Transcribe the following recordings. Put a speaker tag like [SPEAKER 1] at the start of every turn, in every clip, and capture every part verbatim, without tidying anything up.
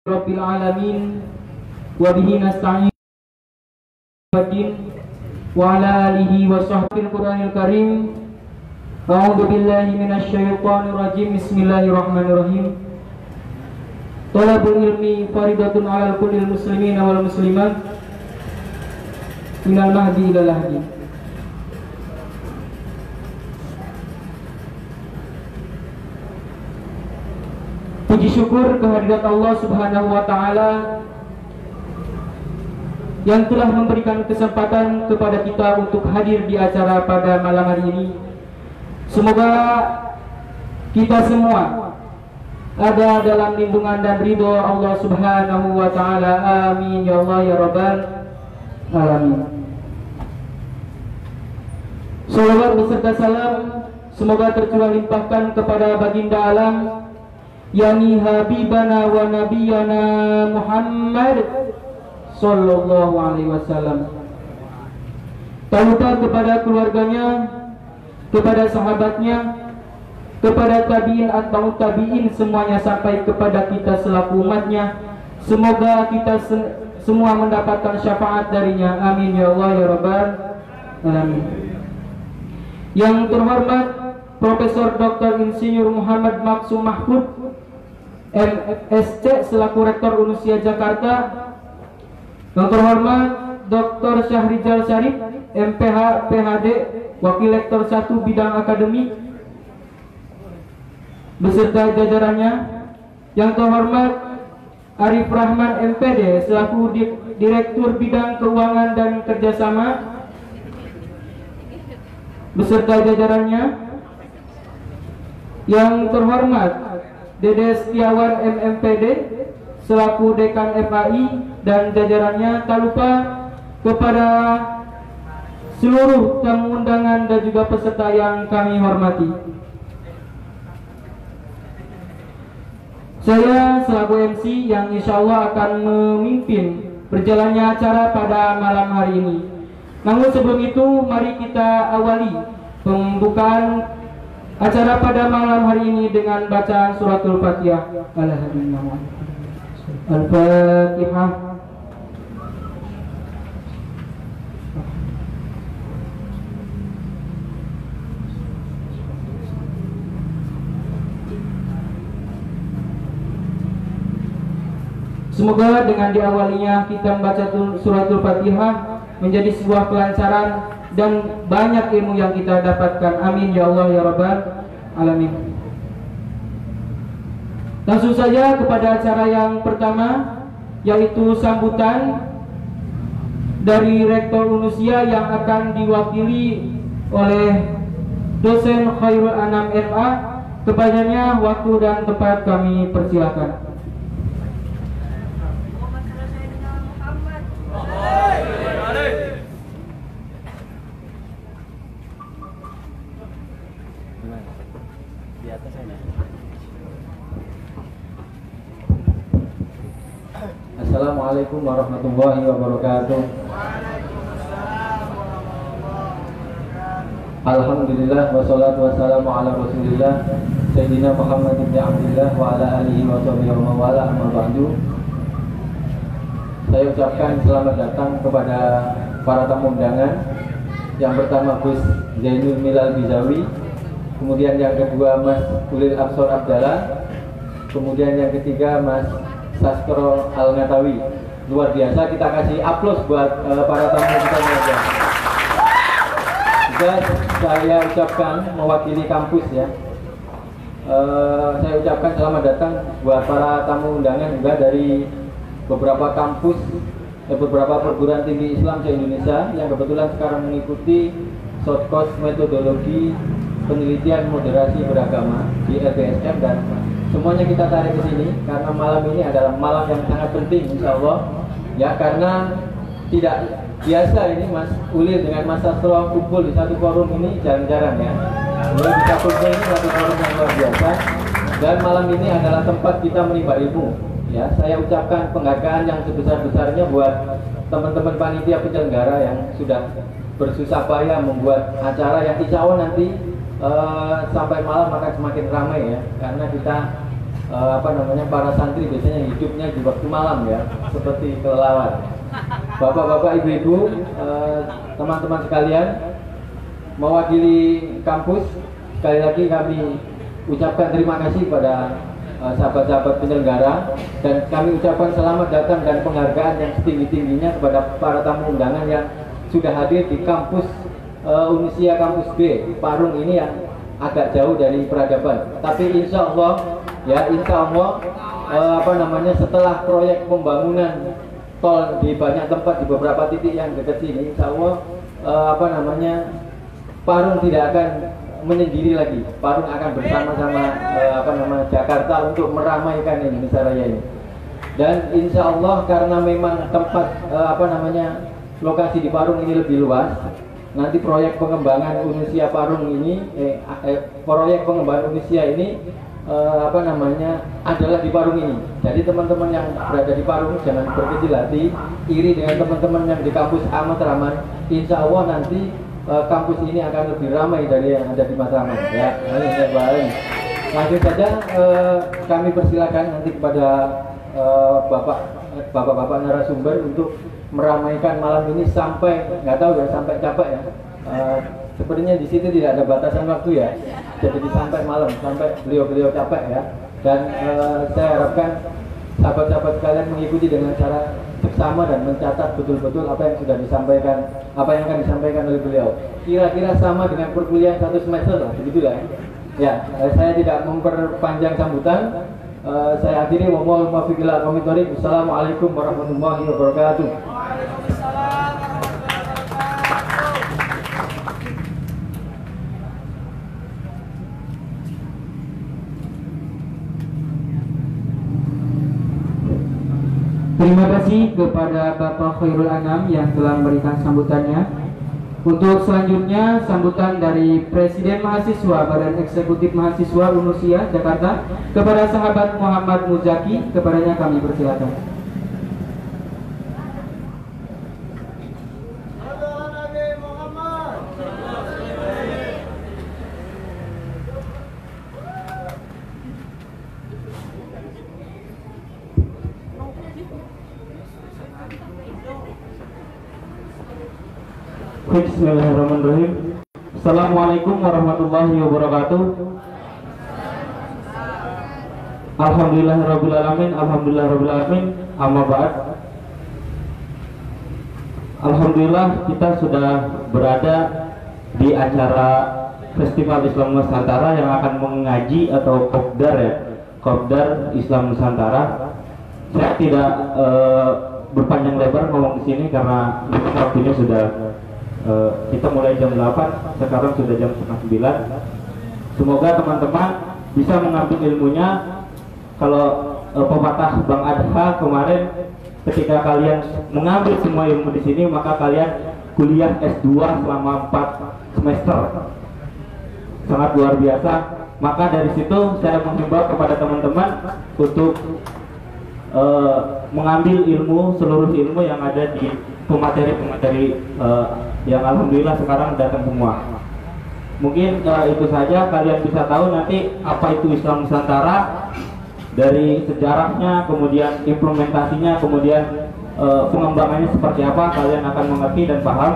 [SPEAKER 1] Rabbil alamin wa bihi nasta'in wa ala alihi wa sahbihi al-Qur'anil Karim. A'udzu billahi minasy syaithanir rajim. Bismillahirrahmanirrahim. Talabul ilmi faridatun 'alal kulli muslimin wal muslimat minal mahdi ilal lahdi. Puji syukur kehadirat Allah Subhanahu wa Ta'ala yang telah memberikan kesempatan kepada kita untuk hadir di acara pada malam hari ini. Semoga kita semua ada dalam lindungan dan ridho Allah Subhanahu wa Ta'ala. Amin ya Allah ya Rabbal alamin. Salawat beserta salam semoga tercurah limpahkan kepada baginda alam, yani habibana wa nabiyana Muhammad sallallahu alaihi wasallam. Tak lupa kepada keluarganya, kepada sahabatnya, kepada tabi'in atau tabi'in semuanya sampai kepada kita selaku umatnya. Semoga kita se semua mendapatkan syafaat darinya. Amin ya Allah ya Rabbal alamin. Yang terhormat Profesor Doktor Insinyur Muhammad Maksum Mahfud M S C selaku Rektor Unusia Jakarta, yang terhormat Doktor Syahrizal Syarif M P H P H D Wakil Lektor satu Bidang Akademik beserta jajarannya, yang terhormat Arif Rahman M P D selaku di Direktur Bidang Keuangan dan Kerjasama beserta jajarannya, yang terhormat Dede Setiawan M M P D selaku Dekan F A I dan jajarannya. Tak lupa kepada seluruh tamu undangan dan juga peserta yang kami hormati. Saya selaku M C yang insya Allah akan memimpin berjalannya acara pada malam hari ini. Namun sebelum itu mari kita awali pembukaan acara pada malam hari ini dengan bacaan suratul Fatihah. Al-Fatihah. Semoga dengan diawalinya kita membaca suratul Fatihah menjadi sebuah kelancaran dan banyak ilmu yang kita dapatkan. Amin ya Allah ya Rabbal alamin. Langsung saja kepada acara yang pertama, yaitu sambutan dari Rektor Unusia yang akan diwakili oleh dosen Khairul Anam M A. Kepadanya waktu dan tempat kami persilakan. Assalamualaikum warahmatullahi wabarakatuh. Alhamdulillah wassalatu wassalamu ala Rasulillah Sayyidina Muhammad ibn Abdillah wa ala alihi wa sahbihi wa wala amma ba'du. Saya ucapkan selamat datang kepada para tamu undangan. Yang pertama Gus Zainul Milal Bizawi, kemudian yang kedua Mas Ulil Absor Abdallah, kemudian yang ketiga Mas Sastro Al-Ngatawi. Luar biasa, kita kasih aplaus buat uh, para tamu kita saja. Dan saya ucapkan mewakili kampus ya, uh, saya ucapkan selamat datang buat para tamu undangan juga dari beberapa kampus, eh, beberapa perguruan tinggi Islam di Indonesia yang kebetulan sekarang mengikuti short course metodologi penelitian moderasi beragama di L B S M, dan semuanya kita tarik ke sini karena malam ini adalah malam yang sangat penting insya Allah ya, karena tidak biasa ini Mas Ulil dengan Mas Sastro kumpul di satu forum ini, jarang-jarang ya. Ulil bisa kumpul ini satu forum yang luar biasa, dan malam ini adalah tempat kita menimba ilmu ya. Saya ucapkan penghargaan yang sebesar-besarnya buat teman-teman panitia penyelenggara yang sudah bersusah payah membuat acara yang insya Allah nanti uh, sampai malam akan semakin ramai ya, karena kita
[SPEAKER 2] uh, apa namanya para santri biasanya hidupnya di waktu malam ya, seperti kelelawar. Bapak-bapak, ibu-ibu, teman-teman uh, sekalian, mewakili kampus, sekali lagi kami ucapkan terima kasih pada sahabat-sahabat uh, penyelenggara, dan kami ucapkan selamat datang dan penghargaan yang setinggi-tingginya kepada para tamu undangan yang sudah hadir di kampus uh, Unusia Kampus B Parung ini yang agak jauh dari peradaban. Tapi insya Allah ya, insya Allah uh, apa namanya setelah proyek pembangunan tol di banyak tempat di beberapa titik yang dekat sini, insya Allah uh, apa namanya Parung tidak akan menyendiri lagi. Parung akan bersama-sama uh, apa namanya Jakarta untuk meramaikan Indonesia Raya ini. Dan insya Allah karena memang tempat uh, apa namanya lokasi di Parung ini lebih luas, nanti proyek pengembangan Unusia Parung ini, eh, eh, proyek pengembangan Unusia ini eh, apa namanya adalah di Parung ini. Jadi teman-teman yang berada di Parung jangan berkecil hati, iri dengan teman-teman yang di kampus Ahmad Rahman. Insya Allah nanti eh, kampus ini akan lebih ramai dari yang ada di Matraman. Ya, ini baik. Langsung saja eh, kami persilakan nanti kepada eh, bapak bapak-bapak narasumber untuk meramaikan malam ini sampai nggak tahu ya sampai capek ya. Uh, sepertinya di situ tidak ada batasan waktu ya. Jadi sampai malam sampai beliau-beliau capek ya. Dan uh, saya harapkan sahabat-sahabat sekalian mengikuti dengan cara bersama dan mencatat betul-betul apa yang sudah disampaikan, apa yang akan disampaikan oleh beliau. Kira-kira sama dengan perkuliahan satu semester lah, begitulah. Ya, uh, saya tidak memperpanjang sambutan. Uh, saya akhiri wabillahi taufiq wal hidayah. Wassalamualaikum warahmatullahi wabarakatuh.
[SPEAKER 1] Terima kasih kepada Bapak Khairul Anam yang telah memberikan sambutannya. Untuk selanjutnya sambutan dari Presiden Mahasiswa Badan Eksekutif Mahasiswa Unusia Jakarta kepada sahabat Muhammad Muzaki, kepadanya kami persilakan.
[SPEAKER 3] Bismillahirrahmanirrahim. Assalamualaikum warahmatullahi wabarakatuh. Alhamdulillahirabbil alamin, alhamdulillahirabbil alamin. Amma ba'd. Alhamdulillah kita sudah berada di acara Festival Islam Nusantara yang akan mengaji atau kopdar ya, kopdar Islam Nusantara. Saya tidak uh, berpanjang lebar ngomong di sini karena waktunya sudah Uh, kita mulai jam delapan, sekarang sudah jam setengah sembilan. Semoga teman-teman bisa mengambil ilmunya. Kalau uh, pepatah Bang Adha kemarin, ketika kalian mengambil semua ilmu di sini, maka kalian kuliah S dua selama empat semester. Sangat luar biasa. Maka dari situ saya menghimbau kepada teman-teman untuk uh, mengambil ilmu, seluruh ilmu yang ada di pemateri-pemateri uh, yang alhamdulillah sekarang datang semua. Mungkin uh, itu saja, kalian bisa tahu nanti apa itu Islam Nusantara, dari sejarahnya, kemudian implementasinya, kemudian uh, pengembangannya seperti apa, kalian akan mengerti dan paham.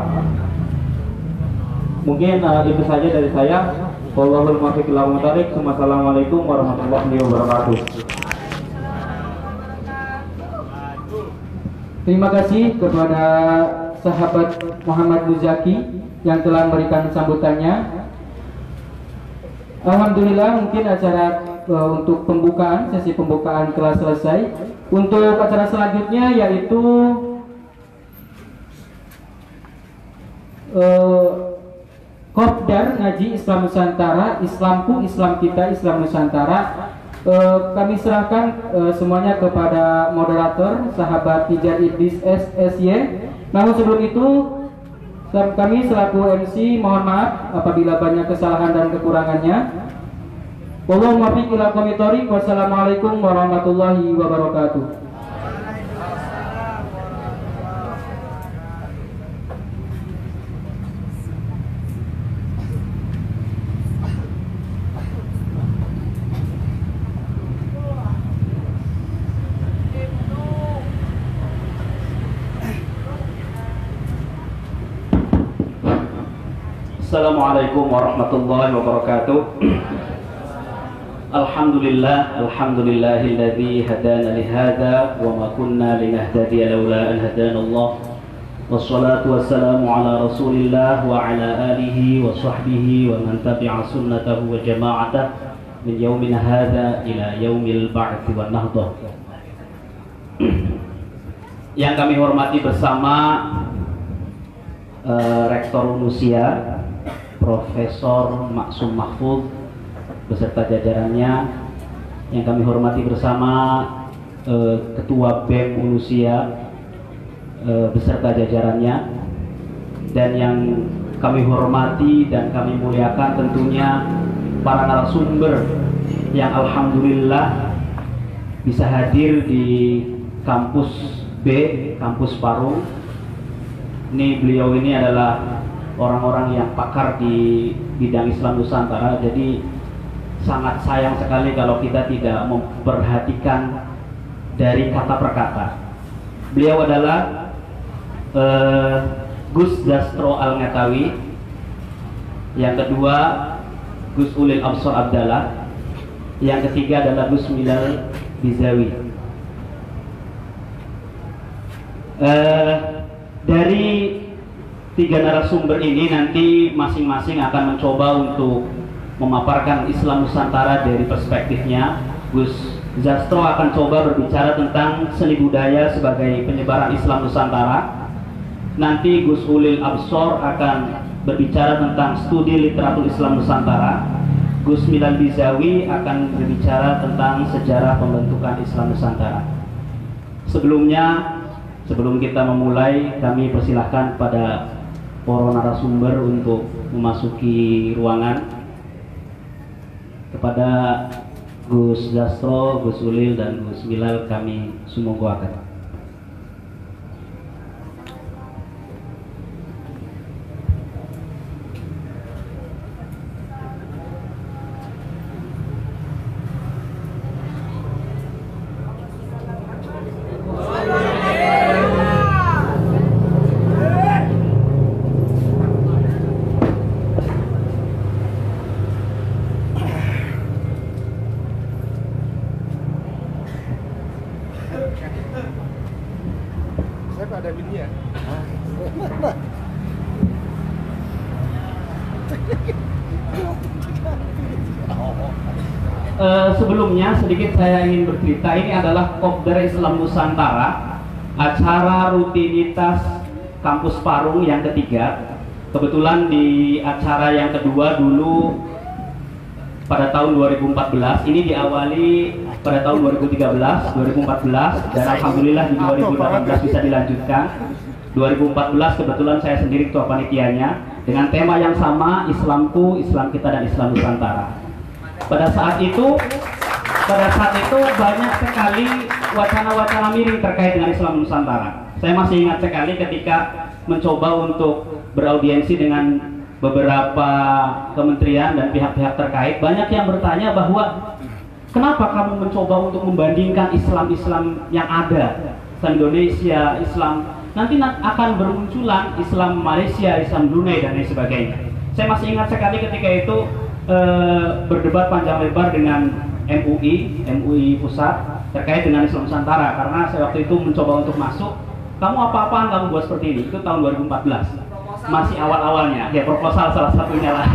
[SPEAKER 3] Mungkin uh, itu saja dari saya. Wallahul muwaffiq ila aqwamit thoriq. Wassalamualaikum warahmatullahi wabarakatuh.
[SPEAKER 1] Terima kasih kepada sahabat Muhammad Muzaki yang telah memberikan sambutannya. Alhamdulillah, mungkin acara uh, untuk pembukaan, sesi pembukaan telah selesai. Untuk acara selanjutnya yaitu uh, Kopdar Ngaji Islam Nusantara, Islamku, Islam Kita, Islam Nusantara. Uh, kami serahkan uh, semuanya kepada moderator sahabat Tijar Idris S S Y. Namun sebelum itu kami selaku M C mohon maaf apabila banyak kesalahan dan kekurangannya. Wallahul muwaffiq ila aqwamit thoriq. Wassalamualaikum warahmatullahi wabarakatuh.
[SPEAKER 4] Assalamualaikum warahmatullahi wabarakatuh. Alhamdulillah, alhamdulillahilladzi hadana lihada wa ma kunna linahtadiya laula an hadana Allah. Wassalatu wassalamu ala Rasulillah wa ala alihi wa sahbihi wa man tabi'a sunnatahu wa jama'atah min yaumina hadha ila yaumil ba'thi wan nahdah. Yang kami hormati bersama uh, Rektor Unusia Profesor Maksum Mahfud beserta jajarannya, yang kami hormati bersama eh, Ketua B E M Unusia eh, beserta jajarannya, dan yang kami hormati dan kami muliakan tentunya para narasumber yang alhamdulillah bisa hadir di kampus B, kampus Parung. Ini beliau ini adalah orang-orang yang pakar di bidang Islam Nusantara, jadi sangat sayang sekali kalau kita tidak memperhatikan dari kata per kata. Beliau adalah uh, Gus Zastro Al-Ngatawi, yang kedua Gus Ulil Absor Abdallah, yang ketiga adalah Gus Milal Bizawi. Uh, dari tiga narasumber ini nanti masing-masing akan mencoba untuk memaparkan Islam Nusantara dari perspektifnya. Gus Zastro akan coba berbicara tentang seni budaya sebagai penyebaran Islam Nusantara. Nanti Gus Ulil Absor akan berbicara tentang studi literatur Islam Nusantara. Gus Milal Bizawi akan berbicara tentang sejarah pembentukan Islam Nusantara. Sebelumnya, sebelum kita memulai, kami persilahkan pada para narasumber untuk memasuki ruangan. Kepada Gus Zastro, Gus Ulil, dan Gus Milal kami sumonggoaken. Uh, sebelumnya sedikit saya ingin bercerita. Ini adalah Kopdar Islam Nusantara, acara rutinitas kampus Parung yang ketiga. Kebetulan di acara yang kedua dulu pada tahun dua ribu empat belas, ini diawali pada tahun dua ribu tiga belas, dua ribu empat belas, dan alhamdulillah di dua ribu delapan belas bisa dilanjutkan. dua ribu empat belas kebetulan saya sendiri ketua panitianya dengan tema yang sama, Islamku, Islam kita, dan Islam Nusantara. Pada saat itu, pada saat itu banyak sekali wacana-wacana miring terkait dengan Islam Nusantara. Saya masih ingat sekali ketika mencoba untuk beraudiensi dengan beberapa kementerian dan pihak-pihak terkait, banyak yang bertanya bahwa kenapa kamu mencoba untuk membandingkan Islam-Islam yang ada, Islam Indonesia, Islam nanti akan bermunculan Islam Malaysia, Islam Brunei, dan lain sebagainya. Saya masih ingat sekali ketika itu Uh, berdebat panjang lebar dengan M U I, M U I Pusat terkait dengan Islam Nusantara, karena saya waktu itu mencoba untuk masuk. Kamu apa-apaan kamu buat seperti ini? Itu tahun dua ribu empat belas, masih awal-awalnya, ya proposal salah satunya lah.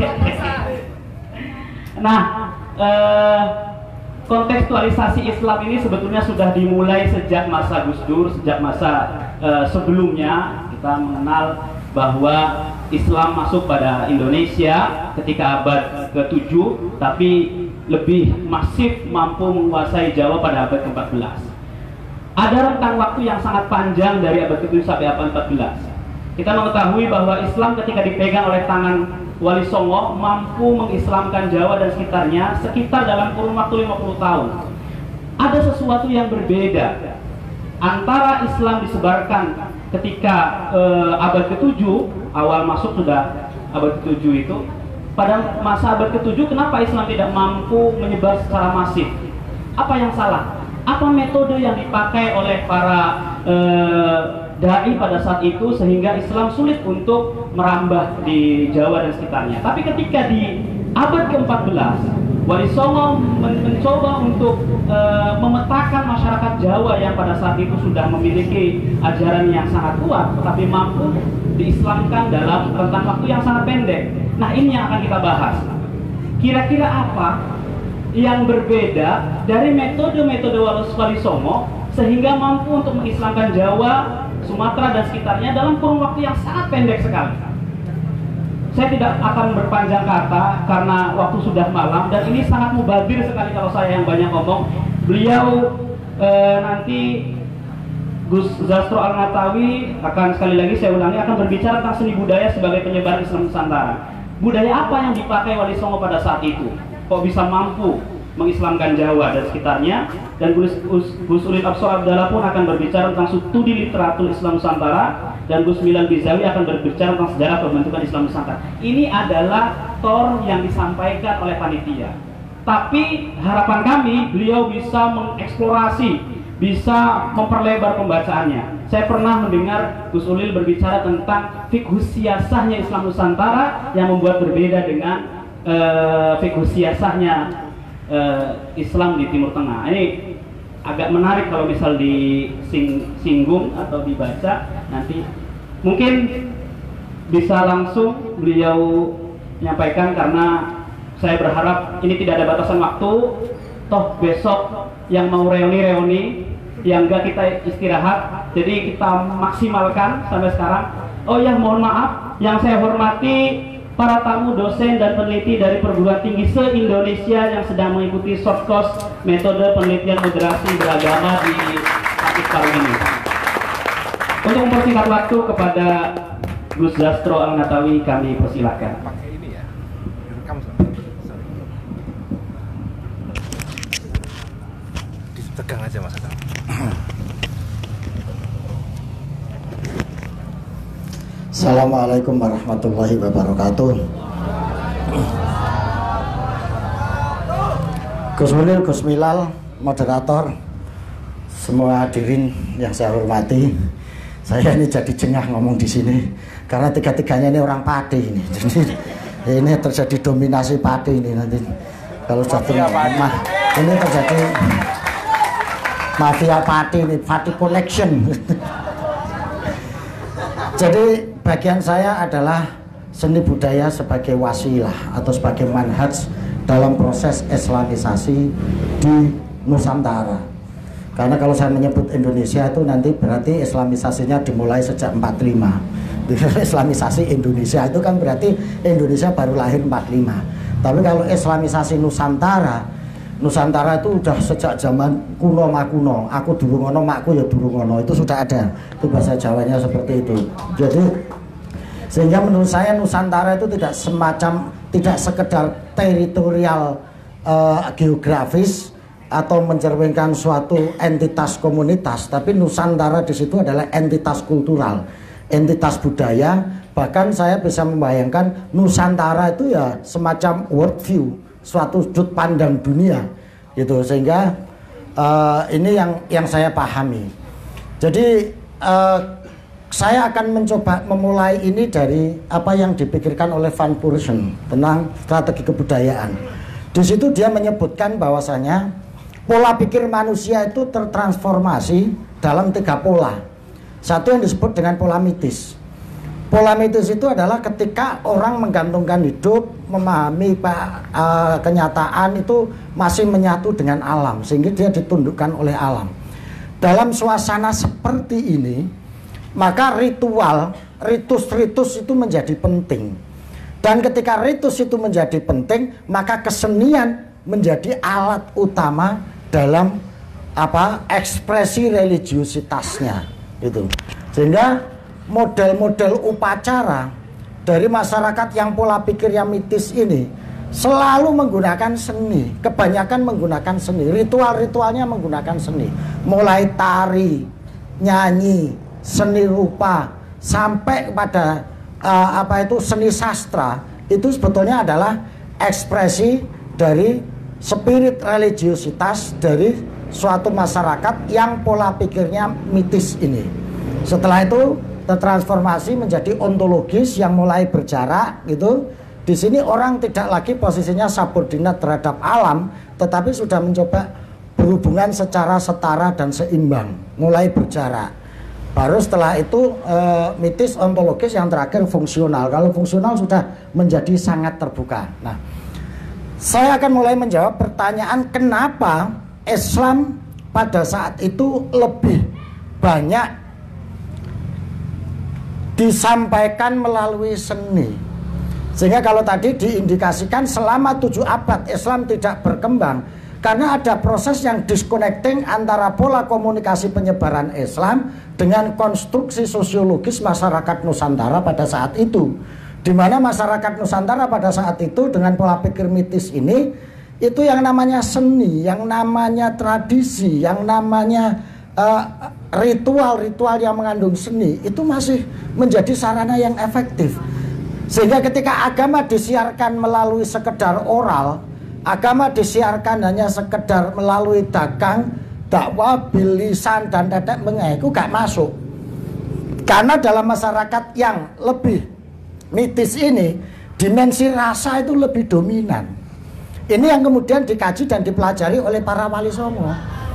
[SPEAKER 4] Nah, uh, kontekstualisasi Islam ini sebetulnya sudah dimulai sejak masa Gus Dur, sejak masa uh, sebelumnya kita mengenal bahwa Islam masuk pada Indonesia ketika abad ketujuh, tapi lebih masif mampu menguasai Jawa pada abad keempat belas. Ada rentang waktu yang sangat panjang dari abad ketujuh sampai abad empat belas. Kita mengetahui bahwa Islam ketika dipegang oleh tangan Wali Songo mampu mengislamkan Jawa dan sekitarnya sekitar dalam kurun waktu lima puluh tahun. Ada sesuatu yang berbeda antara Islam disebarkan ketika eh, abad ketujuh, awal masuk sudah abad ketujuh itu. Pada masa abad ketujuh, kenapa Islam tidak mampu menyebar secara masif? Apa yang salah? Apa metode yang dipakai oleh para eh, dai pada saat itu sehingga Islam sulit untuk merambah di Jawa dan sekitarnya. Tapi ketika di abad ke empat belas, Wali Songo men mencoba untuk uh, memetakan masyarakat Jawa yang pada saat itu sudah memiliki ajaran yang sangat kuat, tetapi mampu diislamkan dalam rentang waktu yang sangat pendek. Nah, ini yang akan kita bahas. Kira-kira apa yang berbeda dari metode-metode Wali Songo sehingga mampu untuk mengislamkan Jawa, Sumatera dan sekitarnya dalam kurun waktu yang sangat pendek sekali. Saya tidak akan berpanjang kata karena waktu sudah malam dan ini sangat mubadir sekali kalau saya yang banyak ngomong. Beliau eh, nanti Gus Zastro Al-Ngatawi akan, sekali lagi saya ulangi, akan berbicara tentang seni budaya sebagai penyebar Islam Nusantara. Budaya apa yang dipakai Wali Songo pada saat itu? Kok bisa mampu mengislamkan Jawa dan sekitarnya? Dan Gus, Gus, Gus Ulil Absor Abdallah pun akan berbicara tentang studi literatur Islam Nusantara, dan Gus Milan Bizawi akan berbicara tentang sejarah pembentukan Islam Nusantara. Ini adalah tor yang disampaikan oleh panitia. Tapi harapan kami beliau bisa mengeksplorasi, bisa memperlebar pembacaannya. Saya pernah mendengar Gus Ulil berbicara tentang fikih siasahnya Islam Nusantara yang membuat berbeda dengan uh, fikih siasahnya uh, Islam di Timur Tengah. Ini agak menarik kalau misal disinggung atau dibaca nanti. Mungkin bisa langsung beliau menyampaikan karena saya berharap ini tidak ada batasan waktu. Toh besok yang mau reuni-reuni, yang enggak kita istirahat, jadi kita maksimalkan sampai sekarang. Oh ya, mohon maaf, yang saya hormati para tamu, dosen dan peneliti dari perguruan tinggi se-Indonesia yang sedang mengikuti short course metode penelitian moderasi beragama di Kampus Parung ini. Untuk mempersingkat waktu, kepada Gus Zastro Al-Ngatawi kami persilakan.
[SPEAKER 5] Pakai ini ya, direkam. Ditegang aja Mas Adam.
[SPEAKER 6] Assalamualaikum warahmatullahi wabarakatuh. Gus Ulil, Gus Milal, moderator, semua hadirin yang saya hormati. Saya ini jadi jengah ngomong di sini karena tiga-tiganya ini orang Pati ini. Jadi ini terjadi dominasi Pati ini nanti. Kalau satu mah ini terjadi mafia Pati ini, Pati connection. Jadi bagian saya adalah seni budaya sebagai wasilah atau sebagai manhaj dalam proses islamisasi di Nusantara. Karena kalau saya menyebut Indonesia itu nanti berarti islamisasinya dimulai sejak empat puluh lima. Islamisasi Indonesia itu kan berarti Indonesia baru lahir empat puluh lima. Tapi kalau islamisasi Nusantara, Nusantara itu udah sejak zaman kuno makuno. Aku dulu ngono, makku ya dulu ngono. Itu sudah ada. Itu bahasa Jawanya seperti itu. Jadi sehingga menurut saya Nusantara itu tidak semacam, tidak sekedar teritorial uh, geografis atau mencerminkan suatu entitas komunitas, tapi Nusantara di situ adalah entitas kultural, entitas budaya. Bahkan saya bisa membayangkan Nusantara itu ya semacam world view, suatu sudut pandang dunia, gitu. Sehingga uh, ini yang yang saya pahami. Jadi uh, saya akan mencoba memulai ini dari apa yang dipikirkan oleh Van Pursen tentang strategi kebudayaan. Di situ dia menyebutkan bahwasanya pola pikir manusia itu tertransformasi dalam tiga pola. Satu yang disebut dengan pola mitis. Pola mitis itu adalah ketika orang menggantungkan hidup, memahami uh, kenyataan itu masih menyatu dengan alam, sehingga dia ditundukkan oleh alam. Dalam suasana seperti ini, maka ritual, ritus-ritus itu menjadi penting. Dan ketika ritus itu menjadi penting, maka kesenian menjadi alat utama dalam apa ekspresi religiusitasnya itu. Sehingga model-model upacara dari masyarakat yang pola pikir yang mitis ini selalu menggunakan seni, kebanyakan menggunakan seni, ritual-ritualnya menggunakan seni, mulai tari, nyanyi, seni rupa sampai kepada uh, apa itu seni sastra. Itu sebetulnya adalah ekspresi dari spirit religiusitas dari suatu masyarakat yang pola pikirnya mitis ini. Setelah itu tertransformasi menjadi ontologis yang mulai berjarak gitu. Di sini orang tidak lagi posisinya subordinat terhadap alam, tetapi sudah mencoba berhubungan secara setara dan seimbang, mulai berjarak. Baru setelah itu e, mitis, ontologis, yang terakhir fungsional. Kalau fungsional sudah menjadi sangat terbuka. Nah, saya akan mulai menjawab pertanyaan kenapa Islam pada saat itu lebih banyak disampaikan melalui seni. Sehingga kalau tadi diindikasikan selama tujuh abad Islam tidak berkembang karena ada proses yang disconnecting antara pola komunikasi penyebaran Islam dengan konstruksi sosiologis masyarakat Nusantara pada saat itu. Di mana masyarakat Nusantara pada saat itu dengan pola pikir mitis ini, itu yang namanya seni, yang namanya tradisi, yang namanya ritual-ritual uh, yang mengandung seni itu masih menjadi sarana yang efektif. Sehingga ketika agama disiarkan melalui sekedar oral, agama disiarkan hanya sekedar melalui dagang, dakwah, bilisan, dan tetek bengek, itu gak masuk. Karena dalam masyarakat yang lebih mitis ini, dimensi rasa itu lebih dominan. Ini yang kemudian dikaji dan dipelajari oleh para wali songo.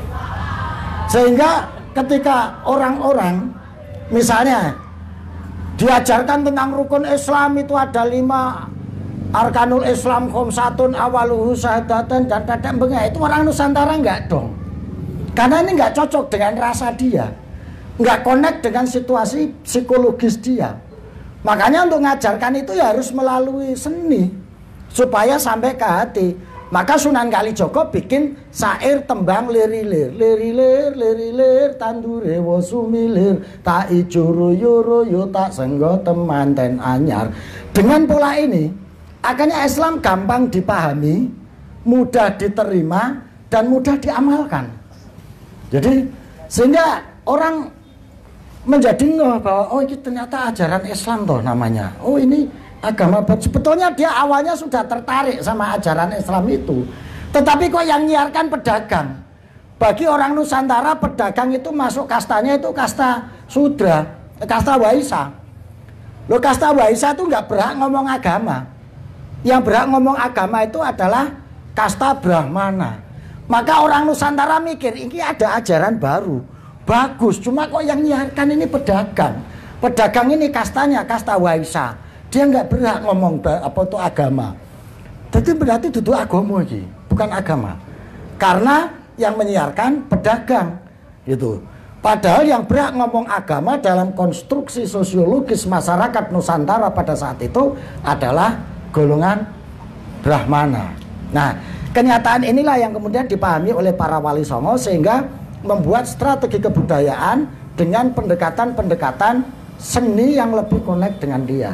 [SPEAKER 6] Sehingga ketika orang-orang misalnya diajarkan tentang rukun Islam itu ada lima, arkanul Islam khomsatun awaluhu syahadatan dan tetek bengek, itu orang Nusantara enggak dong. Karena ini enggak cocok dengan rasa dia, enggak connect dengan situasi psikologis dia. Makanya untuk mengajarkan itu ya harus melalui seni supaya sampai ke hati. Maka Sunan Kalijaga bikin syair tembang lirilir, lirilir, lirilir, tandure wo sumilir, tak ijo royo royo, tak senggo temanten anyar. Dengan pola ini, akhirnya Islam gampang dipahami, mudah diterima, dan mudah diamalkan. Jadi sehingga orang menjadi ngeh bahwa oh ini ternyata ajaran Islam toh namanya. Oh ini agama, sebetulnya dia awalnya sudah tertarik sama ajaran Islam itu, tetapi kok yang nyiarkan pedagang. Bagi orang Nusantara pedagang itu masuk kastanya itu kasta Sudra, kasta Waisa. Loh, kasta Waisa itu nggak berhak ngomong agama. Yang berhak ngomong agama itu adalah kasta Brahmana. Maka orang Nusantara mikir ini ada ajaran baru, bagus. Cuma kok yang nyiarkan ini pedagang. Pedagang ini kastanya kasta Waisa. Dia nggak berhak ngomong apa itu agama. Jadi berarti duduk agama ini, bukan agama. Karena yang menyiarkan pedagang gitu. Padahal yang berhak ngomong agama dalam konstruksi sosiologis masyarakat Nusantara pada saat itu adalah golongan Brahmana. Nah, kenyataan inilah yang kemudian dipahami oleh para wali songo sehingga membuat strategi kebudayaan dengan pendekatan-pendekatan seni yang lebih connect dengan dia.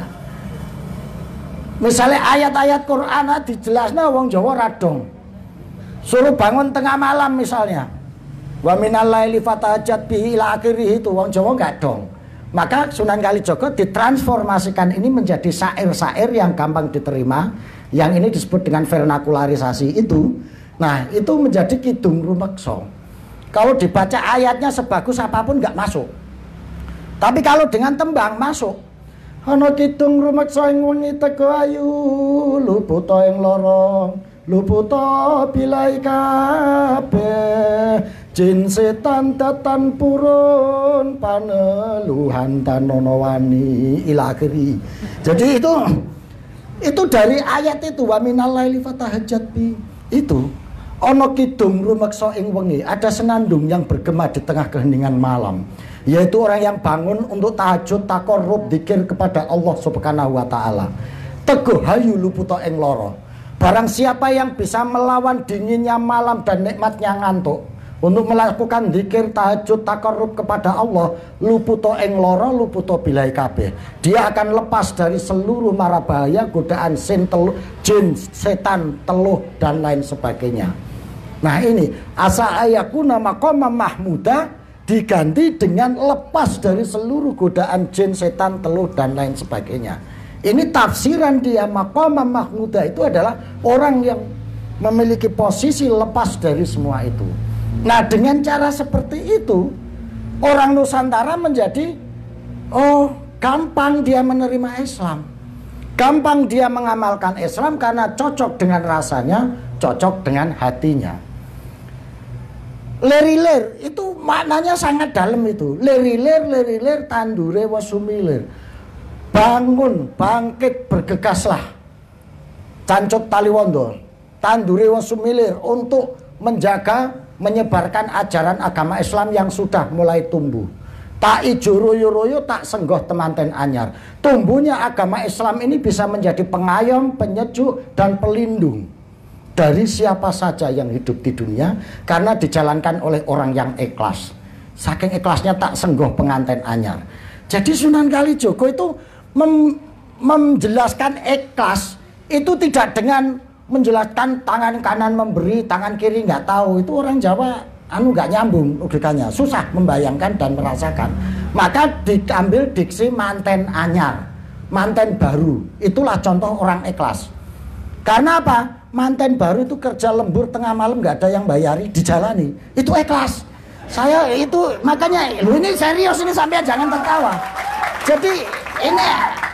[SPEAKER 6] Misalnya ayat-ayat Quran dijelasnya wong Jawa radong. Suruh bangun tengah malam misalnya. Wa minal laili fatahajjat bihi ila akhirih, itu wong Jawa enggak dong. Maka Sunan Kalijaga ditransformasikan ini menjadi syair-syair yang gampang diterima, yang ini disebut dengan vernakularisasi itu. Nah, itu menjadi kidung rumeksa. Kalau dibaca ayatnya sebagus apapun enggak masuk. Tapi kalau dengan tembang masuk. Ana kidung rumeksa ing wengi teko ayu, luputa ing lorong, luputa bilai kabeh, jin setan datan purun, paneluhan tanono wani ila akhiri. Jadi itu itu dari ayat itu wa minal laili fatahajjat bi. Itu ana kidung rumeksa ing wengi, ada senandung yang bergema di tengah keheningan malam. Yaitu orang yang bangun untuk tahajud, takorrub, dzikir kepada Allah Subhanahu wa taala. Teguh hayu luputa ing loro. Barang siapa yang bisa melawan dinginnya malam dan nikmatnya ngantuk untuk melakukan dzikir, tahajud, takorrub kepada Allah, luputa ing loro, luputa bilai kabeh. Dia akan lepas dari seluruh mara bahaya, godaan sin, teluh, jin, setan, teluh dan lain sebagainya. Nah ini asa ayakuna maqama mahmuda diganti dengan lepas dari seluruh godaan jin, setan, teluh dan lain sebagainya. Ini tafsiran dia. Maqama mahmuda itu adalah orang yang memiliki posisi lepas dari semua itu. Nah, dengan cara seperti itu, orang Nusantara menjadi, oh, gampang dia menerima Islam. Gampang dia mengamalkan Islam karena cocok dengan rasanya, cocok dengan hatinya. Lerilir itu maknanya sangat dalam itu. Lerilir, lerilir, tandure wasumilir. Bangun, bangkit, bergegaslah. Cancut Taliwondo, tandure wasumilir, untuk menjaga, menyebarkan ajaran agama Islam yang sudah mulai tumbuh. Tak ijo royo-royo, tak senggoh temanten anyar. Tumbuhnya agama Islam ini bisa menjadi pengayom, penyejuk, dan pelindung dari siapa saja yang hidup di dunia, karena dijalankan oleh orang yang ikhlas. Saking ikhlasnya tak senggoh penganten anyar. Jadi Sunan Kalijogo itu mem menjelaskan ikhlas itu tidak dengan menjelaskan tangan kanan memberi, tangan kiri nggak tahu. Itu orang Jawa anu nggak nyambung logikanya, susah membayangkan dan merasakan. Maka diambil diksi manten anyar, manten baru. Itulah contoh orang ikhlas. Karena apa? Manten baru itu kerja lembur tengah malam nggak ada yang bayari, dijalani. Itu ikhlas. Saya itu makanya, lu ini serius ini, sampai jangan tertawa. Jadi ini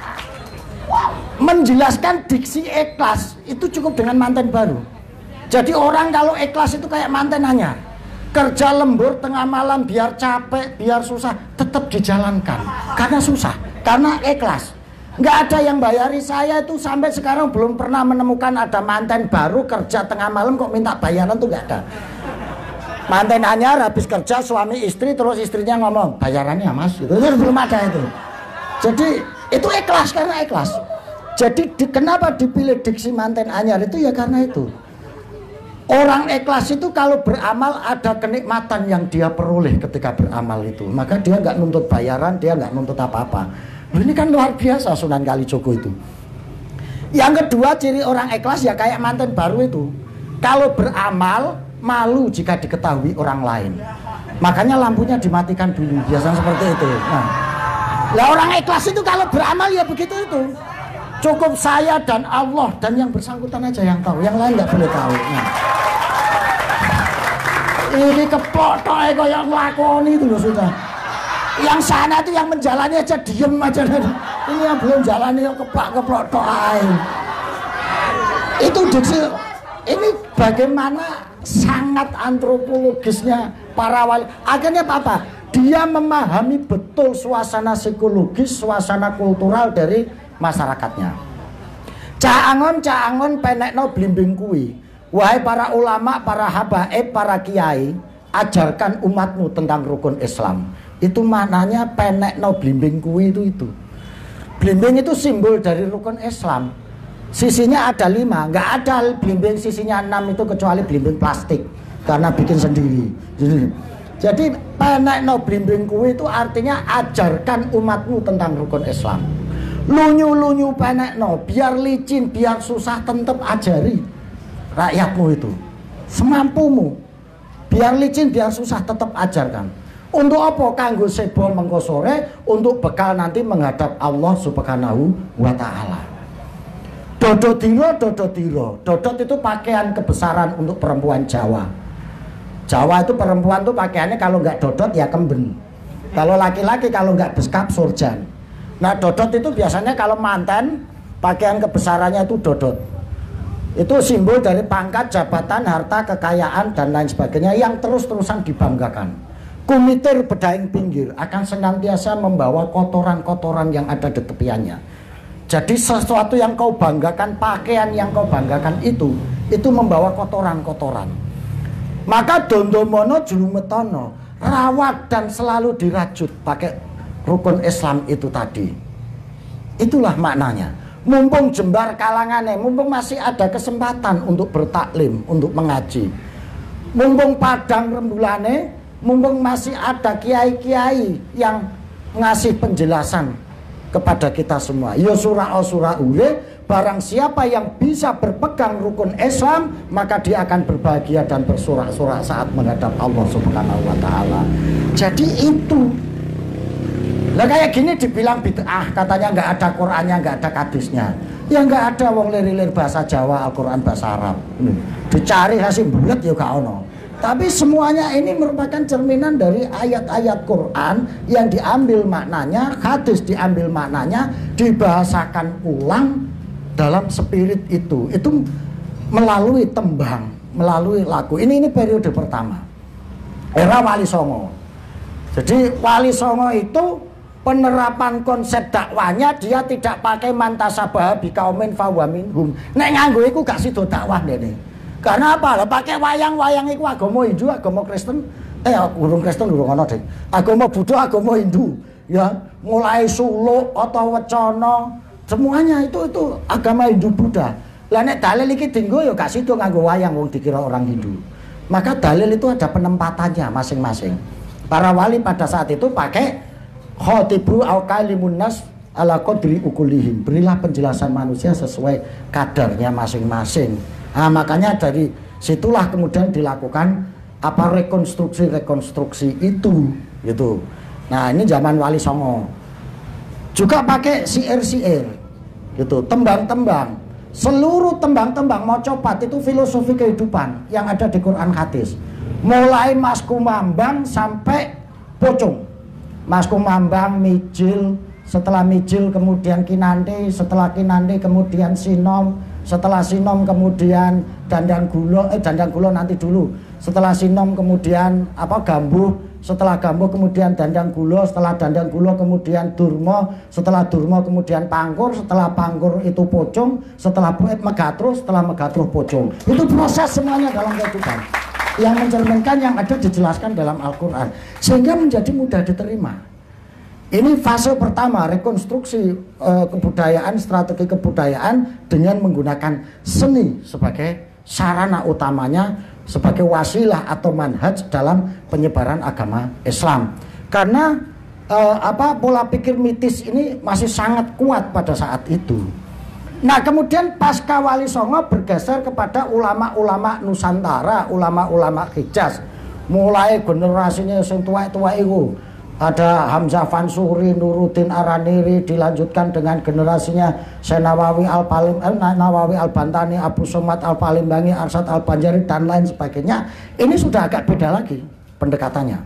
[SPEAKER 6] menjelaskan diksi ikhlas itu cukup dengan manten baru. Jadi orang kalau ikhlas itu kayak manten anyar. Kerja lembur tengah malam biar capek, biar susah, tetap dijalankan. Karena susah, karena ikhlas. Nggak ada yang bayari. Saya itu sampai sekarang belum pernah menemukan ada manten baru kerja tengah malam kok minta bayaran, tuh nggak ada. Manten anyar habis kerja suami istri, terus istrinya ngomong bayarannya mas, itu belum ada itu. Jadi itu ikhlas, karena ikhlas. Jadi di, kenapa dipilih diksi manten anyar itu ya karena itu. Orang ikhlas itu kalau beramal ada kenikmatan yang dia peroleh ketika beramal itu. Maka dia nggak nuntut bayaran, dia nggak nuntut apa-apa. Ini kan luar biasa Sunan Kalijogo itu. Yang kedua, ciri orang ikhlas ya kayak manten baru itu. Kalau beramal, malu jika diketahui orang lain. Makanya lampunya dimatikan dulu, biasanya seperti itu. Nah, lah orang ikhlas itu kalau beramal ya begitu itu. Cukup saya dan Allah dan yang bersangkutan aja yang tahu, yang lain nggak boleh tahu. Nah, ini keplok tok kok yang lakoni itu loh sudah. Yang sana itu yang menjalani aja diem aja. Ini yang belum jalani yang keplak-keplok tok ae. Itu diksi. Ini bagaimana sangat antropologisnya para wali. Akhirnya apa? Dia memahami betul suasana psikologis, suasana kultural dari masyarakatnya. Caangon caangon penekno blimbing kuwi. Wahai para ulama, para habaib, para kiai, ajarkan umatmu tentang rukun Islam. Itu maknanya penekno blimbing kuwi itu itu. Blimbing itu simbol dari rukun Islam. Sisinya ada lima, nggak ada blimbing sisinya enam itu kecuali blimbing plastik karena bikin sendiri. Jadi penekno blimbing kuwi itu artinya ajarkan umatmu tentang rukun Islam. Lunyu-lunyu penekno, biar licin, biar susah, tetap ajari rakyatmu itu semampumu. Biar licin, biar susah, tetap ajarkan. Untuk apa? Kanggo sebo mengko sore, untuk bekal nanti menghadap Allah Subhanahu wa taala. Dodotiro, dodotiro. Dodot itu pakaian kebesaran untuk perempuan Jawa. Jawa itu perempuan tuh pakaiannya kalau nggak dodot ya kemben. Kalau laki-laki kalau nggak beskap surjan. Nah dodot itu biasanya kalau manten pakaian kebesarannya itu dodot. Itu simbol dari pangkat, jabatan, harta, kekayaan dan lain sebagainya yang terus-terusan dibanggakan. Kumitir bedaing pinggir akan senantiasa membawa kotoran-kotoran yang ada di tepiannya. Jadi sesuatu yang kau banggakan, pakaian yang kau banggakan itu, itu membawa kotoran-kotoran. Maka Dondomono Julumetono rawat dan selalu dirajut pakai rukun Islam itu tadi. Itulah maknanya. Mumpung jembar kalangannya, mumpung masih ada kesempatan untuk bertaklim, untuk mengaji. Mumpung padang rembulane, mumpung masih ada kiai-kiai yang ngasih penjelasan kepada kita semua. Ya surah surah ure, barang siapa yang bisa berpegang rukun Islam, maka dia akan berbahagia dan bersorak-sorak saat menghadap Allah Subhanahu wa taala. Jadi itu. Lah kayak gini dibilang bid'ah, katanya nggak ada Qur'annya, nggak ada hadisnya. Ya nggak ada wong lirir bahasa Jawa, Al-Qur'an bahasa Arab. Dicari hasil bulat ya gak ono. Tapi semuanya ini merupakan cerminan dari ayat-ayat Quran yang diambil maknanya, hadis diambil maknanya, dibahasakan ulang dalam spirit itu. Itu melalui tembang, melalui lagu. Ini ini periode pertama. Era Wali Songo. Jadi Wali Songo itu penerapan konsep dakwanya dia tidak pakai mantasabah bikaumin fawaminhum. Nek nganggo iku gak sido dakwah dene. Karena apa? Lah pakai wayang-wayang iku agama Hindu, agama Kristen. Eh, urung Kristen urung ana, Dik. Agama Buddha, agama Hindu. Ya, mulai suluk atau wacana, semuanya itu itu agama Hindu Buddha. Lah nek dalil iki dienggo ya gak sido nganggo wayang wong dikira orang Hindu. Maka dalil itu ada penempatannya masing-masing. Para wali pada saat itu pakai khotibu au kalimun nas ala qadri ukulihim. Berilah penjelasan manusia sesuai kadarnya masing-masing. Nah, makanya dari situlah kemudian dilakukan apa rekonstruksi-rekonstruksi itu gitu. Nah, ini zaman Wali Songo. Juga pakai syair-syair gitu, tembang-tembang. Seluruh tembang-tembang mocopat itu filosofi kehidupan yang ada di Quran hadis. Mulai Mas Kumambang sampai Pocong. Mas Kumambang, Mijil, setelah Mijil kemudian Kinande, setelah Kinande kemudian Sinom, setelah Sinom kemudian Dandang Gulo, eh Dandang Gulo nanti dulu. Setelah Sinom kemudian apa Gambuh, setelah Gambuh kemudian Dandang Gulo, setelah Dandang Gulo kemudian Durmo, setelah Durmo kemudian Pangkur, setelah Pangkur itu Pocong, setelah Megatruh, setelah Megatruh Pocong. Itu proses semuanya dalam kehidupan yang mencerminkan yang ada dijelaskan dalam Al-Quran sehingga menjadi mudah diterima. Ini fase pertama, rekonstruksi e, kebudayaan, strategi kebudayaan dengan menggunakan seni sebagai sarana utamanya, sebagai wasilah atau manhaj dalam penyebaran agama Islam. Karena e, apa pola pikir mitis ini masih sangat kuat pada saat itu. Nah, kemudian pasca Wali Songo bergeser kepada ulama-ulama Nusantara, ulama-ulama Hijaz. Mulai generasinya yang tua-tua itu. Ada Hamzah Fansuri, Nuruddin Araniri, dilanjutkan dengan generasinya Senawawi Al-Palim, eh, Nawawi Al-Bantani, Abu Somad Al-Palimbangi, Arsad Al-Banjari dan lain sebagainya. Ini sudah agak beda lagi pendekatannya.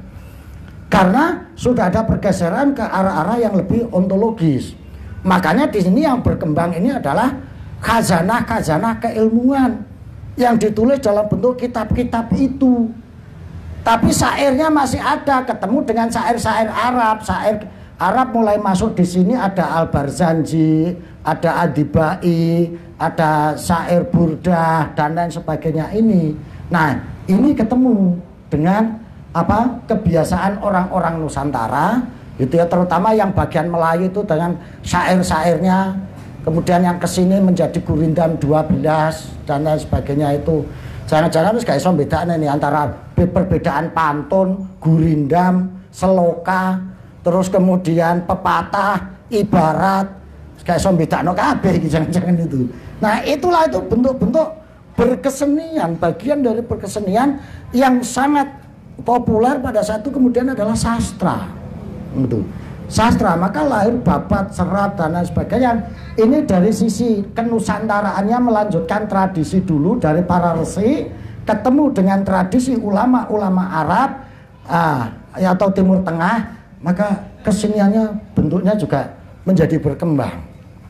[SPEAKER 6] Karena sudah ada pergeseran ke arah-arah yang lebih ontologis. Makanya di sini yang berkembang ini adalah khazanah-khazanah keilmuan yang ditulis dalam bentuk kitab-kitab itu. Tapi syairnya masih ada, ketemu dengan syair-syair Arab. Syair Arab mulai masuk di sini, ada Al-Barzanji, ada Adibai, ada syair Burdah dan lain sebagainya ini. Nah, ini ketemu dengan apa? Kebiasaan orang-orang Nusantara, gitu ya, terutama yang bagian Melayu itu dengan syair-syairnya. Kemudian yang kesini menjadi Gurindam dua belas dan lain sebagainya itu. Jangan-jangan terus gak iso bedane nih antara perbedaan pantun, gurindam, seloka, terus kemudian pepatah, ibarat, gak iso bedakno kabeh iki jangan-jangan itu. Nah, itulah itu bentuk-bentuk berkesenian, bagian dari berkesenian yang sangat populer pada saat itu kemudian adalah sastra. Gitu. Sastra, maka lahir babat, serat dan lain sebagainya. Ini dari sisi kenusantaraannya melanjutkan tradisi dulu dari para resi, ketemu dengan tradisi ulama-ulama Arab ah, atau Timur Tengah, maka keseniannya bentuknya juga menjadi berkembang.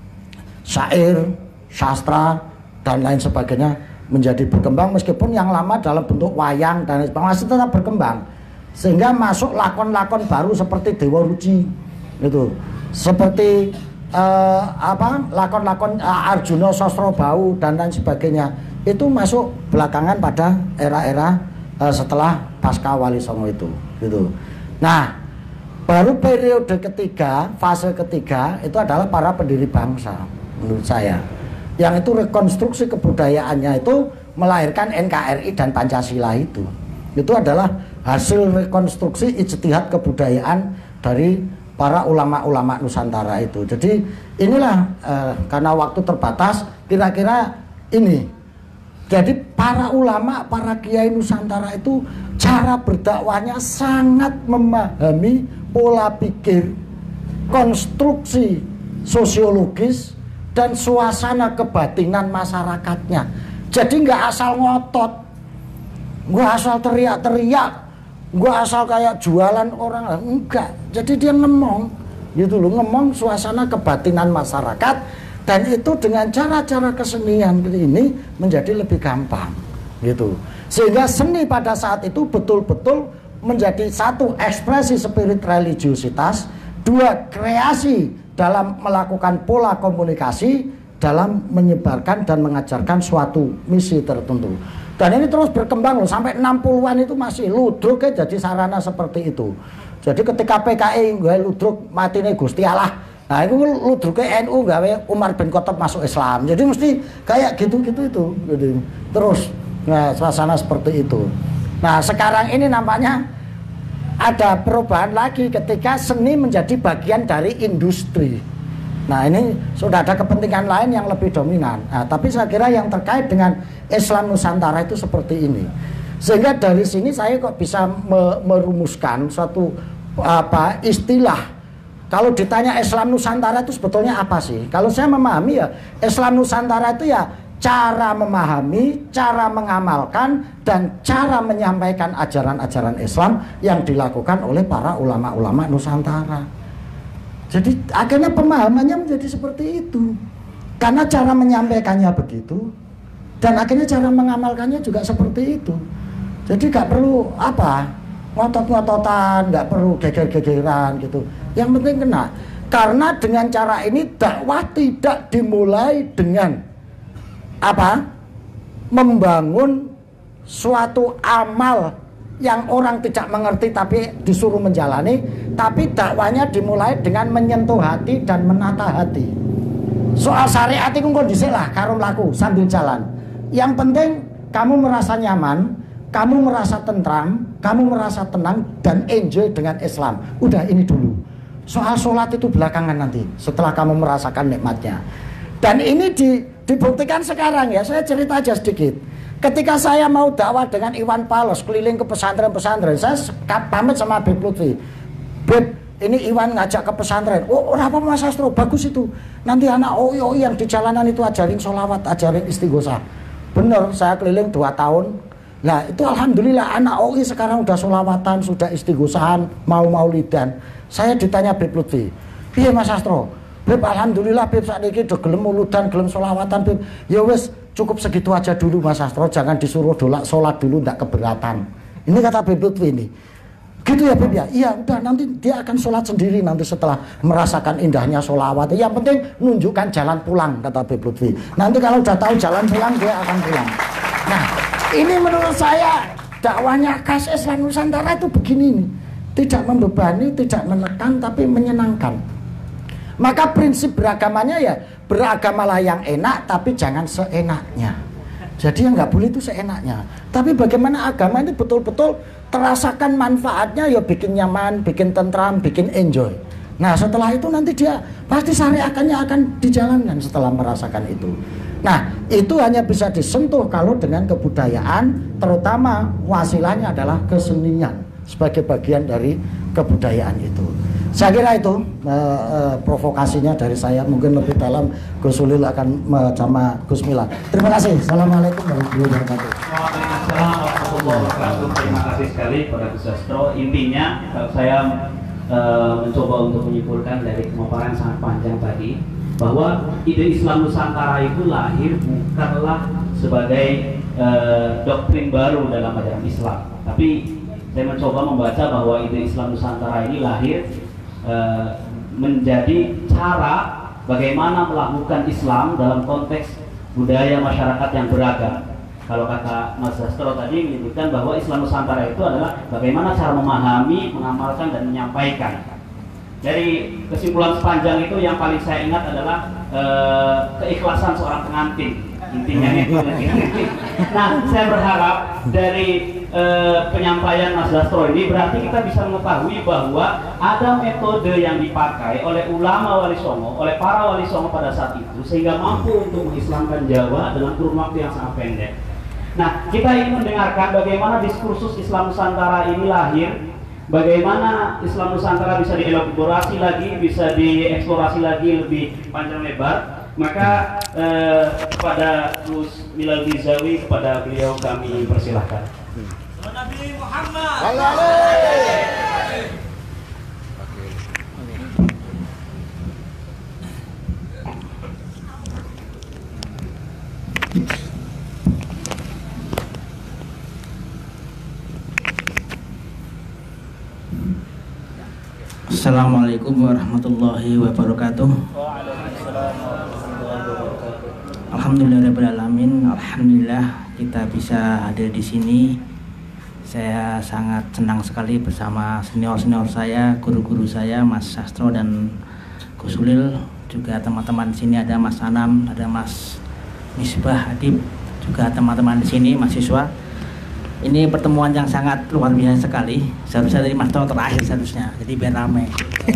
[SPEAKER 6] Syair, sastra dan lain sebagainya menjadi berkembang, meskipun yang lama dalam bentuk wayang dan lain sebagainya masih tetap berkembang, sehingga masuk lakon-lakon baru seperti Dewa Ruci. Itu seperti uh, apa lakon-lakon uh, Arjuna Sosrobau dan lain sebagainya itu masuk belakangan pada era-era uh, setelah pasca Wali Songo itu gitu. Nah, baru periode ketiga, fase ketiga itu adalah para pendiri bangsa menurut saya, yang itu rekonstruksi kebudayaannya itu melahirkan N K R I dan Pancasila. Itu itu adalah hasil rekonstruksi ijtihad kebudayaan dari para ulama-ulama Nusantara itu. Jadi inilah eh, karena waktu terbatas, kira-kira ini. Jadi para ulama, para kiai Nusantara itu cara berdakwahnya sangat memahami pola pikir, konstruksi sosiologis dan suasana kebatinan masyarakatnya. Jadi nggak asal ngotot. Gue asal teriak-teriak, gue asal kayak jualan orang, enggak. Jadi dia ngemong, gitu loh, ngemong suasana kebatinan masyarakat, dan itu dengan cara-cara kesenian ini menjadi lebih gampang, gitu. Sehingga seni pada saat itu betul-betul menjadi satu ekspresi spirit religiositas, dua kreasi dalam melakukan pola komunikasi, dalam menyebarkan dan mengajarkan suatu misi tertentu. Dan ini terus berkembang loh, sampai enam puluhan itu masih ludruk ya, jadi sarana seperti itu. Jadi ketika P K I gue ludruk matine Gusti Allah, nah itu ludruknya N U gawe Umar bin Khattab masuk Islam. Jadi mesti kayak gitu-gitu itu. Jadi, terus nah, suasana seperti itu. Nah sekarang ini nampaknya ada perubahan lagi ketika seni menjadi bagian dari industri. Nah ini sudah ada kepentingan lain yang lebih dominan. Nah, tapi saya kira yang terkait dengan Islam Nusantara itu seperti ini. Sehingga dari sini saya kok bisa me merumuskan suatu apa istilah. Kalau ditanya Islam Nusantara itu sebetulnya apa sih? Kalau saya memahami ya Islam Nusantara itu ya cara memahami, cara mengamalkan, dan cara menyampaikan ajaran-ajaran Islam yang dilakukan oleh para ulama-ulama Nusantara. Jadi akhirnya pemahamannya menjadi seperti itu. Karena cara menyampaikannya begitu, dan akhirnya cara mengamalkannya juga seperti itu. Jadi gak perlu apa ngotot-ngototan, gak perlu geger-gegeran gitu. Yang penting kena. Karena dengan cara ini dakwah tidak dimulai dengan apa? Membangun suatu amal yang orang tidak mengerti tapi disuruh menjalani, tapi dakwanya dimulai dengan menyentuh hati dan menata hati. Soal syariat itu kondisi lah karo laku sambil jalan. Yang penting kamu merasa nyaman, kamu merasa tentram, kamu merasa tenang dan enjoy dengan Islam. Udah ini dulu. Soal sholat itu belakangan nanti setelah kamu merasakan nikmatnya. Dan ini di, dibuktikan sekarang ya. Saya cerita aja sedikit. Ketika saya mau dakwah dengan Iwan Fals keliling ke pesantren-pesantren, saya pamit sama Beb Lutfi. Beb, ini Iwan ngajak ke pesantren. Oh, apa Mas Sastro, bagus itu. Nanti anak O I O I yang di jalanan itu ajarin sholawat, ajarin istighosah. Bener, saya keliling dua tahun. Nah, itu alhamdulillah anak O I sekarang udah sholawatan, sudah istighosahan, mau maulidan. Saya ditanya Beb Lutfi, piye Mas Sastro? Beb, alhamdulillah Beb saat ini udah gelem muludan, gelem sholawatan Beb. Ya wes, cukup segitu aja dulu Mas Sastro, jangan disuruh dolak sholat dulu, ndak keberatan. Ini kata Beb Lutfi ini. Gitu ya Beb ya? Iya, udah nanti dia akan sholat sendiri nanti setelah merasakan indahnya sholawat. Yang penting nunjukkan jalan pulang, kata Beb Lutfi. Nanti kalau udah tahu jalan pulang, dia akan pulang. Nah, ini menurut saya dakwahnya khas Islam Nusantara itu begini nih. Tidak membebani, tidak menekan, tapi menyenangkan. Maka prinsip beragamanya ya beragamalah yang enak, tapi jangan seenaknya. Jadi yang nggak boleh itu seenaknya. Tapi bagaimana agama ini betul-betul terasakan manfaatnya, ya bikin nyaman, bikin tentram, bikin enjoy. Nah setelah itu nanti dia pasti syariatnya akan dijalankan setelah merasakan itu. Nah itu hanya bisa disentuh kalau dengan kebudayaan, terutama wasilahnya adalah kesenian sebagai bagian dari kebudayaan itu. Saya kira itu uh, uh, provokasinya dari saya, mungkin lebih dalam Gus Ulil akan uh, sama Gus Milan. Terima kasih. Assalamualaikum warahmatullahi wabarakatuh.
[SPEAKER 4] Waalaikumsalam warahmatullahi wabarakatuh. Terima kasih sekali kepada Gus Sastro. Intinya saya uh, mencoba untuk menyimpulkan dari pemaparan yang sangat panjang tadi, bahwa ide Islam Nusantara itu lahir bukanlah sebagai uh, doktrin baru dalam ajaran Islam, tapi saya mencoba membaca bahwa ide Islam Nusantara ini lahir Uh, menjadi cara bagaimana melakukan Islam dalam konteks budaya masyarakat yang beragam. Kalau kata Mas Sastro tadi menyebutkan bahwa Islam Nusantara itu adalah bagaimana cara memahami, mengamalkan, dan menyampaikan. Dari kesimpulan sepanjang itu yang paling saya ingat adalah uh, keikhlasan seorang pengantin. Intinya itu. Nah, saya berharap dari uh, penyampaian Mas Sastro ini berarti kita bisa mengetahui bahwa ada metode yang dipakai oleh ulama Wali Songo, oleh para Wali Songo pada saat itu, sehingga mampu untuk mengislamkan Jawa dalam kurun waktu yang sangat pendek. Nah, kita ingin mendengarkan bagaimana diskursus Islam Nusantara ini lahir, bagaimana Islam Nusantara bisa dielaborasi lagi, bisa dieksplorasi lagi lebih panjang lebar. Maka eh, kepada Gus Milal Gizawi, kepada beliau kami persilahkan.
[SPEAKER 7] Nabi Muhammad.
[SPEAKER 8] Assalamualaikum warahmatullahi wabarakatuh. Alhamdulillahirrahmanirrahim. Alhamdulillah kita bisa hadir di sini. Saya sangat senang sekali bersama senior-senior saya, guru-guru saya, Mas Sastro dan Gus Ulil. Juga teman-teman di sini ada Mas Anam, ada Mas Misbah Adib, juga teman-teman di sini mahasiswa. Ini pertemuan yang sangat luar biasa sekali. Seharusnya dari Mas Tro terakhir seharusnya, jadi biar ramai.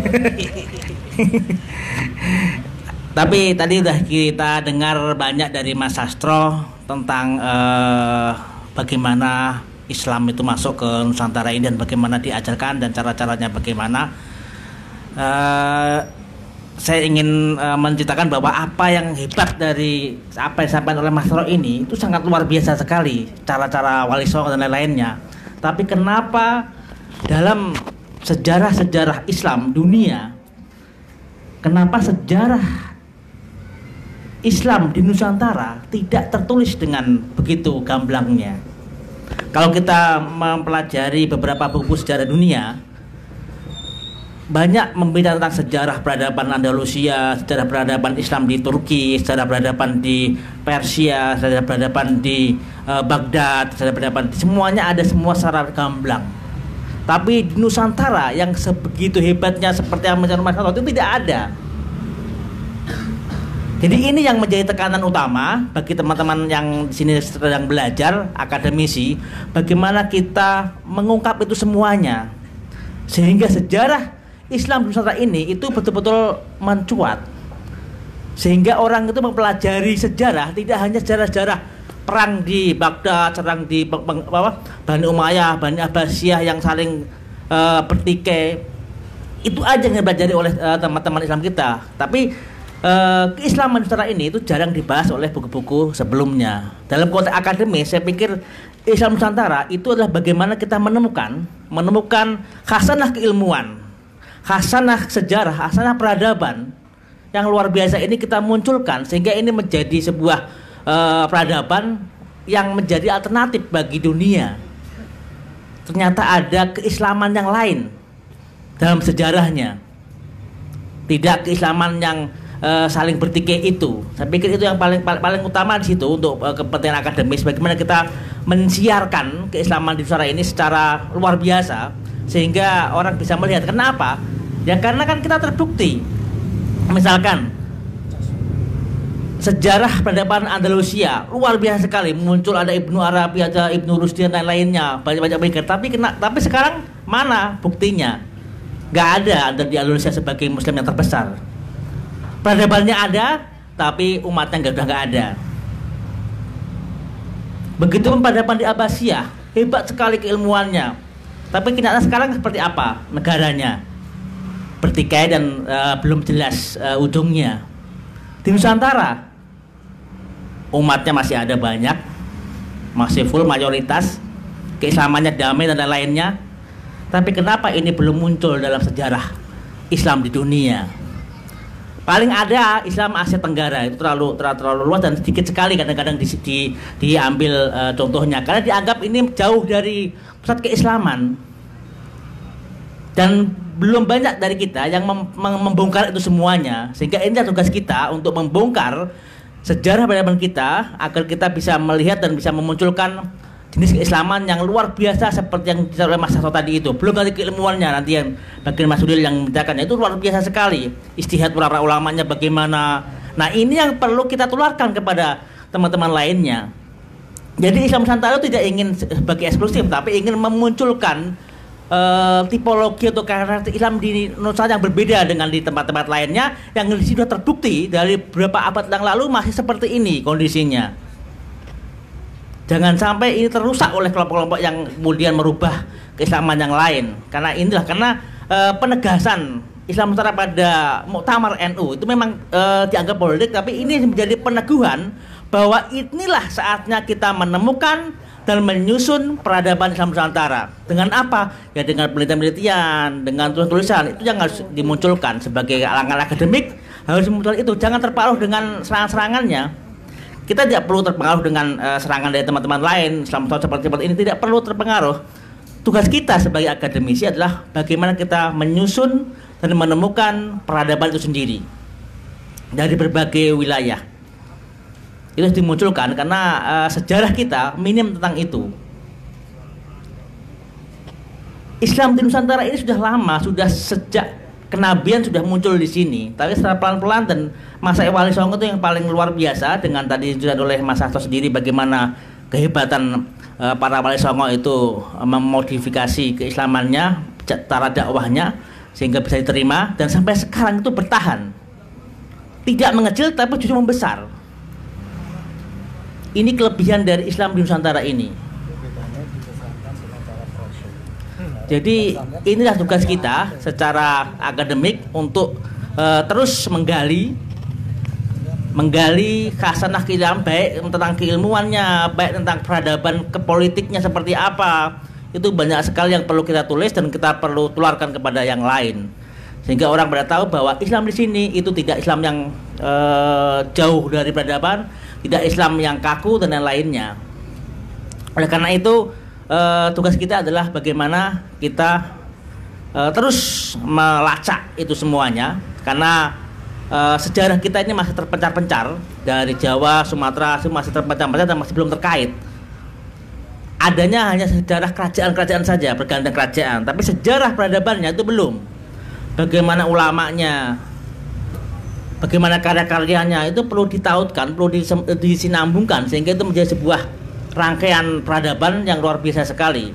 [SPEAKER 8] Tapi tadi udah kita dengar banyak dari Mas Sastro tentang eh, bagaimana Islam itu masuk ke Nusantara ini dan bagaimana diajarkan dan cara-caranya bagaimana. Eh, saya ingin uh, menceritakan bahwa apa yang hebat dari apa yang disampaikan oleh Mas Tro ini itu sangat luar biasa sekali, cara-cara Wali Songo dan lain-lainnya. Tapi kenapa dalam sejarah-sejarah Islam dunia, kenapa sejarah Islam di Nusantara tidak tertulis dengan begitu gamblangnya? Kalau kita mempelajari beberapa buku sejarah dunia, banyak membicarakan tentang sejarah peradaban Andalusia, sejarah peradaban Islam di Turki, sejarah peradaban di Persia, sejarah peradaban di uh, Baghdad, sejarah peradaban, semuanya ada semua secara gamblang. Tapi di Nusantara yang sebegitu hebatnya seperti yang menceritakan Mas Sastro itu tidak ada. Jadi ini yang menjadi tekanan utama bagi teman-teman yang di sini sedang belajar, akademisi, bagaimana kita mengungkap itu semuanya sehingga sejarah Islam di Nusantara ini itu betul-betul mencuat, sehingga orang itu mempelajari sejarah tidak hanya sejarah-sejarah perang di Baghdad, serang di apa, Bani Umayyah, Bani Abbasiyah yang saling uh, bertikai, itu aja yang dipelajari oleh uh, teman-teman Islam kita. Tapi uh, keislaman Nusantara ini itu jarang dibahas oleh buku-buku sebelumnya. Dalam konteks akademis, saya pikir Islam Nusantara itu adalah bagaimana kita menemukan menemukan khasanah keilmuan, khasanah sejarah, khasanah peradaban yang luar biasa ini kita munculkan sehingga ini menjadi sebuah uh, peradaban yang menjadi alternatif bagi dunia. Ternyata ada keislaman yang lain dalam sejarahnya, tidak keislaman yang uh, saling bertikai itu. Saya pikir itu yang paling paling, paling utama di situ untuk uh, kepentingan akademis, bagaimana kita mensiarkan keislaman di Nusantara ini secara luar biasa sehingga orang bisa melihat. Kenapa? Ya karena kan kita terbukti, misalkan sejarah peradaban Andalusia luar biasa sekali, muncul ada Ibnu Arabi, ada Ibnu Rusdi dan lain-lainnya, banyak-banyak pikir. Tapi kena, tapi sekarang mana buktinya? Gak ada di Andalusia sebagai Muslim yang terbesar. Peradabannya ada, tapi umatnya udah gak ada. Begitu pun peradaban di Abbasiyah, hebat sekali keilmuannya. Tapi kenyataan sekarang seperti apa negaranya? Bertikai dan uh, belum jelas uh, ujungnya. Di Nusantara umatnya masih ada banyak, masih full mayoritas, keislamannya damai dan lain-lainnya. Tapi kenapa ini belum muncul dalam sejarah Islam di dunia? Paling ada Islam Asia Tenggara, itu terlalu terlalu, terlalu luas dan sedikit sekali kadang-kadang di, di, diambil uh, contohnya karena dianggap ini jauh dari pusat keislaman. Dan belum banyak dari kita yang mem mem membongkar itu semuanya, sehingga ini tugas kita untuk membongkar sejarah peradaban kita agar kita bisa melihat dan bisa memunculkan jenis keislaman yang luar biasa seperti yang diceritakan oleh Mas Sastro tadi itu. Belum lagi keilmuannya nanti yang bagian Mas Ulil yang menceritakannya itu luar biasa sekali. Istihad para ulamanya bagaimana. Nah ini yang perlu kita tularkan kepada teman-teman lainnya. Jadi Islam Nusantara tidak ingin sebagai eksklusif, tapi ingin memunculkan Uh, tipologi atau karakter Islam di Nusantara yang berbeda dengan di tempat-tempat lainnya yang di sini sudah terbukti dari beberapa abad yang lalu masih seperti ini kondisinya. Jangan sampai ini terusak oleh kelompok-kelompok yang kemudian merubah keislaman yang lain. Karena inilah karena uh, penegasan Islam Nusantara pada Muktamar N U itu memang uh, dianggap politik, tapi ini menjadi peneguhan bahwa inilah saatnya kita menemukan dan menyusun peradaban Islam Nusantara. Dengan apa? Ya dengan penelitian-penelitian, dengan tulisan-tulisan. Itu yang harus dimunculkan sebagai kalangan akademik, harus muncul itu. Jangan terpengaruh dengan serangan-serangannya. Kita tidak perlu terpengaruh dengan uh, serangan dari teman-teman lain Islam Nusantara seperti, seperti ini, tidak perlu terpengaruh. Tugas kita sebagai akademisi adalah bagaimana kita menyusun dan menemukan peradaban itu sendiri dari berbagai wilayah. Itu harus dimunculkan karena uh, sejarah kita minim tentang itu. Islam di Nusantara ini sudah lama, sudah sejak kenabian sudah muncul di sini. Tapi secara pelan-pelan, dan masa Wali Songo itu yang paling luar biasa, dengan tadi sudah oleh Mas Hasto sendiri bagaimana kehebatan uh, para Wali Songo itu uh, memodifikasi keislamannya, cara dakwahnya sehingga bisa diterima, dan sampai sekarang itu bertahan. Tidak mengecil tapi justru membesar. Ini kelebihan dari Islam di Nusantara ini. Jadi inilah tugas kita secara akademik untuk uh, terus menggali menggali khasanah keilmuan, baik tentang keilmuannya, baik tentang peradaban kepolitiknya seperti apa. Itu banyak sekali yang perlu kita tulis dan kita perlu tularkan kepada yang lain, sehingga orang pada tahu bahwa Islam di sini itu tidak Islam yang uh, jauh dari peradaban, tidak Islam yang kaku dan lain-lainnya. Oleh karena itu Uh, tugas kita adalah bagaimana kita uh, terus melacak itu semuanya, karena uh, sejarah kita ini masih terpencar-pencar dari Jawa, Sumatera, masih terpencar-pencar dan masih belum terkait. Adanya hanya sejarah kerajaan-kerajaan saja, bergantian kerajaan, tapi sejarah peradabannya itu belum. Bagaimana ulamanya, bagaimana karya-karyanya itu perlu ditautkan, perlu disinambungkan sehingga itu menjadi sebuah rangkaian peradaban yang luar biasa sekali.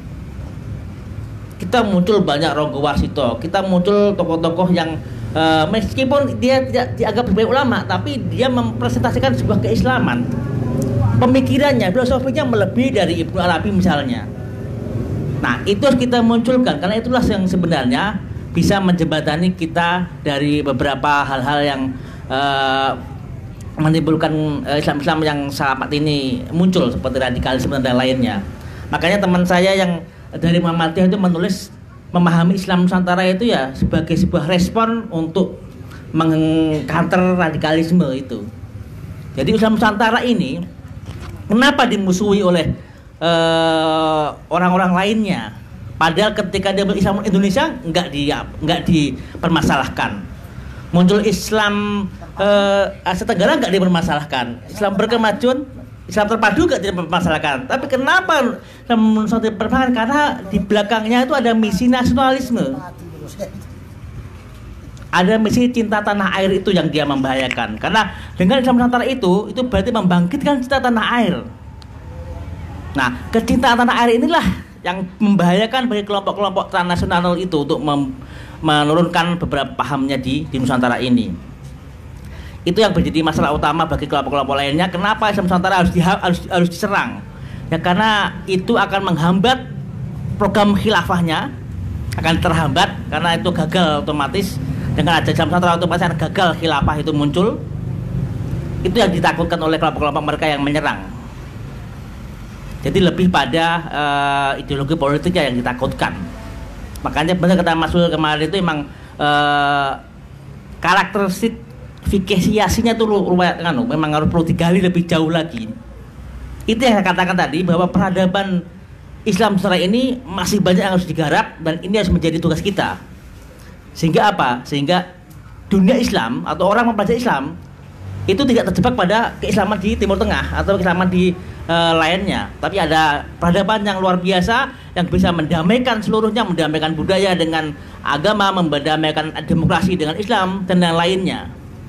[SPEAKER 8] Kita muncul banyak Ronggo Warsito, kita muncul tokoh-tokoh yang uh, meskipun dia tidak dianggap sebagai ulama, tapi dia mempresentasikan sebuah keislaman. Pemikirannya, filosofinya melebihi dari Ibnu Arabi misalnya. Nah, itu harus kita munculkan, karena itulah yang sebenarnya bisa menjembatani kita dari beberapa hal-hal yang uh, menimbulkan Islam-Islam yang saat ini muncul seperti radikalisme dan lainnya. Makanya teman saya yang dari Muhammadiyah itu menulis memahami Islam Nusantara itu ya sebagai sebuah respon untuk mengcounter radikalisme itu. Jadi Islam Nusantara ini kenapa dimusuhi oleh orang-orang uh, lainnya? Padahal ketika dia berislam Indonesia enggak di enggak dipermasalahkan. Muncul Islam uh, Asia Tenggara nggak dipermasalahkan, Islam berkemajuan, Islam terpadu nggak dipermasalahkan. Tapi kenapa Islam Nusantara dipermasalahkan? Karena di belakangnya itu ada misi nasionalisme, ada misi cinta tanah air itu yang dia membahayakan. Karena dengan Islam Nusantara itu, itu berarti membangkitkan cinta tanah air. Nah, kecintaan tanah air inilah yang membahayakan bagi kelompok-kelompok transnasional itu untuk mem menurunkan beberapa pahamnya di, di Nusantara ini. Itu yang menjadi masalah utama bagi kelompok-kelompok lainnya. Kenapa Islam Nusantara harus, di, harus, harus diserang? Ya karena itu akan menghambat program khilafahnya, akan terhambat karena itu gagal otomatis. Dengan adanya Islam Nusantara otomatis akan gagal khilafah itu muncul. Itu yang ditakutkan oleh kelompok-kelompok mereka yang menyerang. Jadi lebih pada uh, ideologi politiknya yang ditakutkan. Makanya benar kata Mas Sul kemarin itu memang uh, karakteristik fikihiyasinya itu lumayan, memang harus perlu digali lebih jauh lagi. Itu yang saya katakan tadi, bahwa peradaban Islam Nusantara ini masih banyak yang harus digarap, dan ini harus menjadi tugas kita. Sehingga apa? Sehingga dunia Islam atau orang mempelajari Islam itu tidak terjebak pada keislaman di Timur Tengah atau keislaman di uh, lainnya, tapi ada peradaban yang luar biasa yang bisa mendamaikan seluruhnya, mendamaikan budaya dengan agama, mendamaikan demokrasi dengan Islam dan yang lainnya.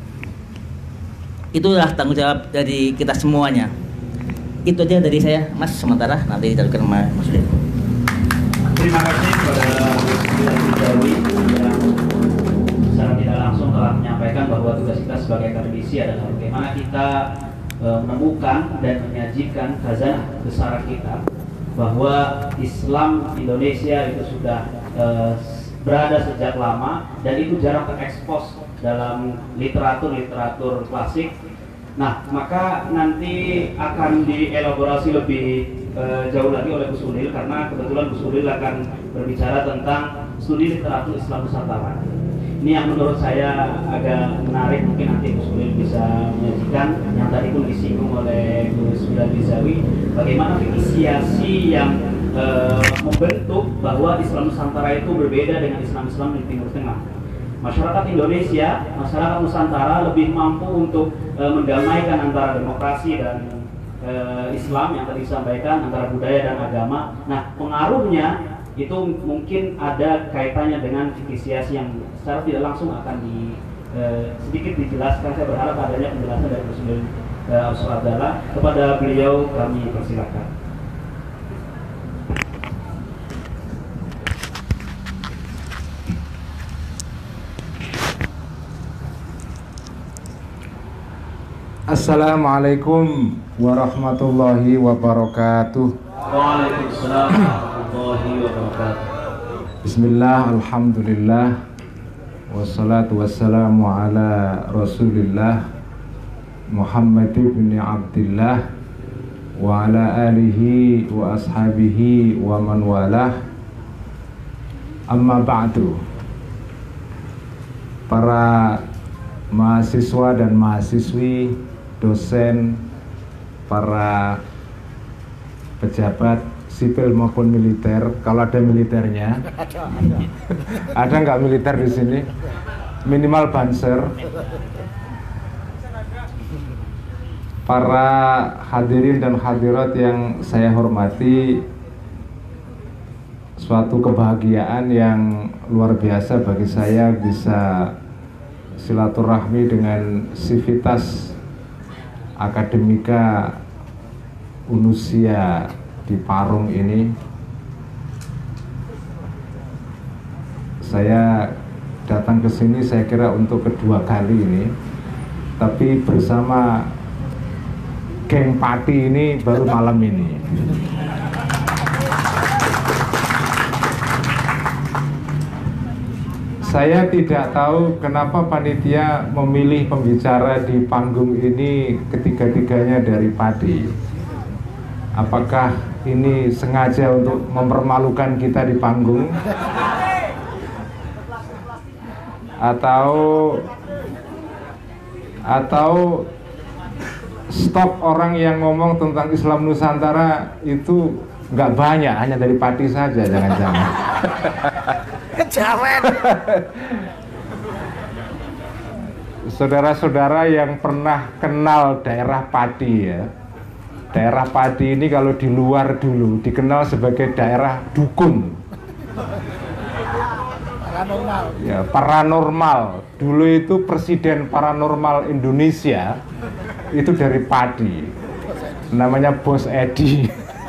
[SPEAKER 8] Itulah tanggung jawab dari kita semuanya. Itu aja dari saya, Mas. Sementara nanti kita akan Mas Sul.
[SPEAKER 4] Terima kasih kepada Bu Jawi yang secara tidak langsung telah menyampaikan bahwa tugas kita sebagai akademisi adalah bagaimana kita e, menemukan dan menyajikan khazanah besar kita, bahwa Islam Indonesia itu sudah e, berada sejak lama dan itu jarang terekspos dalam literatur-literatur klasik. Nah, maka nanti akan dielaborasi lebih uh, jauh lagi oleh Gus Ulil, karena kebetulan Gus Ulil akan berbicara tentang studi literatur Islam Nusantara. Ini yang menurut saya agak menarik, mungkin nanti Gus Ulil bisa menyajikan yang tadi pun disinggung oleh Gus Bilal Bizawi, bagaimana inisiasi yang uh, membentuk bahwa Islam Nusantara itu berbeda dengan Islam-Islam di Timur Tengah. Masyarakat Indonesia, masyarakat Nusantara lebih mampu untuk uh, mendamaikan antara demokrasi dan uh, Islam yang tadi disampaikan, antara budaya dan agama. Nah, pengaruhnya itu mungkin ada kaitannya dengan fikisiasi yang secara tidak langsung akan di eh, sedikit dijelaskan. Saya berharap adanya penjelasan dari Gus Ulil eh, Abdallah. Kepada beliau kami persilakan.
[SPEAKER 9] Assalamualaikum warahmatullahi wabarakatuh.
[SPEAKER 4] Waalaikumsalam warahmatullahi wabarakatuh.
[SPEAKER 9] Bismillah, alhamdulillah, wassalatu wassalamu ala rasulillah Muhammad ibn Abdillah wa ala alihi wa ashabihi wa man walah. Amma ba'du. Para mahasiswa dan mahasiswi, dosen, para pejabat sipil maupun militer, kalau ada militernya, ada nggak militer di sini? Minimal banser. Para hadirin dan hadirat yang saya hormati, suatu kebahagiaan yang luar biasa bagi saya bisa silaturahmi dengan Sivitas Akademika Unusia di Parung ini. Saya datang ke sini saya kira untuk kedua kali ini, tapi bersama geng Pati ini baru malam ini. Saya tidak tahu kenapa panitia memilih pembicara di panggung ini ketiga-tiganya dari Pati. Apakah ini sengaja untuk mempermalukan kita di panggung? Atau atau stok orang yang ngomong tentang Islam Nusantara itu nggak banyak, hanya dari Pati saja, jangan-jangan.
[SPEAKER 6] Kejawen.
[SPEAKER 9] Saudara-saudara yang pernah kenal daerah Pati ya, daerah Pati ini kalau di luar dulu dikenal sebagai daerah dukun.
[SPEAKER 6] Paranormal.
[SPEAKER 9] Ya, paranormal. Dulu itu presiden paranormal Indonesia itu dari Pati. Namanya Bos Edi.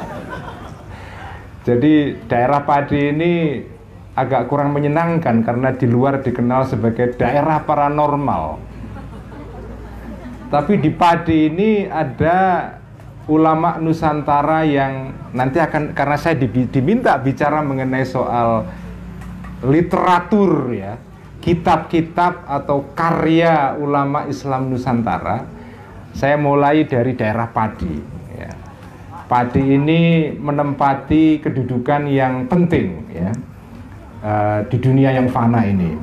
[SPEAKER 9] Jadi daerah Pati ini agak kurang menyenangkan karena di luar dikenal sebagai daerah paranormal. Tapi di Pati ini ada ulama Nusantara yang nanti akan, karena saya diminta bicara mengenai soal literatur ya, kitab-kitab atau karya ulama Islam Nusantara, saya mulai dari daerah Pati ya. Pati ini menempati kedudukan yang penting ya, uh, di dunia yang fana ini.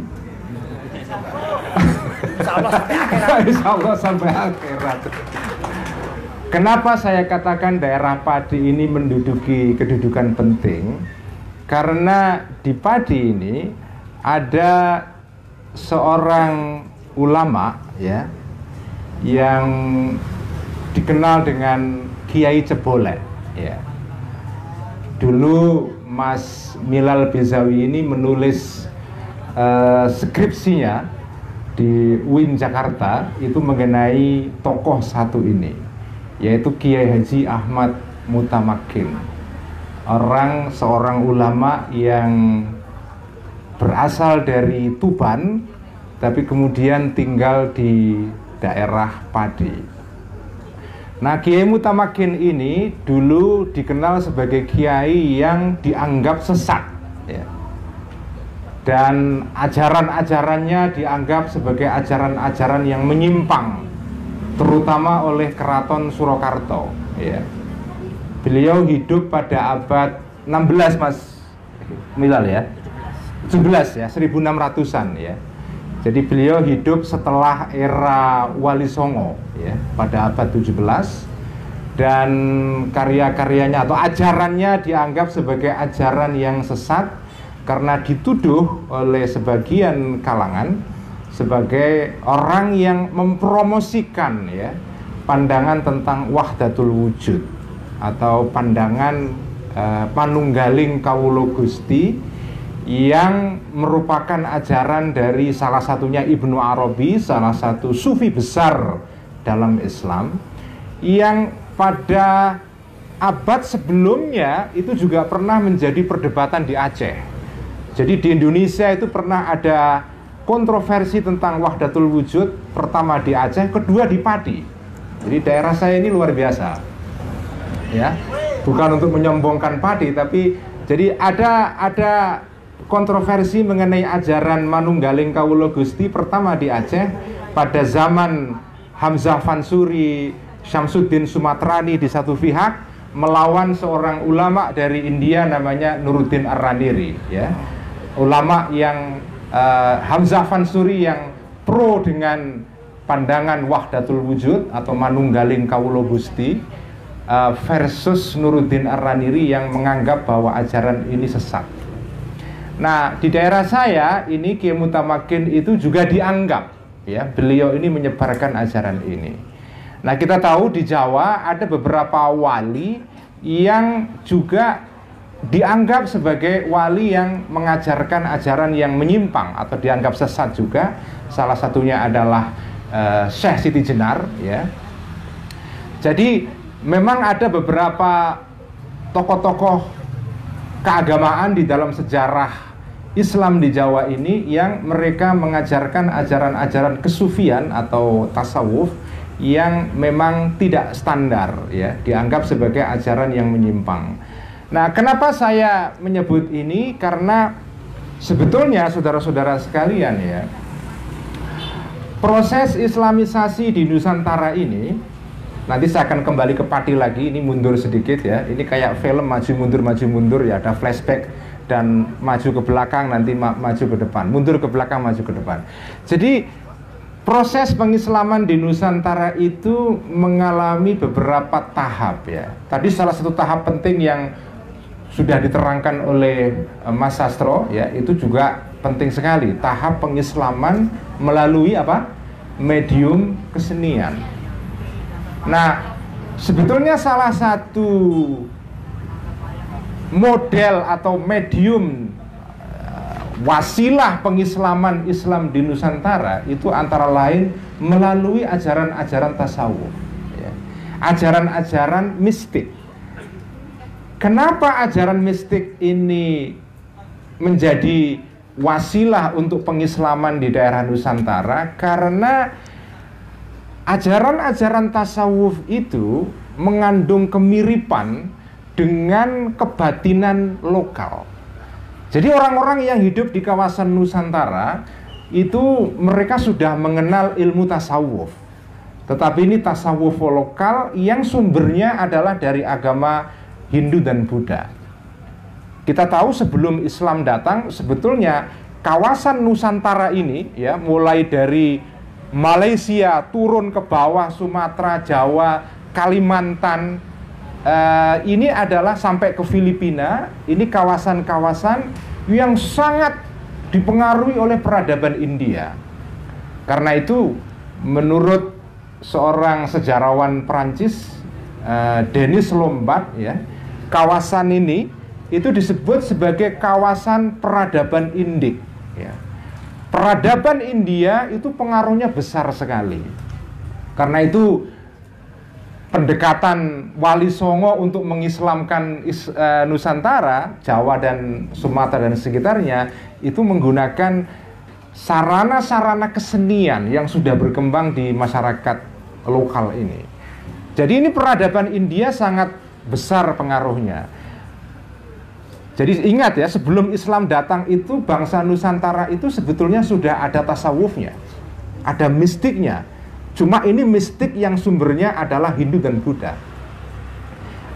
[SPEAKER 9] Insya Allah sampai akhirat. Insya Allah sampai akhirat. Kenapa saya katakan daerah Pati ini menduduki kedudukan penting? Karena di Pati ini ada seorang ulama ya yang dikenal dengan Kiai Cebolek ya. Dulu Mas Milal Bizawi ini menulis uh, skripsinya di U I N Jakarta itu mengenai tokoh satu ini, yaitu Kiai Haji Ahmad Mutamakin, orang seorang ulama yang berasal dari Tuban tapi kemudian tinggal di daerah Pati. Nah, Kiai Mutamakin ini dulu dikenal sebagai kiai yang dianggap sesat ya. Dan ajaran-ajarannya dianggap sebagai ajaran-ajaran yang menyimpang, terutama oleh Keraton Surakarta ya. Beliau hidup pada abad enam belas, Mas Milal ya. tujuh belas ya, seribu enam ratusan ya. Jadi beliau hidup setelah era Wali Songo ya, pada abad tujuh belas, dan karya-karyanya atau ajarannya dianggap sebagai ajaran yang sesat karena dituduh oleh sebagian kalangan sebagai orang yang mempromosikan ya pandangan tentang wahdatul wujud atau pandangan uh, panunggaling kawula Gusti, yang merupakan ajaran dari salah satunya Ibnu Arabi, salah satu sufi besar dalam Islam, yang pada abad sebelumnya itu juga pernah menjadi perdebatan di Aceh. Jadi di Indonesia itu pernah ada kontroversi tentang wahdatul wujud, pertama di Aceh, kedua di Pati. Jadi daerah saya ini luar biasa ya, bukan untuk menyombongkan Pati, tapi jadi ada ada kontroversi mengenai ajaran manunggaling kawula Gusti pertama di Aceh pada zaman Hamzah Fansuri, Syamsuddin Sumatrani di satu pihak melawan seorang ulama dari India namanya Nuruddin Ar-Raniri ya. Ulama yang uh, Hamzah Fansuri yang pro dengan pandangan wahdatul wujud atau manunggaling kawula Gusti uh, versus Nuruddin Ar-Raniri yang menganggap bahwa ajaran ini sesat. Nah, di daerah saya ini Kiai Mutamakin itu juga dianggap ya, beliau ini menyebarkan ajaran ini. Nah, kita tahu di Jawa ada beberapa wali yang juga dianggap sebagai wali yang mengajarkan ajaran yang menyimpang atau dianggap sesat juga. Salah satunya adalah uh, Syekh Siti Jenar ya. Jadi memang ada beberapa tokoh-tokoh keagamaan di dalam sejarah Islam di Jawa ini yang mereka mengajarkan ajaran-ajaran kesufian atau tasawuf yang memang tidak standar ya, dianggap sebagai ajaran yang menyimpang. Nah, kenapa saya menyebut ini? Karena sebetulnya saudara-saudara sekalian ya, proses Islamisasi di Nusantara ini, nanti saya akan kembali ke Pati lagi, ini mundur sedikit ya, ini kayak film maju mundur maju mundur ya, ada flashback dan maju ke belakang, nanti ma maju ke depan, mundur ke belakang, maju ke depan. Jadi proses pengislaman di Nusantara itu mengalami beberapa tahap ya. Tadi salah satu tahap penting yang sudah diterangkan oleh uh, Mas Sastro ya, itu juga penting sekali, tahap pengislaman melalui apa? Medium kesenian. Nah, sebetulnya salah satu model atau medium uh, wasilah pengislaman Islam di Nusantara itu antara lain melalui ajaran-ajaran tasawuf ya. Ajaran-ajaran mistik. Kenapa ajaran mistik ini menjadi wasilah untuk pengislaman di daerah Nusantara? Karena ajaran-ajaran tasawuf itu mengandung kemiripan dengan kebatinan lokal. Jadi orang-orang yang hidup di kawasan Nusantara itu mereka sudah mengenal ilmu tasawuf. Tetapi ini tasawuf lokal yang sumbernya adalah dari agama Hindu dan Buddha. Kita tahu sebelum Islam datang sebetulnya kawasan Nusantara ini ya, mulai dari Malaysia turun ke bawah Sumatera, Jawa, Kalimantan, Uh, ini adalah sampai ke Filipina. Ini kawasan-kawasan yang sangat dipengaruhi oleh peradaban India. Karena itu menurut seorang sejarawan Perancis, uh, Denis Lombard ya, kawasan ini itu disebut sebagai kawasan peradaban Indik ya. Peradaban India itu pengaruhnya besar sekali. Karena itu pendekatan Wali Songo untuk mengislamkan is, uh, Nusantara, Jawa dan Sumatera dan sekitarnya itu menggunakan sarana-sarana kesenian yang sudah berkembang di masyarakat lokal ini. Jadi ini peradaban India sangat besar pengaruhnya. Jadi ingat ya, sebelum Islam datang itu bangsa Nusantara itu sebetulnya sudah ada tasawufnya, ada mistiknya. Cuma ini mistik yang sumbernya adalah Hindu dan Buddha.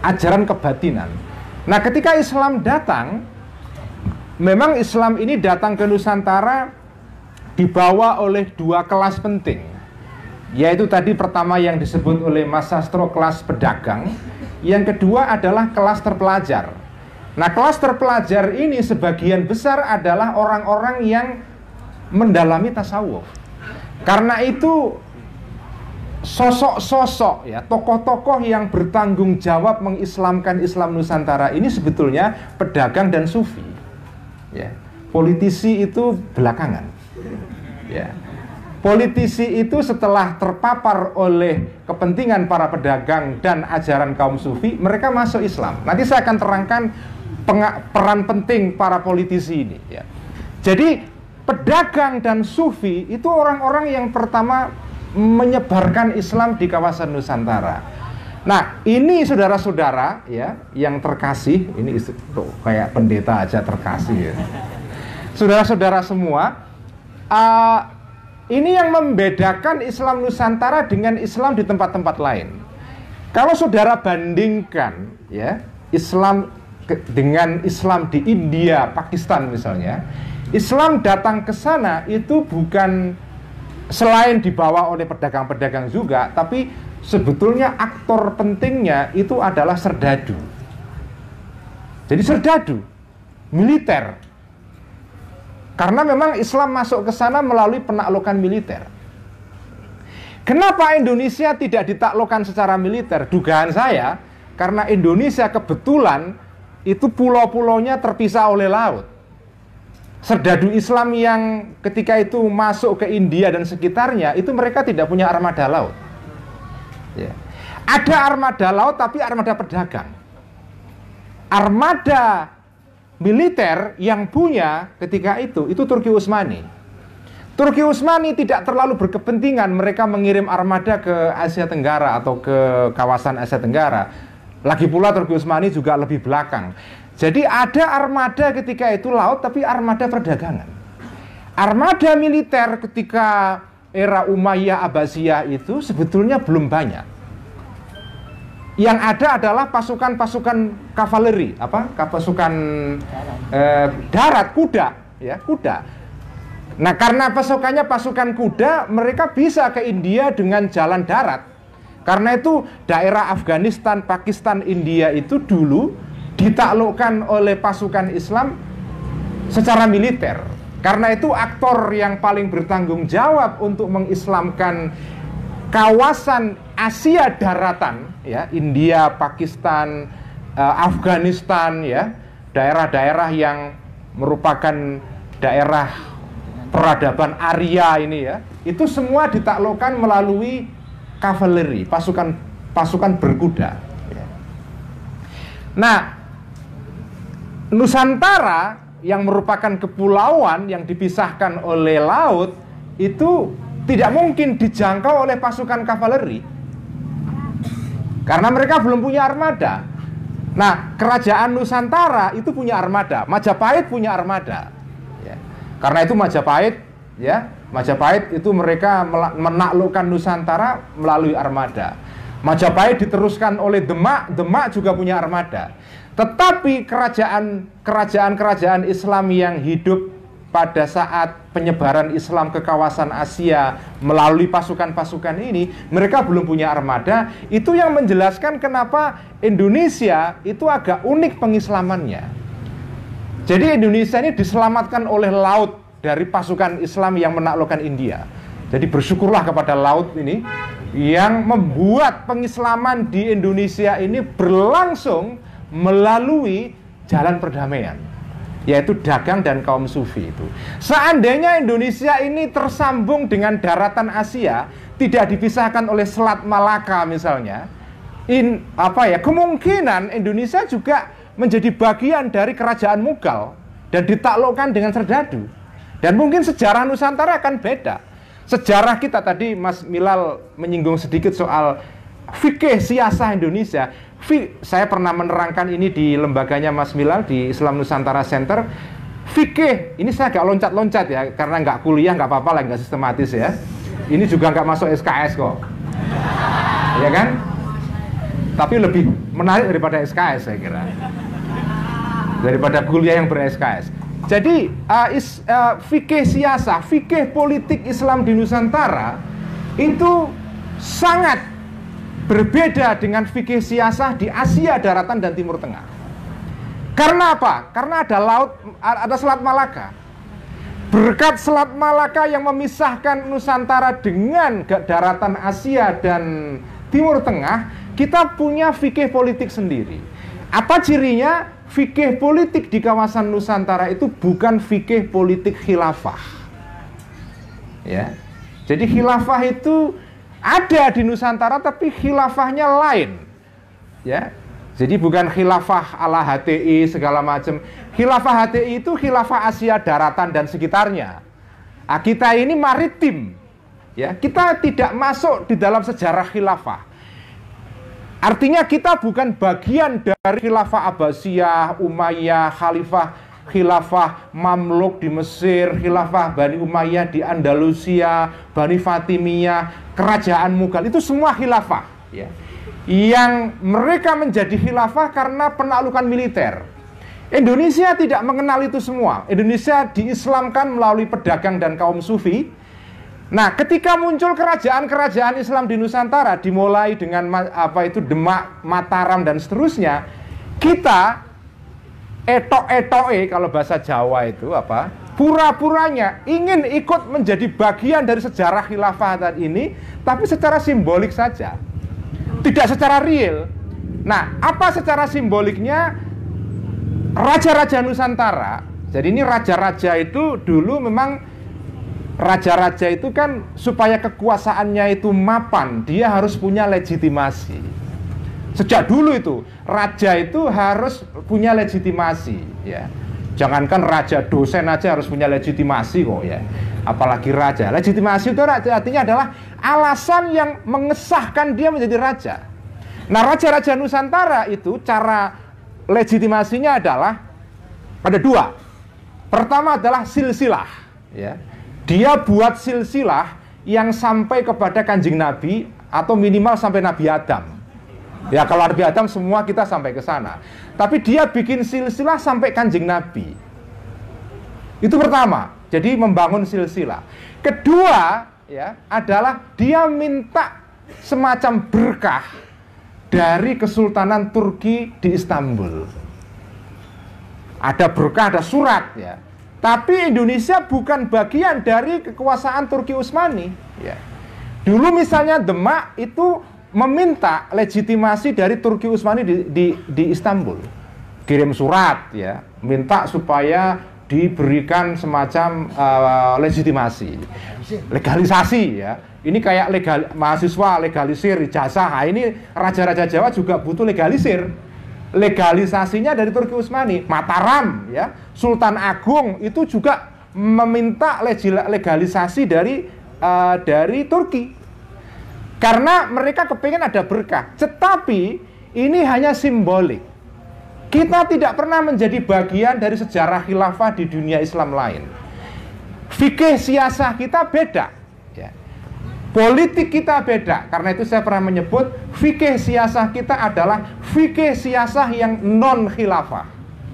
[SPEAKER 9] ajaran kebatinan. Nah, ketika Islam datang, memang Islam ini datang ke Nusantara dibawa oleh dua kelas penting, yaitu tadi pertama yang disebut oleh Mas Sastro kelas pedagang, yang kedua adalah kelas terpelajar. Nah, kelas terpelajar ini sebagian besar adalah orang-orang yang mendalami tasawuf. Karena itu sosok-sosok ya, tokoh-tokoh yang bertanggung jawab mengislamkan Islam Nusantara ini sebetulnya pedagang dan sufi. Ya, politisi itu belakangan. Ya. Politisi itu setelah terpapar oleh kepentingan para pedagang dan ajaran kaum sufi, mereka masuk Islam. Nanti saya akan terangkan peran penting para politisi ini. Ya. Jadi pedagang dan sufi itu orang-orang yang pertama menyebarkan Islam di kawasan Nusantara. Nah, ini saudara-saudara ya yang terkasih, ini tuh, kayak pendeta aja terkasih ya. Saudara-saudara semua, uh, ini yang membedakan Islam Nusantara dengan Islam di tempat-tempat lain. Kalau saudara bandingkan ya Islam ke, dengan Islam di India, Pakistan misalnya, Islam datang ke sana itu bukan selain dibawa oleh pedagang-pedagang juga, tapi sebetulnya aktor pentingnya itu adalah serdadu. Jadi serdadu, militer. Karena memang Islam masuk ke sana melalui penaklukan militer. Kenapa Indonesia tidak ditaklukkan secara militer? Dugaan saya, karena Indonesia kebetulan itu pulau-pulaunya terpisah oleh laut. Serdadu Islam yang ketika itu masuk ke India dan sekitarnya, itu mereka tidak punya armada laut. Ya. Ada armada laut, tapi armada pedagang. Armada militer yang punya ketika itu, itu Turki Utsmani. Turki Utsmani tidak terlalu berkepentingan mereka mengirim armada ke Asia Tenggara atau ke kawasan Asia Tenggara. Lagi pula Turki Utsmani juga lebih belakang. Jadi ada armada ketika itu laut, tapi armada perdagangan. Armada militer ketika era Umayyah Abbasiyah itu sebetulnya belum banyak. Yang ada adalah pasukan-pasukan kavaleri, apa? Pasukan eh, darat, kuda, ya, kuda. Nah, karena pasukannya pasukan kuda, mereka bisa ke India dengan jalan darat. Karena itu daerah Afghanistan, Pakistan, India itu dulu ditaklukkan oleh pasukan Islam secara militer. Karena itu aktor yang paling bertanggung jawab untuk mengislamkan kawasan Asia daratan, ya, India, Pakistan, uh, Afghanistan, ya, daerah-daerah yang merupakan daerah peradaban Arya ini, ya, itu semua ditaklukkan melalui kavaleri, pasukan pasukan berkuda. Ya. Nah, Nusantara yang merupakan kepulauan yang dipisahkan oleh laut itu tidak mungkin dijangkau oleh pasukan kavaleri karena mereka belum punya armada. Nah, kerajaan Nusantara itu punya armada, Majapahit punya armada. Ya. Karena itu Majapahit, ya, Majapahit itu mereka menaklukkan Nusantara melalui armada. Majapahit diteruskan oleh Demak, Demak juga punya armada. Tetapi kerajaan kerajaan-kerajaan Islam yang hidup pada saat penyebaran Islam ke kawasan Asia melalui pasukan-pasukan ini, mereka belum punya armada. Itu yang menjelaskan kenapa Indonesia itu agak unik pengislamannya. Jadi Indonesia ini diselamatkan oleh laut dari pasukan Islam yang menaklukkan India. Jadi bersyukurlah kepada laut ini yang membuat pengislaman di Indonesia ini berlangsung melalui jalan perdamaian, yaitu dagang dan kaum sufi itu. Seandainya Indonesia ini tersambung dengan daratan Asia, tidak dipisahkan oleh Selat Malaka misalnya, in, apa ya, kemungkinan Indonesia juga menjadi bagian dari kerajaan Mughal dan ditaklukkan dengan serdadu. Dan mungkin sejarah Nusantara akan beda. Sejarah kita tadi Mas Milal menyinggung sedikit soal fikih siasah Indonesia. Saya pernah menerangkan ini di lembaganya Mas Milal di Islam Nusantara Center. Fikih, ini saya agak loncat-loncat ya, karena nggak kuliah, nggak apa-apa lah, nggak sistematis ya. Ini juga nggak masuk S K S kok, ya kan? tapi lebih menarik daripada S K S saya kira, daripada kuliah yang ber-S K S. Jadi uh, is, uh, fikih siasah, fikih politik Islam di Nusantara itu sangat berbeda dengan fikih siasah di Asia Daratan dan Timur Tengah. Karena apa? Karena ada laut, ada Selat Malaka. Berkat Selat Malaka yang memisahkan Nusantara dengan daratan Asia dan Timur Tengah, kita punya fikih politik sendiri. Apa cirinya? Fikih politik di kawasan Nusantara itu bukan fikih politik khilafah. Ya. Jadi khilafah itu ada di Nusantara tapi khilafahnya lain. Ya. Jadi bukan khilafah ala H T I segala macam. Khilafah H T I itu khilafah Asia Daratan dan sekitarnya. Nah, kita ini maritim. Ya, kita tidak masuk di dalam sejarah khilafah. Artinya kita bukan bagian dari khilafah Abbasiyah, Umayyah, Khalifah, khilafah Mamluk di Mesir, khilafah Bani Umayyah di Andalusia, Bani Fatimiyah, kerajaan Mughal, itu semua khilafah. Ya. Yang mereka menjadi khilafah karena penaklukan militer. Indonesia tidak mengenal itu semua. Indonesia diislamkan melalui pedagang dan kaum sufi. Nah, ketika muncul kerajaan-kerajaan Islam di Nusantara, dimulai dengan apa itu Demak, Mataram dan seterusnya, kita etok-etoke kalau bahasa Jawa itu apa? Pura-puranya ingin ikut menjadi bagian dari sejarah khilafah tadi ini, tapi secara simbolik saja. Tidak secara real. Nah, apa secara simboliknya? Raja-raja Nusantara. Jadi ini raja-raja itu dulu memang raja-raja itu kan supaya kekuasaannya itu mapan, dia harus punya legitimasi. Sejak dulu itu raja itu harus punya legitimasi, ya. Jangankan raja, dosen aja harus punya legitimasi kok ya. Apalagi raja. Legitimasi itu artinya adalah alasan yang mengesahkan dia menjadi raja. Nah, raja-raja Nusantara itu cara legitimasinya adalah ada dua. Pertama adalah silsilah, ya. Dia buat silsilah yang sampai kepada Kanjeng Nabi atau minimal sampai Nabi Adam. Ya, kalau Nabi Adam semua kita sampai ke sana. Tapi dia bikin silsilah sampai Kanjeng Nabi. Itu pertama. Jadi membangun silsilah. Kedua, ya, adalah dia minta semacam berkah dari Kesultanan Turki di Istanbul. Ada berkah, ada surat, ya. Tapi Indonesia bukan bagian dari kekuasaan Turki Utsmani. Ya. Dulu misalnya Demak itu meminta legitimasi dari Turki Utsmani di, di, di Istanbul. Kirim surat, ya, minta supaya diberikan semacam uh, legitimasi, legalisasi, ya. Ini kayak legal, mahasiswa legalisir ijazah. Nah, ini raja-raja Jawa juga butuh legalisir. Legalisasinya dari Turki Utsmani. Mataram, ya, Sultan Agung itu juga meminta legalisasi dari uh, dari Turki karena mereka kepingin ada berkah. Tetapi ini hanya simbolik. Kita tidak pernah menjadi bagian dari sejarah khilafah di dunia Islam lain. Fikih siasah kita beda, ya. Politik kita beda. Karena itu saya pernah menyebut fikih siasah kita adalah fikih siasah yang non khilafah.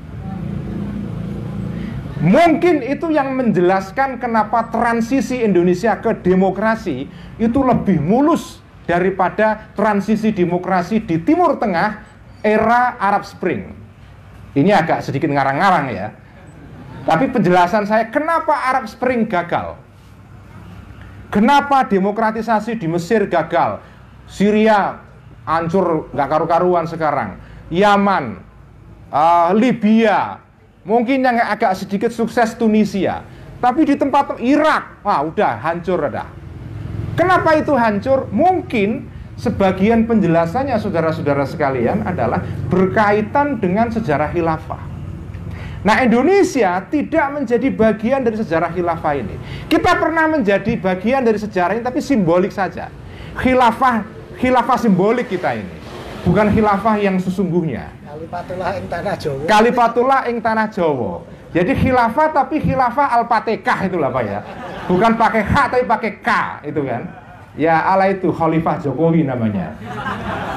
[SPEAKER 9] Mungkin itu yang menjelaskan kenapa transisi Indonesia ke demokrasi itu lebih mulus daripada transisi demokrasi di Timur Tengah era Arab Spring. Ini agak sedikit ngarang-ngarang ya. Tapi penjelasan saya kenapa Arab Spring gagal. Kenapa demokratisasi di Mesir gagal. Syria hancur nggak karu-karuan sekarang. Yaman, uh, Libya, mungkin yang agak sedikit sukses Tunisia. Tapi di tempat Irak, wah udah hancur dah. Kenapa itu hancur? Mungkin sebagian penjelasannya saudara-saudara sekalian adalah berkaitan dengan sejarah khilafah. Nah, Indonesia tidak menjadi bagian dari sejarah khilafah ini. Kita pernah menjadi bagian dari sejarah ini tapi simbolik saja. Khilafah, khilafah simbolik kita ini. Bukan khilafah yang sesungguhnya.
[SPEAKER 6] Kalifatullah ing tanah Jawa.
[SPEAKER 9] Kalifatullah ing tanah Jawa. Jadi khilafah tapi khilafah al-Fatihah itulah Pak ya. Bukan pakai H tapi pakai K itu kan. Ya ala itu Khalifah Jokowi namanya.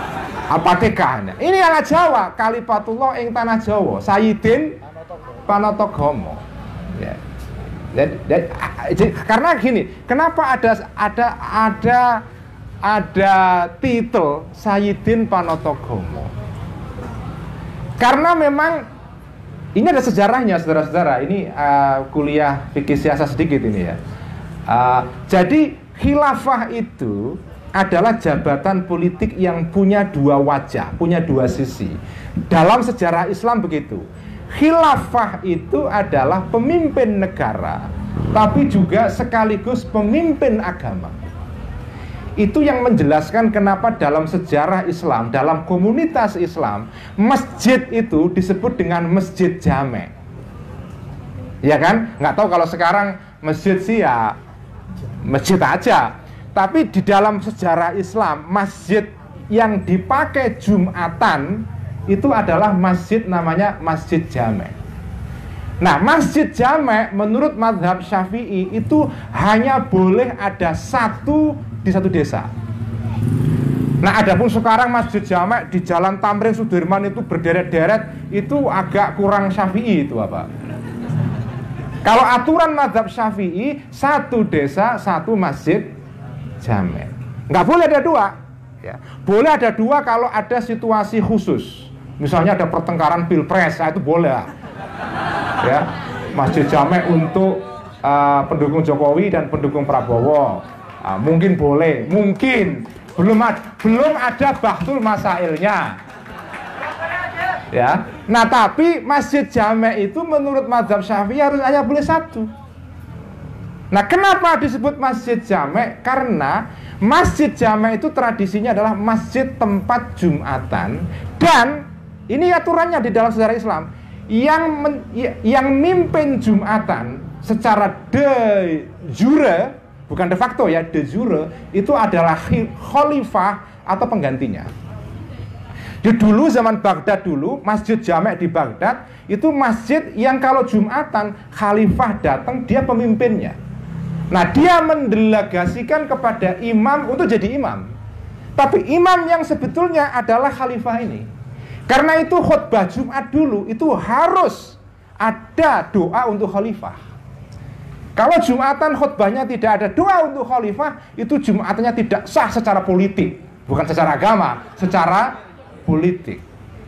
[SPEAKER 9] Apatekah. Ini yang Jawa, Kalifatullah ing tanah Jawa, Sayyidin Panatagomo. Ya. Dan, dan, karena gini, kenapa ada ada ada ada titel Sayyidin Panatagomo? Karena memang ini ada sejarahnya, saudara-saudara. Ini uh, kuliah fikih siasat sedikit ini ya. Uh, jadi khilafah itu adalah jabatan politik yang punya dua wajah, punya dua sisi. Dalam sejarah Islam begitu. Khilafah itu adalah pemimpin negara, tapi juga sekaligus pemimpin agama. Itu yang menjelaskan kenapa dalam sejarah Islam, dalam komunitas Islam, masjid itu disebut dengan masjid jame'. Ya kan? Nggak tahu kalau sekarang masjid sih ya masjid aja. Tapi di dalam sejarah Islam, masjid yang dipakai Jumatan itu adalah masjid namanya Masjid Jame'. Nah, Masjid Jame' menurut mazhab Syafi'i itu hanya boleh ada satu di satu desa. Nah, adapun sekarang Masjid Jame' di Jalan Tamrin Sudirman itu berderet-deret, itu agak kurang Syafi'i itu apa? Kalau aturan mazhab Syafi'i, satu desa, satu masjid jame'. Nggak boleh ada dua ya. Boleh ada dua kalau ada situasi khusus. Misalnya ada pertengkaran pilpres, nah itu boleh ya. Masjid jame' untuk uh, pendukung Jokowi dan pendukung Prabowo, uh, mungkin boleh, mungkin belum ada, belum ada bahtul masailnya ya. Nah, tapi masjid jame' itu menurut mazhab Syafi'i harus hanya boleh satu. Nah, kenapa disebut masjid jame'? Karena masjid jame' itu tradisinya adalah masjid tempat Jumatan, dan ini aturannya di dalam sejarah Islam, yang men, yang mimpin Jumatan secara de jure, bukan de facto ya, de jure, itu adalah khalifah atau penggantinya. Di dulu zaman Baghdad dulu, masjid jame' di Baghdad itu masjid yang kalau Jumatan khalifah datang, dia pemimpinnya. Nah, dia mendelegasikan kepada imam untuk jadi imam. Tapi imam yang sebetulnya adalah khalifah ini. Karena itu khutbah Jumat dulu itu harus ada doa untuk khalifah. Kalau Jumatan khutbahnya tidak ada doa untuk khalifah, itu Jumatannya tidak sah secara politik. Bukan secara agama, secara politik.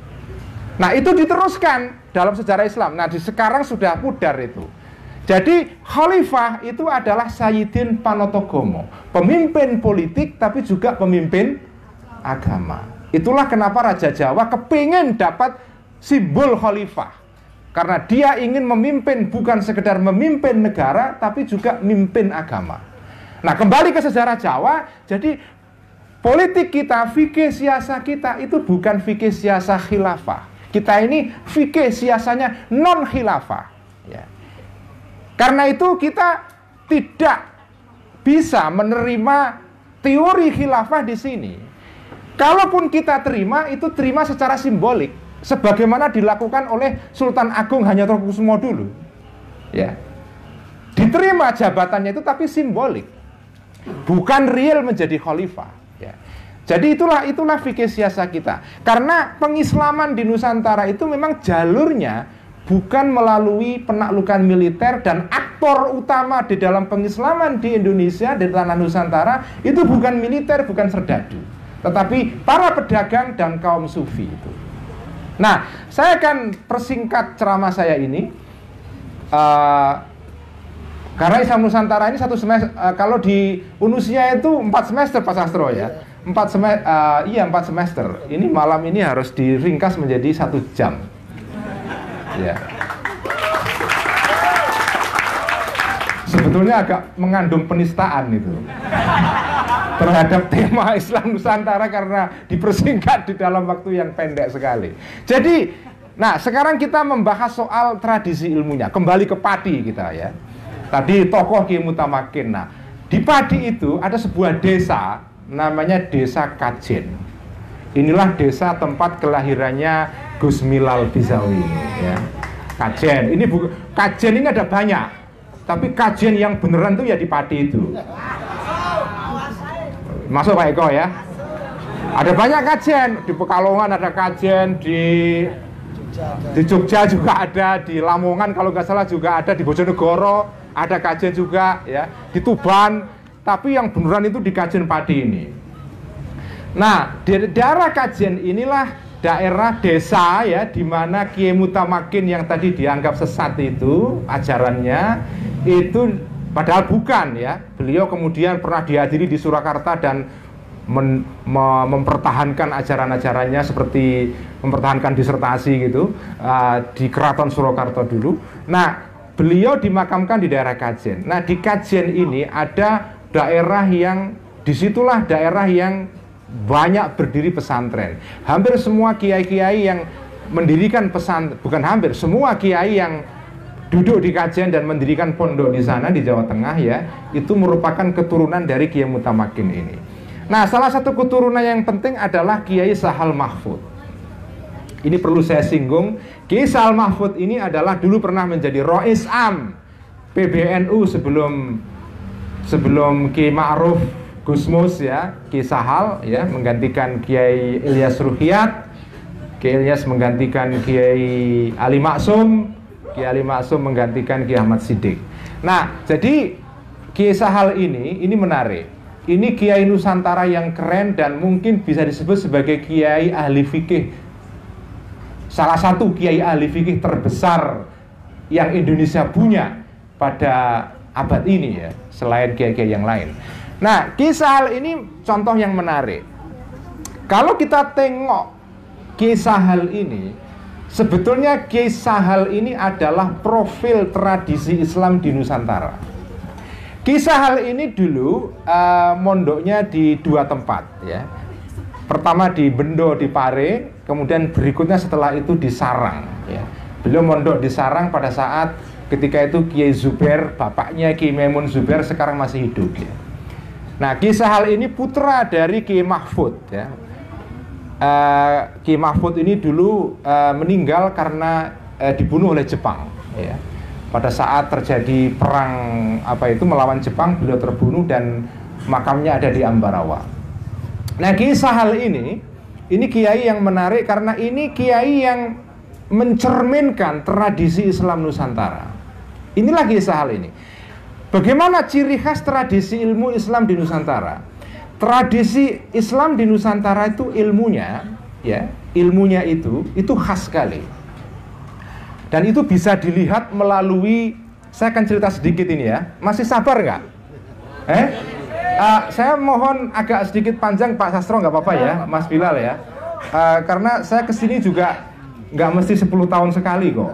[SPEAKER 9] Nah, itu diteruskan dalam sejarah Islam. Nah, di sekarang sudah pudar itu. Jadi khalifah itu adalah Sayyidin Panatagomo, pemimpin politik tapi juga pemimpin agama. Itulah kenapa Raja Jawa kepingin dapat simbol khalifah, karena dia ingin memimpin, bukan sekedar memimpin negara tapi juga memimpin agama. Nah, kembali ke sejarah Jawa, jadi politik kita, fikih siasa kita itu bukan fikih siasa khilafah. Kita ini fikih siasanya non khilafah ya. Karena itu kita tidak bisa menerima teori khilafah di sini. Kalaupun kita terima, itu terima secara simbolik, sebagaimana dilakukan oleh Sultan Agung Hanyatokusumo dulu. Ya, diterima jabatannya itu tapi simbolik, bukan real menjadi khalifah. Ya. Jadi itulah itulah fikih siasa kita. Karena pengislaman di Nusantara itu memang jalurnya bukan melalui penaklukan militer, dan aktor utama di dalam pengislaman di Indonesia, di tanah Nusantara itu bukan militer, bukan serdadu, tetapi para pedagang dan kaum sufi itu. Nah, saya akan persingkat ceramah saya ini uh, karena Islam Nusantara ini satu semester, uh, kalau di Unusia itu empat semester Pak Sastro ya, empat semester, uh, iya empat semester. Ini malam ini harus diringkas menjadi satu jam. Ya. Sebetulnya agak mengandung penistaan itu terhadap tema Islam Nusantara karena dipersingkat di dalam waktu yang pendek sekali. Jadi, nah sekarang kita membahas soal tradisi ilmunya. Kembali ke Padi kita ya. Tadi tokoh Ki Mutamakin. Nah, di Padi itu ada sebuah desa namanya Desa Kajen. Inilah desa tempat kelahirannya Gus Milal Bizawi ya. Kajen. Ini bukan Kajen, ini ada banyak. Tapi Kajen yang beneran tuh ya di Padi itu. Masuk Pak Eko ya. Ada banyak kajian, di Pekalongan ada kajian, di di Jogja juga ada, di Lamongan kalau nggak salah juga ada, di Bojonegoro ada kajian juga, ya, di Tuban. Tapi yang beneran itu di kajian padi ini. Nah, di daerah kajian inilah daerah desa ya, di mana Kiai Mutamakin yang tadi dianggap sesat itu ajarannya itu padahal bukan ya. Beliau kemudian pernah dihadiri di Surakarta dan Men, me, mempertahankan ajaran-ajarannya seperti mempertahankan disertasi gitu uh, di Keraton Surakarta dulu. Nah, beliau dimakamkan di daerah Kajen. Nah, di Kajen ini ada daerah yang disitulah daerah yang banyak berdiri pesantren. Hampir semua kiai-kiai yang mendirikan pesantren, bukan hampir, semua kiai yang duduk di Kajen dan mendirikan pondok di sana di Jawa Tengah ya, itu merupakan keturunan dari Kiai Mutamakin ini. Nah, salah satu keturunan yang penting adalah Kiai Sahal Mahfud. Ini perlu saya singgung. Kiai Sahal Mahfud ini adalah dulu pernah menjadi Rois Am P B N U sebelum sebelum Kiai Ma'ruf Gusmus ya, Kiai Sahal ya menggantikan Kiai Ilyas Ruhiyat, Kiai Ilyas menggantikan Kiai Ali Maksum, Kiai Ali Maksum menggantikan Kiai Ahmad Siddiq. Nah, jadi Kiai Sahal ini ini menarik. Ini Kiai Nusantara yang keren dan mungkin bisa disebut sebagai Kiai ahli fikih, salah satu Kiai ahli fikih terbesar yang Indonesia punya pada abad ini ya, selain kiai-kiai yang lain. Nah, Kiai Sahal ini contoh yang menarik. Kalau kita tengok Kiai Sahal ini, sebetulnya Kiai Sahal ini adalah profil tradisi Islam di Nusantara. Kisah hal ini dulu uh, mondoknya di dua tempat ya. Pertama di Bendo di Pare, kemudian berikutnya setelah itu di Sarang ya. Beliau mondok di Sarang pada saat ketika itu Kiai Zubair, bapaknya Kiai Maimun Zubair sekarang masih hidup ya. Nah, kisah hal ini putra dari Kiai Mahfud ya. Uh, Kiai Mahfud ini dulu uh, meninggal karena uh, dibunuh oleh Jepang ya. Pada saat terjadi perang apa itu melawan Jepang, beliau terbunuh dan makamnya ada di Ambarawa. Nah, kisah hal ini, ini kiai yang menarik karena ini kiai yang mencerminkan tradisi Islam Nusantara. Inilah kisah hal ini. Bagaimana ciri khas tradisi ilmu Islam di Nusantara? Tradisi Islam di Nusantara itu ilmunya, ya, ilmunya itu itu khas sekali. Dan itu bisa dilihat melalui, saya akan cerita sedikit ini ya. Masih sabar nggak? Eh? Uh, saya mohon agak sedikit panjang Pak Sastro, nggak apa-apa ya, Mas Bilal ya. Uh, karena saya kesini juga nggak mesti sepuluh tahun sekali kok.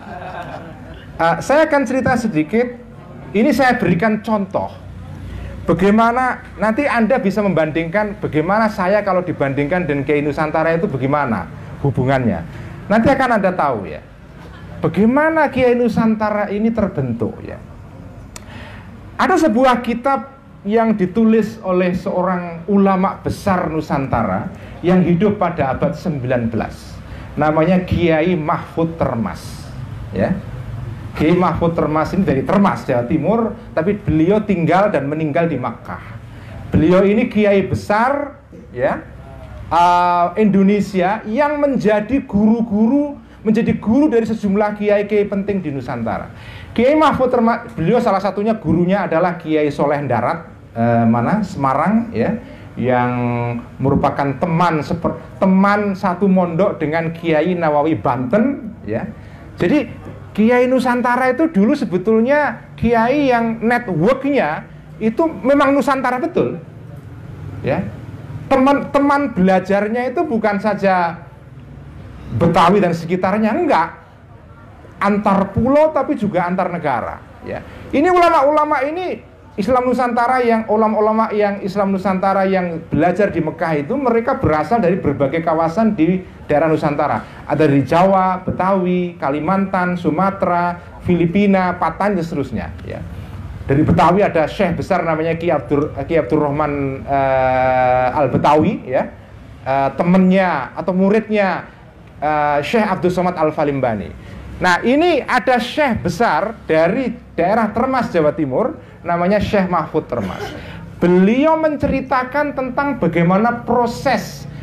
[SPEAKER 9] Uh, saya akan cerita sedikit. Ini saya berikan contoh. Bagaimana nanti Anda bisa membandingkan bagaimana saya kalau dibandingkan dengan Kiai Nusantara itu bagaimana hubungannya. Nanti akan Anda tahu ya. Bagaimana Kiai Nusantara ini terbentuk ya. Ada sebuah kitab yang ditulis oleh seorang ulama besar Nusantara yang hidup pada abad sembilan belas. Namanya Kiai Mahfud Termas ya. Kiai Mahfud Termas ini dari Termas, Jawa Timur, tapi beliau tinggal dan meninggal di Makkah. Beliau ini kiai besar ya, uh, Indonesia yang menjadi guru-guru menjadi guru dari sejumlah kiai-kiai penting di Nusantara. Kiai Mahfud Termas, beliau salah satunya gurunya adalah Kiai Soleh Darat, eh, mana Semarang ya, yang merupakan teman seperti teman satu mondok dengan Kiai Nawawi Banten ya. Jadi Kiai Nusantara itu dulu sebetulnya kiai yang networknya itu memang Nusantara betul ya. Teman-teman belajarnya itu bukan saja Betawi dan sekitarnya, enggak, antar pulau tapi juga antar negara ya. Ini ulama-ulama ini Islam Nusantara yang ulama-ulama yang Islam Nusantara yang belajar di Mekah itu mereka berasal dari berbagai kawasan di daerah Nusantara. Ada dari Jawa, Betawi, Kalimantan, Sumatera, Filipina, Patan dan seterusnya ya. Dari Betawi ada syekh besar namanya Ki Abdur Ki Abdurrahman uh, Al-Betawi ya. Uh, temennya atau muridnya Uh, Syekh Abdul Somad Al-Falimbani. Nah, ini ada syekh besar dari daerah Termas, Jawa Timur, namanya Syekh Mahfud Termas. Beliau menceritakan tentang bagaimana proses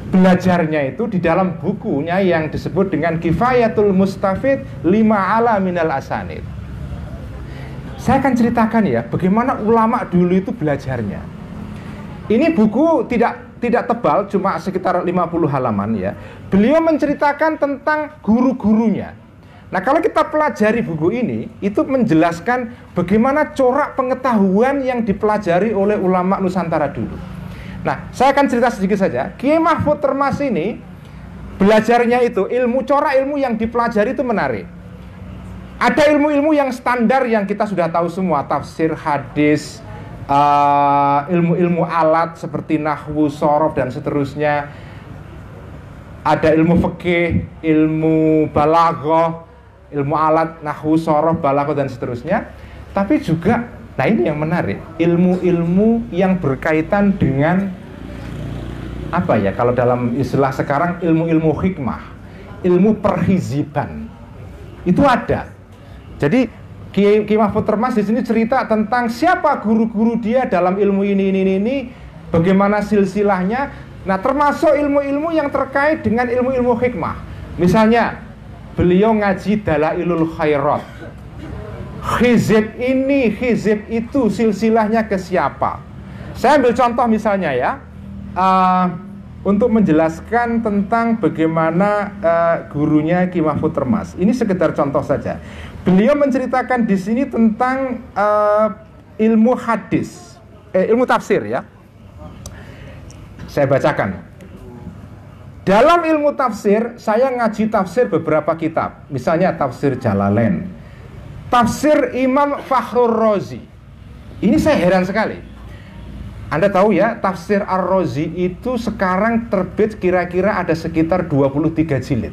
[SPEAKER 9] belajarnya itu di dalam bukunya yang disebut dengan Kifayatul Mustafid lima ala minal asanid. Saya akan ceritakan ya bagaimana ulama dulu itu belajarnya. Ini buku tidak tidak tebal, cuma sekitar lima puluh halaman ya. Beliau menceritakan tentang guru-gurunya. Nah, kalau kita pelajari buku ini, itu menjelaskan bagaimana corak pengetahuan yang dipelajari oleh ulama Nusantara dulu. Nah, saya akan cerita sedikit saja. Kiai Mahfud Termas ini belajarnya itu ilmu corak ilmu yang dipelajari itu menarik. Ada ilmu-ilmu yang standar yang kita sudah tahu semua, tafsir, hadis, uh, ilmu-ilmu alat seperti nahwu, shorof dan seterusnya. Ada ilmu fikih, ilmu balaghah, ilmu alat, nahwu, shorof, balaghah dan seterusnya. Tapi juga, nah ini yang menarik, ilmu-ilmu yang berkaitan dengan apa ya, kalau dalam istilah sekarang ilmu-ilmu hikmah, ilmu perhiziban. Itu ada. Jadi Kiai Mahfud Termas di sini cerita tentang siapa guru-guru dia dalam ilmu ini ini ini, bagaimana silsilahnya. Nah, termasuk ilmu-ilmu yang terkait dengan ilmu-ilmu hikmah. Misalnya, beliau ngaji Dalailul Khairat. Hizib ini, hizib itu silsilahnya ke siapa? Saya ambil contoh misalnya ya, uh, untuk menjelaskan tentang bagaimana uh, gurunya Kiai Mahfud Termas. Ini sekedar contoh saja. Beliau menceritakan di sini tentang uh, ilmu hadis, eh, ilmu tafsir ya. Saya bacakan. Dalam ilmu tafsir, saya ngaji tafsir beberapa kitab. Misalnya tafsir Jalalain, tafsir Imam Fakhrur Razi. Ini saya heran sekali. Anda tahu ya, tafsir Ar-Razi itu sekarang terbit kira-kira ada sekitar dua puluh tiga jilid.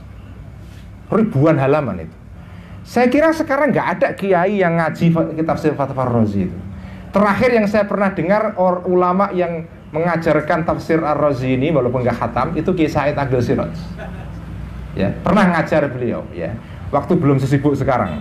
[SPEAKER 9] Ribuan halaman itu. Saya kira sekarang nggak ada kiai yang ngaji tafsir Ar-Razi itu. Terakhir yang saya pernah dengar or, ulama yang mengajarkan tafsir Ar-Razi ini walaupun nggak khatam itu Kiai Said Agil Siraj. Ya, pernah ngajar beliau ya. Waktu belum sesibuk sekarang.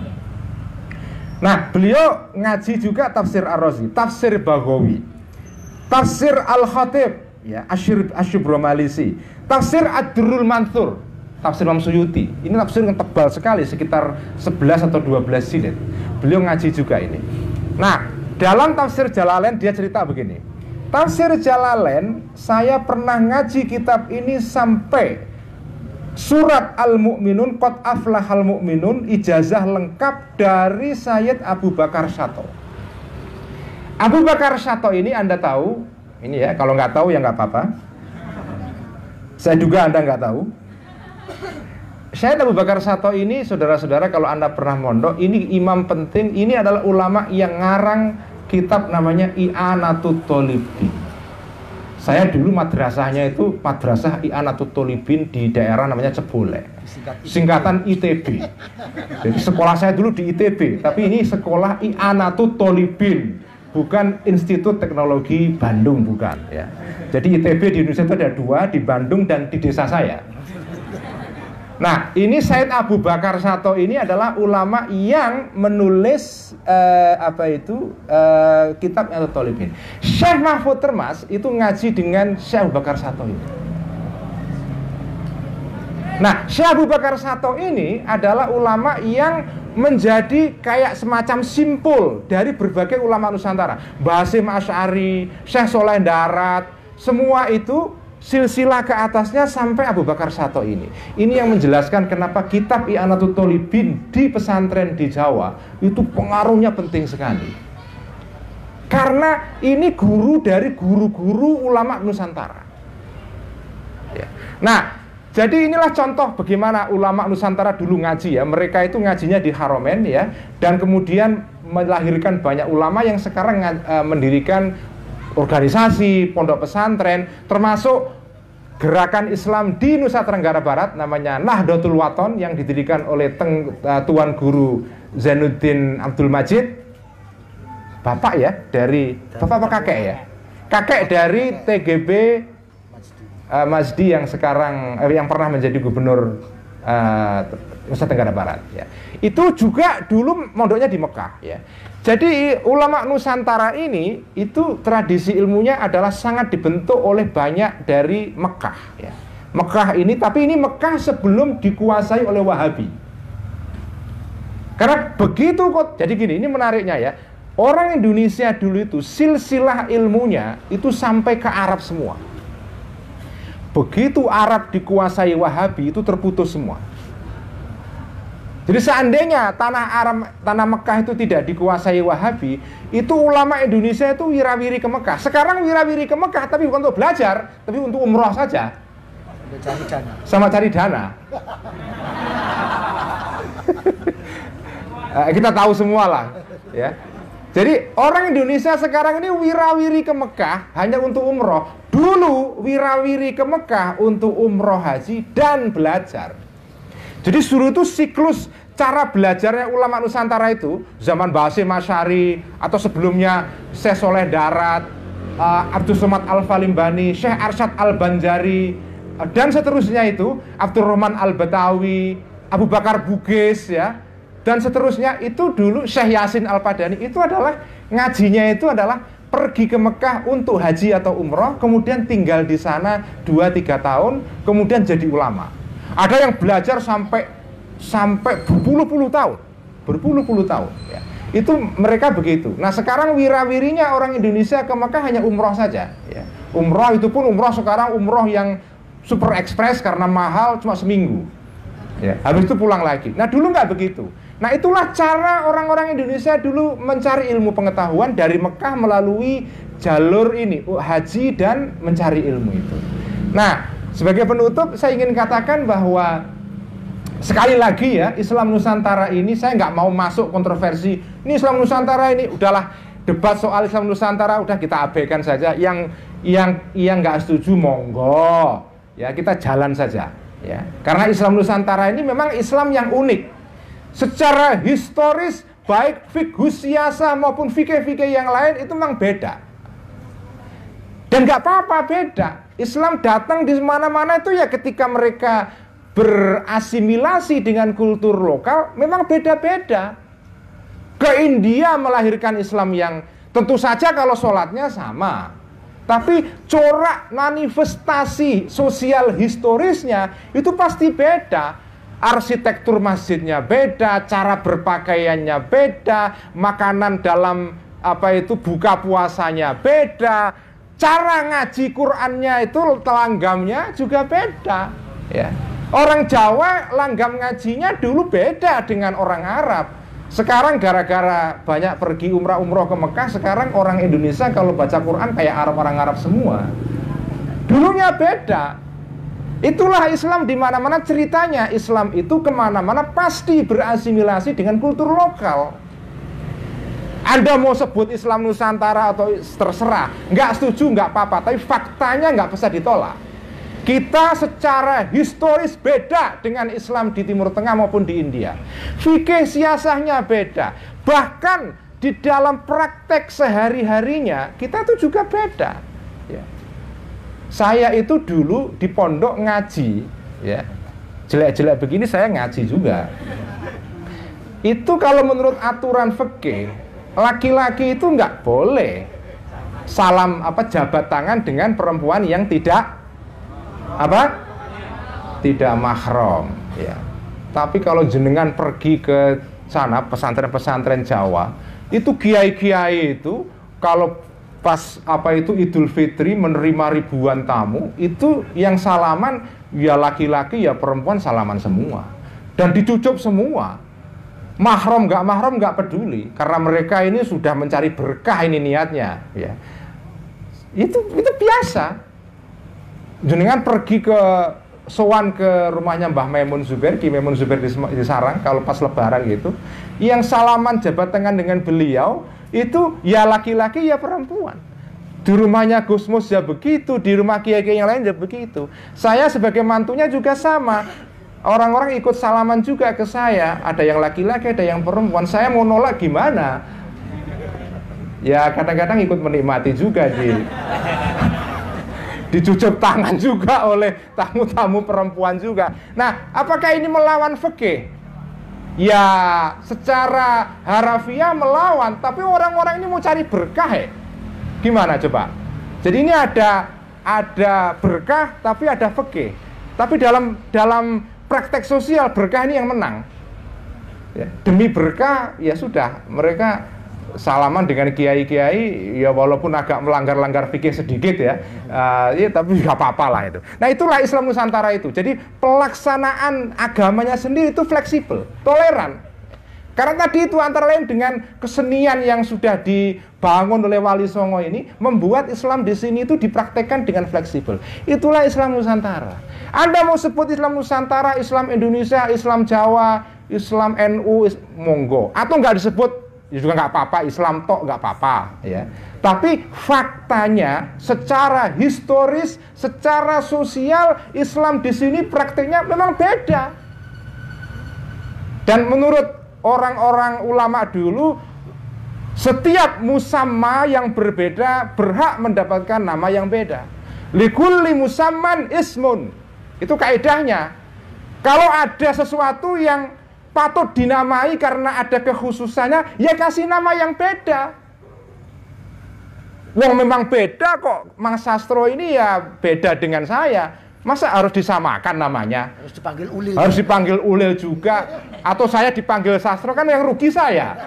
[SPEAKER 9] Nah, beliau ngaji juga tafsir Ar-Razi, tafsir Baghawi, tafsir Al-Khatib, ya, Asyir Asyibromalisi, tafsir Ad-Durrul Mansur, tafsir Imam Suyuti. Ini tafsir yang tebal sekali, sekitar sebelas atau dua belas jilid. Beliau ngaji juga ini. Nah, dalam tafsir Jalalain dia cerita begini. Tafsir Jalalain, saya pernah ngaji kitab ini sampai surat Al-Mu'minun, Qad Aflahal Mu'minun, ijazah lengkap dari Sayyid Abu Bakar Syato. Abu Bakar Syato ini Anda tahu, ini ya, kalau nggak tahu ya nggak apa-apa. Saya duga Anda nggak tahu. Sayyid Abu Bakar Syato ini, saudara-saudara, kalau Anda pernah mondok, ini imam penting, ini adalah ulama yang ngarang kitab namanya I'anatut Thalibin. Saya dulu madrasahnya itu madrasah I'anatut Thalibin di daerah namanya Cebole, singkatan I T B. Jadi sekolah saya dulu di I T B, tapi ini sekolah I'anatut Thalibin, bukan Institut Teknologi Bandung, bukan ya. Jadi I T B di Indonesia itu ada dua, di Bandung dan di desa saya. Nah, ini Sayyid Abu Bakar Syato ini adalah ulama yang menulis uh, apa itu uh, kitab I'anatut Thalibin. Syekh Mahfud Termas itu ngaji dengan Syekh Abu Bakar Syato ini. Nah, Syekh Abu Bakar Syato ini adalah ulama yang menjadi kayak semacam simpul dari berbagai ulama Nusantara. Basim Asy'ari, Syekh Soleh Darat, semua itu silsilah ke atasnya sampai Abu Bakar Syato ini. Ini yang menjelaskan kenapa kitab I'anatut Thalibin di pesantren di Jawa itu pengaruhnya penting sekali. Karena ini guru dari guru-guru ulama Nusantara. Ya. Nah, jadi inilah contoh bagaimana ulama Nusantara dulu ngaji ya. Mereka itu ngajinya di Haromen ya, dan kemudian melahirkan banyak ulama yang sekarang uh, mendirikan organisasi, pondok pesantren, termasuk gerakan Islam di Nusa Tenggara Barat namanya Nahdlatul Wathon yang didirikan oleh teng, uh, Tuan Guru Zainuddin Abdul Majid, bapak ya dari bapak apa kakek ya, kakek dari T G B uh, Mazdi yang sekarang eh, yang pernah menjadi gubernur uh, Nusa Tenggara Barat ya. Itu juga dulu mondoknya di Mekah ya. Jadi ulama Nusantara ini itu tradisi ilmunya adalah sangat dibentuk oleh banyak dari Mekah ya. Mekah ini, tapi ini Mekah sebelum dikuasai oleh Wahabi. Karena begitu kok, jadi gini, ini menariknya ya. Orang Indonesia dulu itu silsilah ilmunya itu sampai ke Arab semua. Begitu Arab dikuasai Wahabi itu terputus semua. Jadi seandainya tanah Arab, tanah Mekah itu tidak dikuasai Wahabi, itu ulama Indonesia itu wirawiri ke Mekah. Sekarang wirawiri ke Mekah tapi bukan untuk belajar, tapi untuk umroh saja.
[SPEAKER 6] Cari dana.
[SPEAKER 9] Sama cari dana. Kita tahu semua lah, ya. Jadi orang Indonesia sekarang ini wirawiri ke Mekah hanya untuk umroh. Dulu wirawiri ke Mekah untuk umroh, haji dan belajar. Jadi suruh itu siklus cara belajarnya ulama Nusantara itu zaman Basim Asy'ari atau sebelumnya Syekh Soleh Darat, uh, Abdul Somad Al-Falimbani, Syekh Arsyad Al-Banjari, uh, dan seterusnya itu Abdurrahman Al-Batawi, Abu Bakar Bugis ya, dan seterusnya itu dulu Syekh Yasin Al-Padani itu adalah ngajinya itu adalah pergi ke Mekah untuk haji atau umroh, kemudian tinggal di sana dua tiga tahun, kemudian jadi ulama. Ada yang belajar sampai sampai berpuluh-puluh tahun, berpuluh-puluh tahun. Ya. Itu mereka begitu. Nah sekarang wirawirinya orang Indonesia ke Mekah hanya umroh saja. Ya. Umroh itu pun umroh sekarang umroh yang super ekspres karena mahal cuma seminggu. Ya. Habis itu pulang lagi. Nah dulu nggak begitu. Nah itulah cara orang-orang Indonesia dulu mencari ilmu pengetahuan dari Mekah melalui jalur ini, haji dan mencari ilmu itu. Nah sebagai penutup saya ingin katakan bahwa sekali lagi ya, Islam Nusantara ini saya nggak mau masuk kontroversi. Ini Islam Nusantara ini udahlah, debat soal Islam Nusantara udah kita abaikan saja. Yang yang yang nggak setuju monggo ya, kita jalan saja ya. Karena Islam Nusantara ini memang Islam yang unik. Secara historis baik fikih siasah maupun fikih-fikih yang lain itu memang beda. Dan nggak apa-apa beda. Islam datang di mana-mana itu ya ketika mereka berasimilasi dengan kultur lokal memang beda-beda. Ke India melahirkan Islam yang tentu saja kalau sholatnya sama, tapi corak manifestasi sosial historisnya itu pasti beda. Arsitektur masjidnya beda, cara berpakaiannya beda, makanan dalam apa itu buka puasanya beda. Cara ngaji Qur'annya itu langgamnya juga beda ya. Orang Jawa langgam ngajinya dulu beda dengan orang Arab. Sekarang gara-gara banyak pergi umrah-umroh ke Mekah, sekarang orang Indonesia kalau baca Qur'an kayak Arab, orang Arab semua. Dulunya beda. Itulah Islam di mana-mana ceritanya. Islam itu kemana-mana pasti berasimilasi dengan kultur lokal. Anda mau sebut Islam Nusantara atau terserah, nggak setuju nggak apa-apa, tapi faktanya nggak bisa ditolak. Kita secara historis beda dengan Islam di Timur Tengah maupun di India. Fikih siasahnya beda. Bahkan di dalam praktek sehari-harinya kita itu juga beda. Ya. Saya itu dulu di pondok ngaji, ya jelek-jelek begini saya ngaji juga. Itu kalau menurut aturan fikih, laki-laki itu nggak boleh salam apa jabat tangan dengan perempuan yang tidak apa tidak mahram ya. Tapi kalau jenengan pergi ke sana pesantren-pesantren Jawa, itu kiai-kiai itu kalau pas apa itu Idul Fitri menerima ribuan tamu, itu yang salaman ya laki-laki ya perempuan salaman semua dan dicucup semua. Mahram nggak mahram nggak peduli, karena mereka ini sudah mencari berkah ini niatnya ya. Itu itu biasa. Jenengan pergi ke sowan ke rumahnya Mbah Maimun Zubair, Ki Maimun Zubair di, di Sarang kalau pas lebaran gitu, yang salaman jabat tangan dengan beliau itu ya laki-laki ya perempuan. Di rumahnya Gus Mus ya begitu, di rumah kiai-kiai yang lain ya begitu. Saya sebagai mantunya juga sama. Orang-orang ikut salaman juga ke saya. Ada yang laki-laki, ada yang perempuan. Saya mau nolak gimana? Ya kadang-kadang ikut menikmati juga di dicucuk tangan juga oleh tamu-tamu perempuan juga. Nah, apakah ini melawan fikih? Ya, secara harafiah melawan, tapi orang-orang ini mau cari berkah ya. Gimana coba? Jadi ini ada ada berkah tapi ada fikih. Tapi dalam dalam praktek sosial berkah ini yang menang. Ya, demi berkah ya sudah, mereka salaman dengan kiai-kiai ya walaupun agak melanggar-langgar fikih sedikit ya, uh, ya tapi nggak apa-apa lah itu. Nah itulah Islam Nusantara itu. Jadi pelaksanaan agamanya sendiri itu fleksibel, toleran. Karena tadi itu antara lain dengan kesenian yang sudah dibangun oleh Wali Songo ini membuat Islam di sini itu dipraktekkan dengan fleksibel. Itulah Islam Nusantara. Anda mau sebut Islam Nusantara, Islam Indonesia, Islam Jawa, Islam N U, monggo. Atau nggak disebut ya juga nggak apa-apa, Islam tok nggak apa-apa ya. Tapi faktanya secara historis, secara sosial Islam di sini prakteknya memang beda. Dan menurut orang-orang ulama dulu, setiap musamma yang berbeda berhak mendapatkan nama yang beda. Likulli musamman ismun. Itu kaidahnya. Kalau ada sesuatu yang patut dinamai karena ada kekhususannya, ya kasih nama yang beda. Wong memang beda kok, Mang Sastro ini ya beda dengan saya. Masa harus disamakan namanya?
[SPEAKER 6] Harus dipanggil Ulil.
[SPEAKER 9] Harus dipanggil Ulil juga. Atau saya dipanggil Sastro, kan yang rugi saya.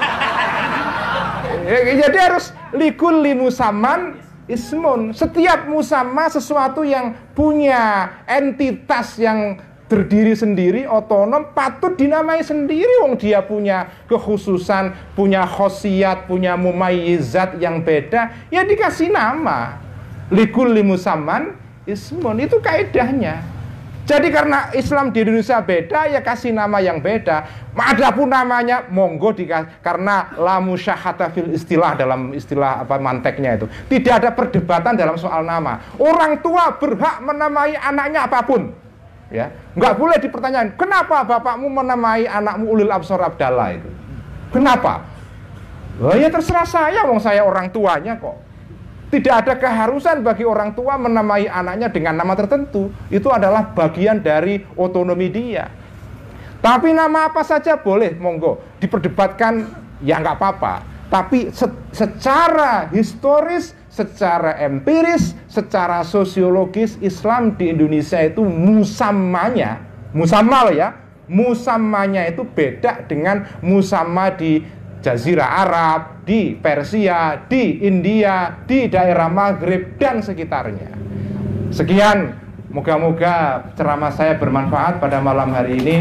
[SPEAKER 9] Jadi harus likul limusaman ismun. Setiap musamma sesuatu yang punya entitas yang berdiri sendiri, otonom, patut dinamai sendiri. Wong dia punya kekhususan, punya khosiat, punya mumayyizat yang beda, ya dikasih nama. Likulli musamman ismun, itu kaidahnya. Jadi karena Islam di Indonesia beda, ya kasih nama yang beda. Adapun namanya monggo dikasih, karena la musyahata fil istilah, dalam istilah apa manteknya itu. Tidak ada perdebatan dalam soal nama. Orang tua berhak menamai anaknya apapun. Ya, nggak boleh dipertanyakan kenapa bapakmu menamai anakmu Ulil Absor Abdallah itu. Kenapa? Oh ya terserah saya, wong saya orang tuanya kok. Tidak ada keharusan bagi orang tua menamai anaknya dengan nama tertentu. Itu adalah bagian dari otonomi dia. Tapi nama apa saja boleh, monggo diperdebatkan, ya nggak apa-apa. Tapi se secara historis, secara empiris, secara sosiologis, Islam di Indonesia itu musammanya, musamma ya, musammanya itu beda dengan musamma di Jazirah Arab, di Persia, di India, di daerah Maghrib dan sekitarnya. Sekian, moga-moga ceramah saya bermanfaat pada malam hari ini,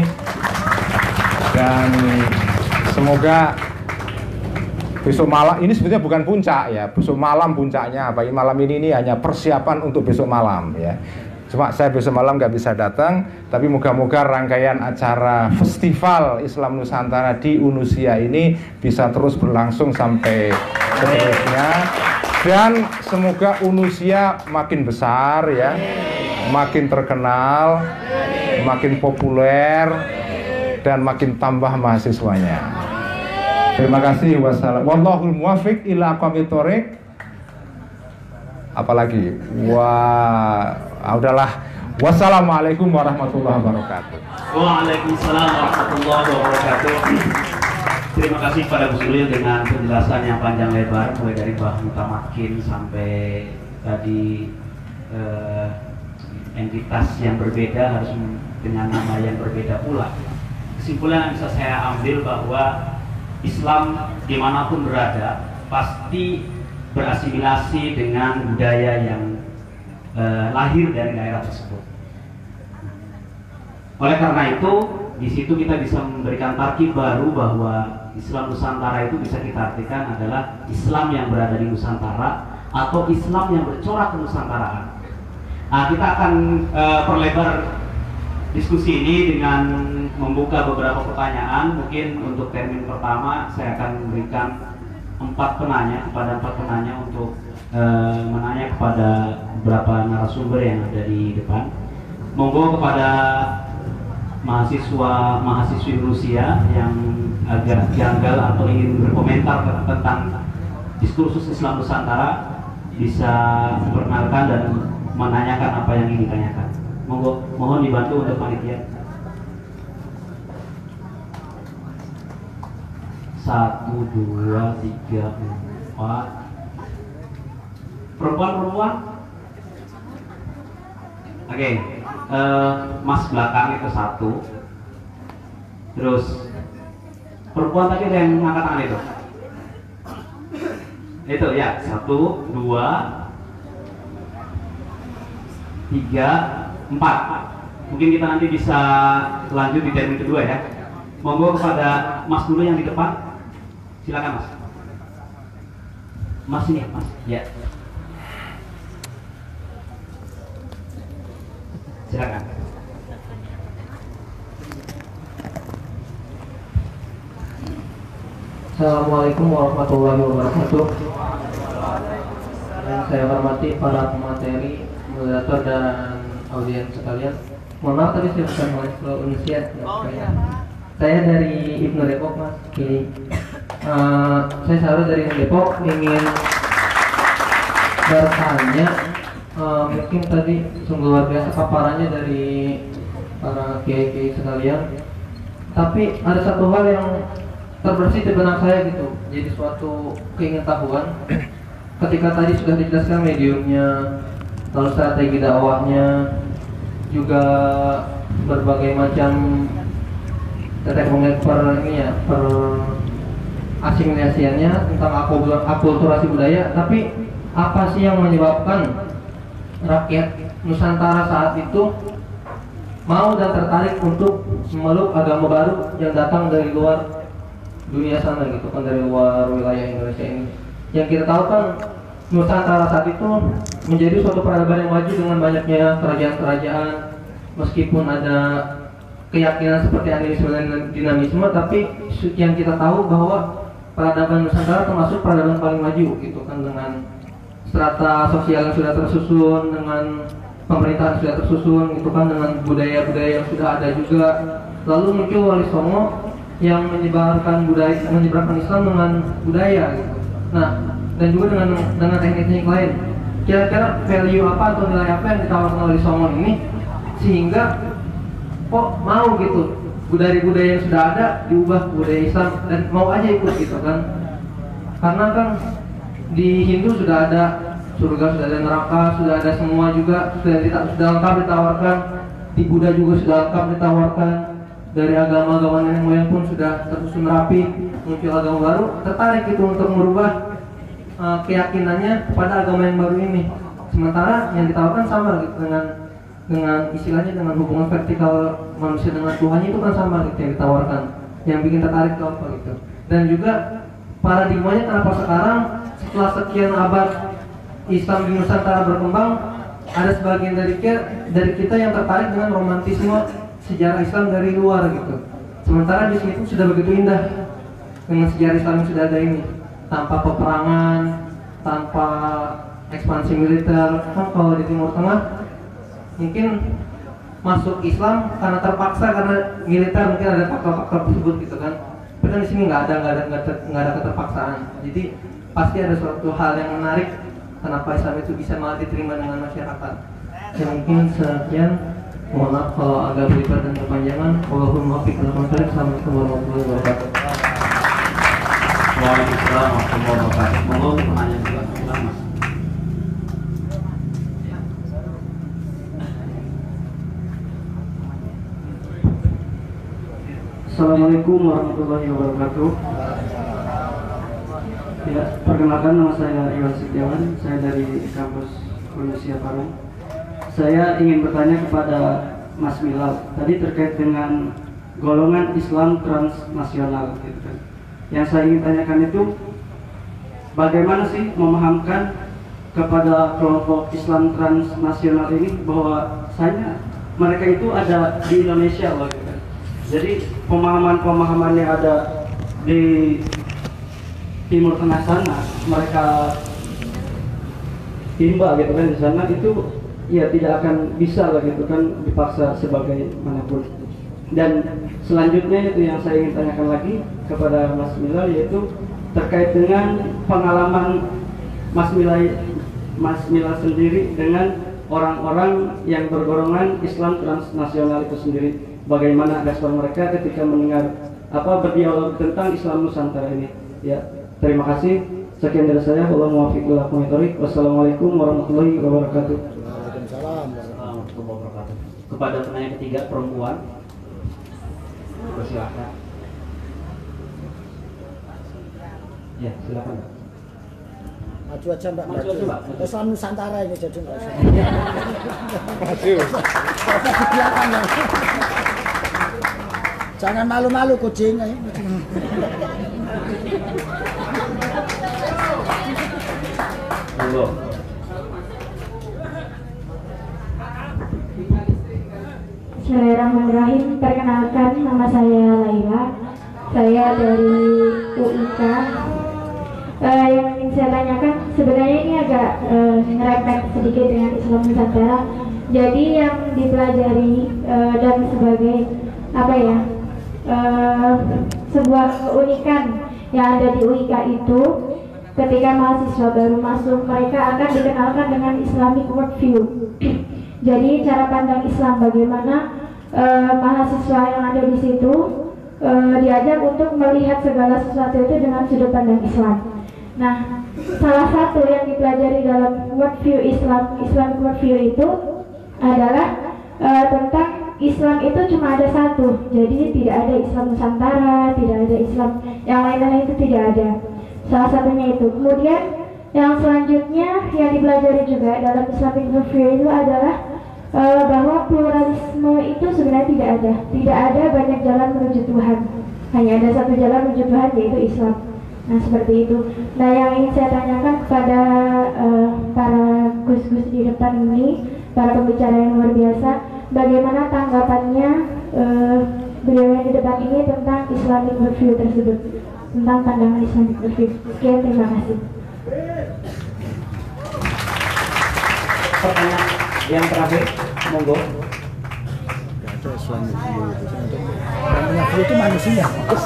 [SPEAKER 9] dan semoga besok malam ini sebetulnya bukan puncak ya, besok malam puncaknya apa? Malam ini ini hanya persiapan untuk besok malam ya. Cuma saya besok malam nggak bisa datang, tapi moga-moga rangkaian acara Festival Islam Nusantara di Unusia ini bisa terus berlangsung sampai seterusnya, dan semoga Unusia makin besar ya, makin terkenal, makin populer, dan makin tambah mahasiswanya. Terima kasih. Wassalamualaikum. Wallahul muwaffiq ila aqwamit thoriq. Apalagi? Wah, udahlah. Wassalamualaikum warahmatullahi wabarakatuh.
[SPEAKER 4] Waalaikumsalam warahmatullahi wabarakatuh. Terima kasih kepada Bu Sulil dengan penjelasan yang panjang lebar, mulai dari Mbah Mutamakin sampai tadi eh, entitas yang berbeda harus dengan nama yang berbeda pula. Kesimpulan yang bisa saya ambil bahwa Islam dimanapun berada pasti berasimilasi dengan budaya yang eh, lahir dari daerah tersebut. Oleh karena itu, di situ kita bisa memberikan tarkib baru bahwa Islam Nusantara itu bisa kita artikan adalah Islam yang berada di Nusantara atau Islam yang bercorak kenusantara. Nah, kita akan eh, perlebar diskusi ini dengan membuka beberapa pertanyaan. Mungkin untuk termin pertama saya akan memberikan empat penanya kepada empat penanya untuk e, menanya kepada beberapa narasumber yang ada di depan. Monggo kepada mahasiswa mahasiswi Rusia yang agak janggal atau ingin berkomentar tentang diskursus Islam Nusantara bisa memperkenalkan dan menanyakan apa yang ingin ditanyakan. Monggo, mohon dibantu untuk panitia. Satu, dua, tiga, empat. Perempuan-perempuan. Oke, okay. uh, mas belakang itu satu. Terus perempuan tadi ada yang angkat tangan itu. Itu ya, satu, dua, tiga, empat. Mungkin kita nanti bisa lanjut di termin kedua ya. Monggo kepada mas dulu yang di depan. Silakan mas. Mas ini mas. Ya. Silakan.
[SPEAKER 10] Assalamualaikum warahmatullahi wabarakatuh. Yang saya hormati para pemateri, moderator dan audiens sekalian. Mohon maaf tadi saya bukan mahasiswa Unsia. Ya, saya dari Ibnu Depok mas. Ini uh, saya seharusnya dari Depok ingin bertanya. Uh, mungkin tadi sungguh luar biasa paparannya dari para kiai-kiai sekalian. Tapi ada satu hal yang terbersih di benak saya gitu, jadi suatu keingintahuan. Ketika tadi sudah dijelaskan mediumnya, lalu strategi dakwahnya, juga berbagai macam teknik per ini ya, per asimilasiannya tentang akulturasi budaya. Tapi apa sih yang menyebabkan rakyat Nusantara saat itu mau dan tertarik untuk memeluk agama baru yang datang dari luar dunia sana gitu kan, dari luar wilayah Indonesia ini. Yang kita tahu kan Nusantara saat itu menjadi suatu peradaban yang maju dengan banyaknya kerajaan-kerajaan, meskipun ada keyakinan seperti animisme dan dinamisme, tapi yang kita tahu bahwa peradaban Nusantara termasuk peradaban paling maju gitu kan, dengan strata sosial yang sudah tersusun, dengan pemerintahan sudah tersusun gitu kan, dengan budaya-budaya yang sudah ada juga. Lalu muncul Wali Songo yang menyebarkan budaya, menyebarkan Islam dengan budaya gitu. Nah, dan juga dengan dengan teknik-teknik lain. Kira-kira value apa atau nilai apa yang ditawarkan Wali Songo ini sehingga kok mau gitu budaya-budaya yang sudah ada diubah budaya Islam dan mau aja ikut gitu kan? Karena kan di Hindu sudah ada surga, sudah ada neraka, sudah ada semua juga, sudah, sudah lengkap ditawarkan. Di Buddha juga sudah lengkap ditawarkan. Dari agama-agama nenek moyang pun sudah tersusun rapi. Muncul agama baru, tertarik itu untuk merubah uh, keyakinannya kepada agama yang baru ini. Sementara yang ditawarkan sama gitu, dengan dengan istilahnya dengan hubungan vertikal manusia dengan Tuhannya itu kan sama gitu yang ditawarkan. Yang bikin tertarik itu apa gitu. Dan juga paradigmanya kenapa sekarang setelah sekian abad Islam di Nusantara berkembang, ada sebagian dari kita, dari kita yang tertarik dengan romantisme sejarah Islam dari luar gitu. Sementara di sini sudah begitu indah dengan sejarah Islam yang sudah ada ini, tanpa peperangan, tanpa ekspansi militer. Kan kalau di Timur Tengah mungkin masuk Islam karena terpaksa, karena militer mungkin ada faktor-faktor tersebut gitu kan. Tapi kan di sini nggak ada nggak ada nggak ada keterpaksaan. Jadi pasti ada suatu hal yang menarik kenapa Islam itu bisa malah diterima dengan masyarakat. Ya mungkin sekian. Mohon maaf kalau agak berlipat dan kepanjangan. Waalaikumsalam Assalamualaikum warahmatullahi wabarakatuh.
[SPEAKER 4] Waalaikumsalam warahmatullahi wabarakatuh. Mohon pertanyaan juga, silakan mas.
[SPEAKER 11] Assalamualaikum warahmatullahi wabarakatuh. Ya, perkenalkan nama saya Iwan Setiawan, saya dari kampus Unsia Parung. Saya ingin bertanya kepada Mas Milal tadi terkait dengan golongan Islam transnasional gitu kan. Yang saya ingin tanyakan itu bagaimana sih memahamkan kepada kelompok Islam transnasional ini bahwa saya mereka itu ada di Indonesia loh gitu kan. Jadi pemahaman-pemahaman yang ada di Timur Tengah sana mereka timba gitu kan di sana itu ya tidak akan bisa lah gitu kan dipaksa sebagai manapun. Dan selanjutnya itu yang saya ingin tanyakan lagi kepada Mas Milal, yaitu terkait dengan pengalaman Mas Milal Mas Milal sendiri dengan orang-orang yang bergolongan Islam transnasional itu sendiri, bagaimana respon mereka ketika mendengar apa berdialog tentang Islam Nusantara ini. Ya, terima kasih. Sekian dari saya. Wassalamualaikum warahmatullahi wabarakatuh.
[SPEAKER 8] Waalaikumsalam warahmatullahi wabarakatuh. Kepada penanya ketiga, perempuan, silakan. Ya, silakan.
[SPEAKER 6] Maju aja Mbak.
[SPEAKER 8] Maju aja Mbak.
[SPEAKER 6] Islam Nusantara ini jadi Mbak.
[SPEAKER 9] Maju.
[SPEAKER 6] Jangan malu-malu kucing.
[SPEAKER 8] Monggo.
[SPEAKER 12] Bismillahirrahmanirrahim. Perkenalkan, nama saya Laila. Saya dari U I K. Uh, yang ingin saya tanyakan, sebenarnya ini agak uh, ngerempet sedikit dengan Islam Nusantara. Jadi yang dipelajari uh, dan sebagai apa ya, uh, sebuah keunikan yang ada di U I K itu, ketika mahasiswa baru masuk, mereka akan dikenalkan dengan Islamic worldview. Jadi cara pandang Islam, bagaimana uh, mahasiswa yang ada di situ uh, diajak untuk melihat segala sesuatu itu dengan sudut pandang Islam. Nah, salah satu yang dipelajari dalam worldview Islam, Islamic worldview itu adalah uh, tentang Islam itu cuma ada satu. Jadi tidak ada Islam Nusantara, tidak ada Islam yang lain-lain, itu tidak ada. Salah satunya itu. Kemudian yang selanjutnya yang dipelajari juga dalam Islamic worldview itu adalah uh, bahwa pluralisme itu sebenarnya tidak ada. Tidak ada banyak jalan menuju Tuhan. Hanya ada satu jalan menuju Tuhan, yaitu Islam. Nah, seperti itu. Nah, yang ingin saya tanyakan kepada uh, para gus-gus di depan ini, para pembicara yang luar biasa, bagaimana tanggapannya uh, beliau yang di depan ini tentang Islamic worldview tersebut, tentang pandangan Islamic worldview. Sekian, terima kasih.
[SPEAKER 8] Pertanyaan yang terakhir, monggo.
[SPEAKER 6] Ada Islamic view itu. Namanya view itu manusia.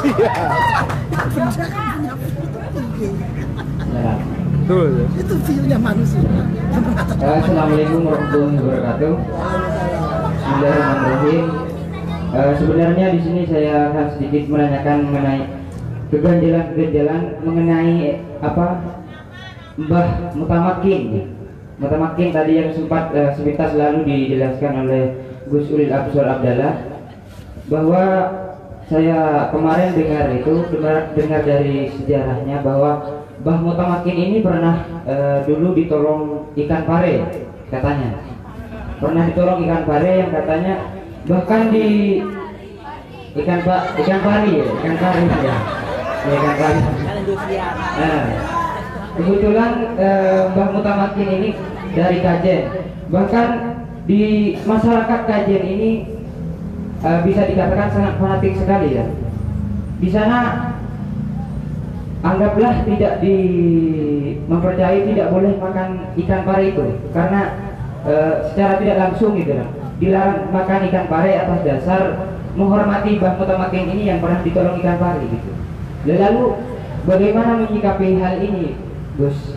[SPEAKER 8] Ya.
[SPEAKER 9] Betul.
[SPEAKER 6] Itu view-nya manusia.
[SPEAKER 2] Assalamualaikum warahmatullahi wabarakatuh. Bismillahirrahmanirrahim. Uh, sebenarnya di sini saya akan sedikit menanyakan mengenai keganjalan-keganjalan mengenai apa Mbah Mutamakin. Mutamakin tadi yang sempat uh, sepintas lalu dijelaskan oleh Gus Ulil Absor Abdallah, bahwa saya kemarin dengar itu dengar, dengar dari sejarahnya bahwa Mbah Mutamakin ini pernah uh, dulu ditolong ikan pare, katanya pernah ditolong ikan pare yang katanya bahkan di ikan pak ikan pari ya ikan pari ya, ya ikan pari. Nah, kebetulan uh, Mbah Mutamakin ini dari Kajen, bahkan di masyarakat Kajen ini Uh, bisa dikatakan sangat fanatik sekali ya. Di sana anggaplah tidak di mempercayai tidak boleh makan ikan pare itu karena uh, secara tidak langsung gitu lah, dilarang makan ikan pare atas dasar menghormati Mbah Mutamakin ini yang pernah ditolong ikan pare gitu. Lalu bagaimana menyikapi hal ini, Gus?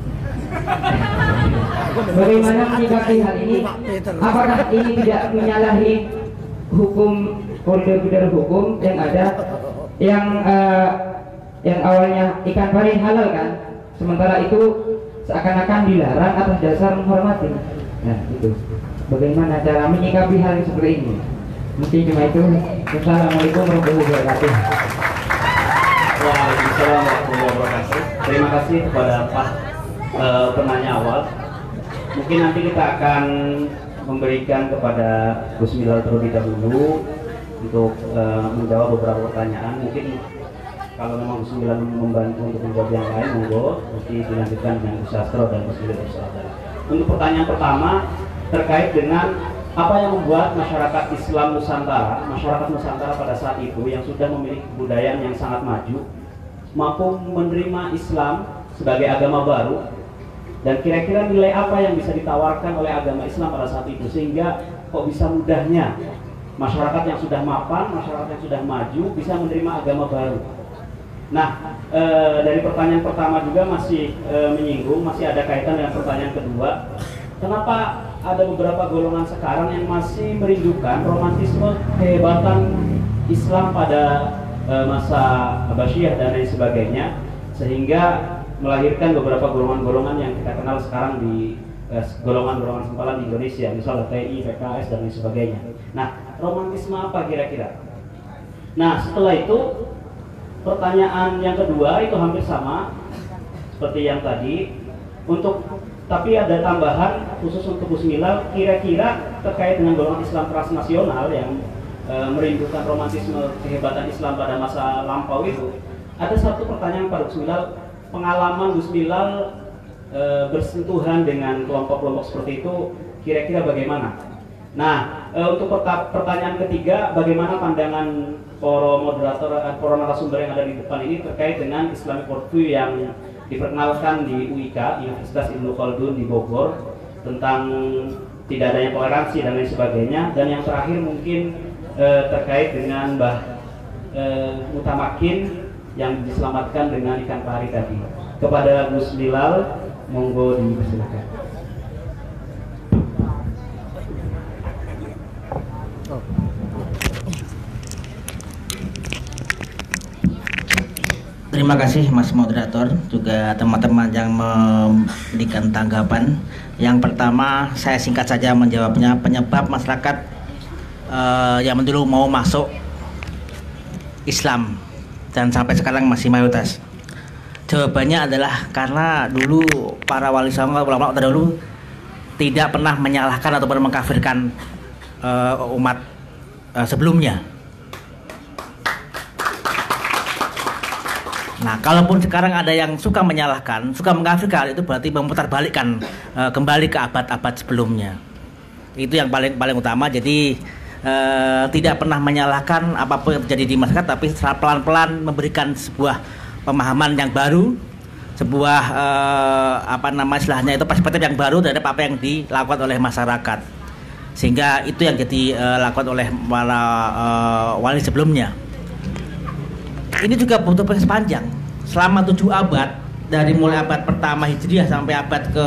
[SPEAKER 2] Bagaimana menyikapi hal ini? Apakah ini tidak menyalahi hukum koridor hukum yang ada, yang uh, yang awalnya ikan pari halal kan, sementara itu seakan-akan dilarang atas dasar menghormati. Nah itu bagaimana cara menyikapi hal seperti ini? Mungkin cuma itu. Wassalamualaikum warahmatullahi wabarakatuh.
[SPEAKER 8] Waalaikumsalam warahmatullahi wabarakatuh. Terima kasih kepada Pak uh, penanya awal. Mungkin nanti kita akan memberikan kepada Gus Milal terlebih dahulu untuk uh, menjawab beberapa pertanyaan. Mungkin kalau memang Gus Milal membantu untuk menjawab yang lain, monggo nanti dilanjutkan dengan Gus Sastro dan Gus Milal bersama. Untuk pertanyaan pertama terkait dengan apa yang membuat masyarakat Islam Nusantara, masyarakat Nusantara pada saat itu yang sudah memiliki kebudayaan yang sangat maju, mampu menerima Islam sebagai agama baru. Dan kira-kira nilai apa yang bisa ditawarkan oleh agama Islam pada saat itu sehingga kok bisa mudahnya masyarakat yang sudah mapan, masyarakat yang sudah maju bisa menerima agama baru. Nah, e, dari pertanyaan pertama juga masih e, menyinggung, masih ada kaitan dengan pertanyaan kedua.
[SPEAKER 4] kenapa ada beberapa golongan sekarang yang masih merindukan romantisme kehebatan Islam pada uh, masa Abbasiyah dan lain sebagainya, sehingga melahirkan beberapa golongan-golongan yang kita kenal sekarang di uh, golongan-golongan sempalan di Indonesia, misalnya T I, P K S dan lain sebagainya. Nah, romantisme apa kira-kira? Nah, setelah itu pertanyaan yang kedua itu hampir sama seperti yang tadi, untuk tapi ada tambahan khusus untuk Gus Milal, kira-kira terkait dengan golongan Islam transnasional yang e, merindukan romantisme kehebatan Islam pada masa lampau itu. Ada satu pertanyaan Pak Gus Milal, pengalaman Gus Milal e, bersentuhan dengan kelompok-kelompok seperti itu kira-kira bagaimana? Nah, e, untuk pertanyaan ketiga, bagaimana pandangan para moderator, para narasumber yang ada di depan ini terkait dengan Islamic Worldview yang diperkenalkan di U I K, Universitas Ibnu Khaldun di Bogor, tentang tidak adanya toleransi dan lain sebagainya. Dan yang terakhir mungkin e, terkait dengan Mbah e, Mutamakin yang diselamatkan dengan ikan pari tadi. Kepada Gus Milal, monggo dipersilakan.
[SPEAKER 8] Terima kasih Mas Moderator, juga teman-teman yang memberikan tanggapan. Yang pertama, saya singkat saja menjawabnya. Penyebab masyarakat uh, yang dulu mau masuk Islam dan sampai sekarang masih mayoritas. Jawabannya adalah karena dulu para wali songo, ulama terdahulu tidak pernah menyalahkan ataupun mengkafirkan uh, umat uh, sebelumnya. Nah, kalaupun sekarang ada yang suka menyalahkan, suka mengkafirkan, itu berarti memutarbalikkan e, kembali ke abad-abad sebelumnya. Itu yang paling paling utama. Jadi e, tidak pernah menyalahkan apapun yang terjadi di masyarakat, tapi secara pelan-pelan memberikan sebuah pemahaman yang baru, sebuah e, apa nama istilahnya itu perspektif yang baru terhadap apa yang dilakukan oleh masyarakat. Sehingga itu yang jadi e, lakukan oleh para e, wali sebelumnya. Ini juga butuh proses panjang selama tujuh abad, dari mulai abad pertama Hijriah sampai abad ke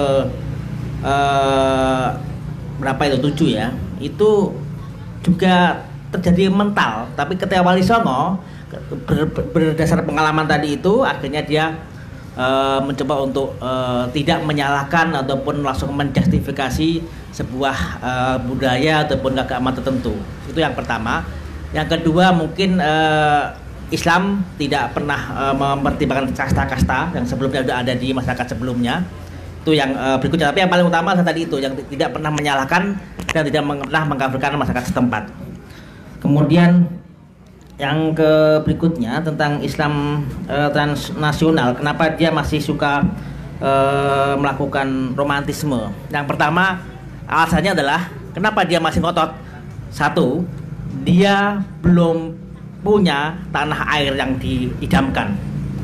[SPEAKER 8] eh, berapa itu tujuh ya, itu juga terjadi mental. Tapi ketika Wali Songo ber, ber, berdasar pengalaman tadi itu, akhirnya dia eh, mencoba untuk eh, tidak menyalahkan ataupun langsung menjustifikasi sebuah eh, budaya ataupun agama tertentu. Itu yang pertama. Yang kedua, mungkin eh, Islam tidak pernah uh, mempertimbangkan kasta-kasta yang sebelumnya sudah ada di masyarakat sebelumnya. Itu yang uh, berikutnya. Tapi yang paling utama tadi itu, yang tidak pernah menyalahkan dan tidak pernah mengkafirkan masyarakat setempat. Kemudian yang ke berikutnya tentang Islam uh, transnasional, kenapa dia masih suka uh, melakukan romantisme? Yang pertama, alasannya adalah kenapa dia masih ngotot. Satu, dia belum punya tanah air yang diidamkan.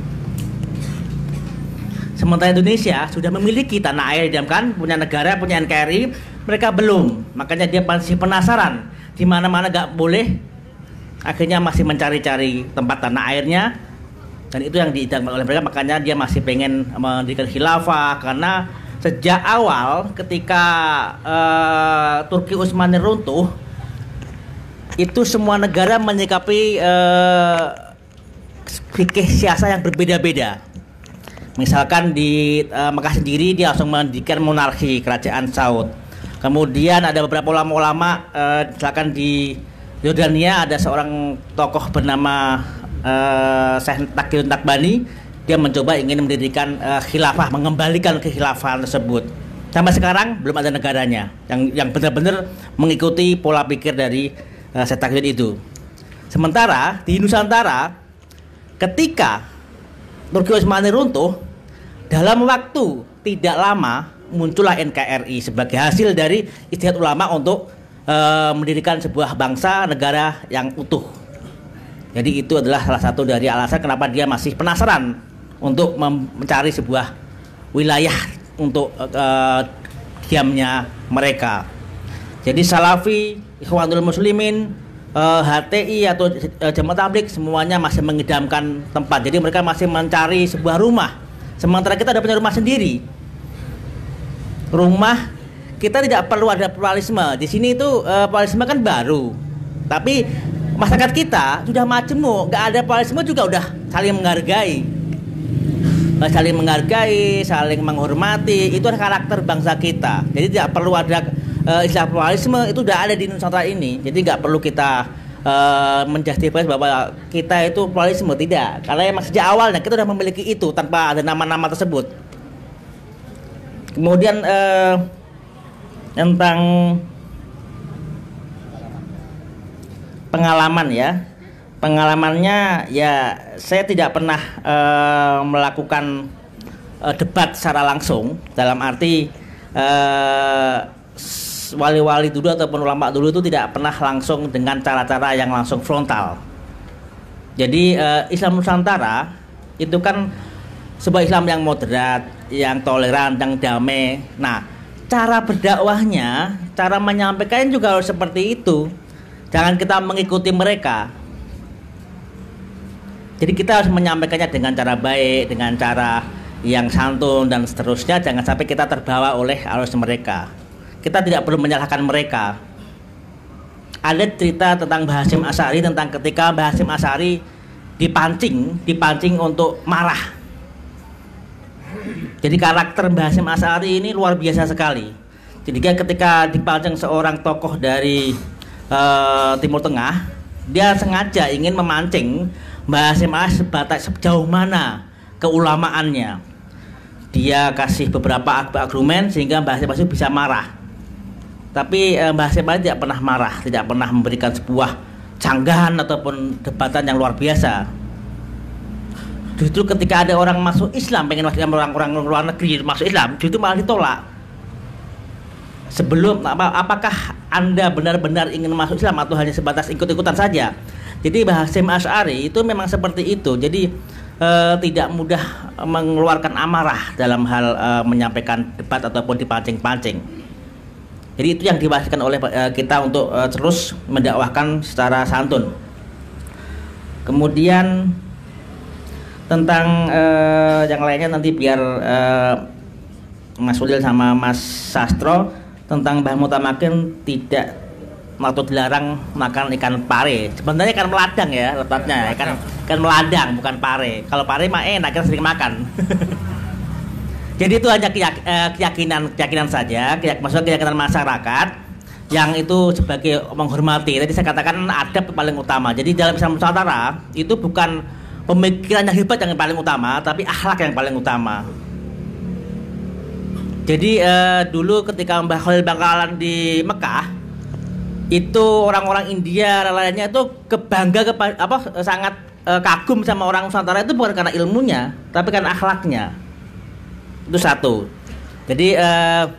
[SPEAKER 8] Sementara Indonesia sudah memiliki tanah air diidamkan, punya negara, punya N K R I, mereka belum. Makanya dia masih penasaran, di mana-mana gak boleh, akhirnya masih mencari-cari tempat tanah airnya, dan itu yang diidamkan oleh mereka. Makanya dia masih pengen mendirikan khilafah, karena sejak awal ketika uh, Turki Utsmani runtuh, itu semua negara menyikapi uh, fikih siasa yang berbeda-beda. Misalkan di uh, Mekah sendiri dia langsung mendirikan monarki kerajaan Saud. Kemudian ada beberapa ulama-ulama, uh, misalkan di Yordania ada seorang tokoh bernama uh, Syekh Taqiyuddin Nakbani. Dia mencoba ingin mendirikan uh, khilafah, mengembalikan kekhilafan tersebut. Sampai sekarang belum ada negaranya yang yang benar-benar mengikuti pola pikir dari Uh, setakdir itu. Sementara di Nusantara, ketika Turki Utsmani runtuh, dalam waktu tidak lama muncullah N K R I sebagai hasil dari ijtihad ulama untuk uh, mendirikan sebuah bangsa negara yang utuh. Jadi itu adalah salah satu dari alasan kenapa dia masih penasaran untuk mencari sebuah wilayah untuk uh, diamnya mereka. Jadi Salafi, Ikhwanul Muslimin, uh, H T I atau uh, Jamaah Tabligh semuanya masih mengidamkan tempat. Jadi mereka masih mencari sebuah rumah. Sementara kita ada punya rumah sendiri. Rumah kita tidak perlu ada pluralisme. Di sini itu uh, pluralisme kan baru. Tapi masyarakat kita sudah majemuk, nggak ada pluralisme juga udah saling menghargai. Saling menghargai, saling menghormati, itu adalah karakter bangsa kita. Jadi tidak perlu ada uh, istilah pluralisme, itu sudah ada di Nusantara ini. Jadi nggak perlu kita uh, menjustifikasi bahwa kita itu pluralisme, tidak. Karena emang sejak awalnya kita sudah memiliki itu tanpa ada nama-nama tersebut. Kemudian uh, tentang pengalaman ya. Pengalamannya ya saya tidak pernah uh, melakukan uh, debat secara langsung, dalam arti uh, wali-wali dulu ataupun ulama dulu itu tidak pernah langsung dengan cara-cara yang langsung frontal. Jadi uh, Islam Nusantara itu kan sebuah Islam yang moderat, yang toleran, yang damai. Nah, cara berdakwahnya, cara menyampaikannya juga harus seperti itu. Jangan kita mengikuti mereka. Jadi kita harus menyampaikannya dengan cara baik, dengan cara yang santun dan seterusnya. Jangan sampai kita terbawa oleh arus mereka. Kita tidak perlu menyalahkan mereka. Ada cerita tentang Mbah Hasyim Asy'ari, tentang ketika Mbah Hasyim Asy'ari dipancing, dipancing untuk marah. Jadi karakter Mbah Hasyim Asy'ari ini luar biasa sekali. Jadi ketika dipancing seorang tokoh dari uh, Timur Tengah, dia sengaja ingin memancing Mbah Hasyim Asy'ari sebatas sejauh mana keulamaannya. Dia kasih beberapa argumen sehingga Mbah Hasyim Asy'ari bisa marah. Tapi eh, Mbah Hasyim Asy'ari tidak pernah marah, tidak pernah memberikan sebuah canggahan ataupun debatan yang luar biasa. Justru ketika ada orang masuk Islam, pengen masuk Islam, orang-orang luar negeri masuk Islam, justru malah ditolak. Sebelum apa, apakah Anda benar-benar ingin masuk Islam atau hanya sebatas ikut-ikutan saja? Jadi Mbah Hasyim Asy'ari itu memang seperti itu. Jadi eh, tidak mudah mengeluarkan amarah dalam hal eh, menyampaikan debat ataupun dipancing-pancing. Jadi itu yang diwariskan oleh eh, kita untuk eh, terus mendakwahkan secara santun. Kemudian tentang eh, yang lainnya nanti biar eh, Mas Ulil sama Mas Sastro, tentang Mbah Mutamakin tidak waktu dilarang makan ikan pare. Sebenarnya ikan meladang ya letaknya, ikan ikan meladang bukan pare. Kalau pare mah enak, kita sering makan. Jadi itu hanya keyakinan keyakinan saja, maksudnya keyakinan masyarakat yang itu sebagai menghormati. Tadi saya katakan adab paling utama. Jadi dalam Islam Nusantara itu bukan pemikiran yang hebat yang paling utama, tapi akhlak yang paling utama. Jadi eh, dulu ketika Mbah Khalil Bangkalan di Mekah, itu orang-orang India lainnya itu kebangga kepa, apa sangat e, kagum sama orang Nusantara itu bukan karena ilmunya, tapi karena akhlaknya. Itu satu. Jadi e,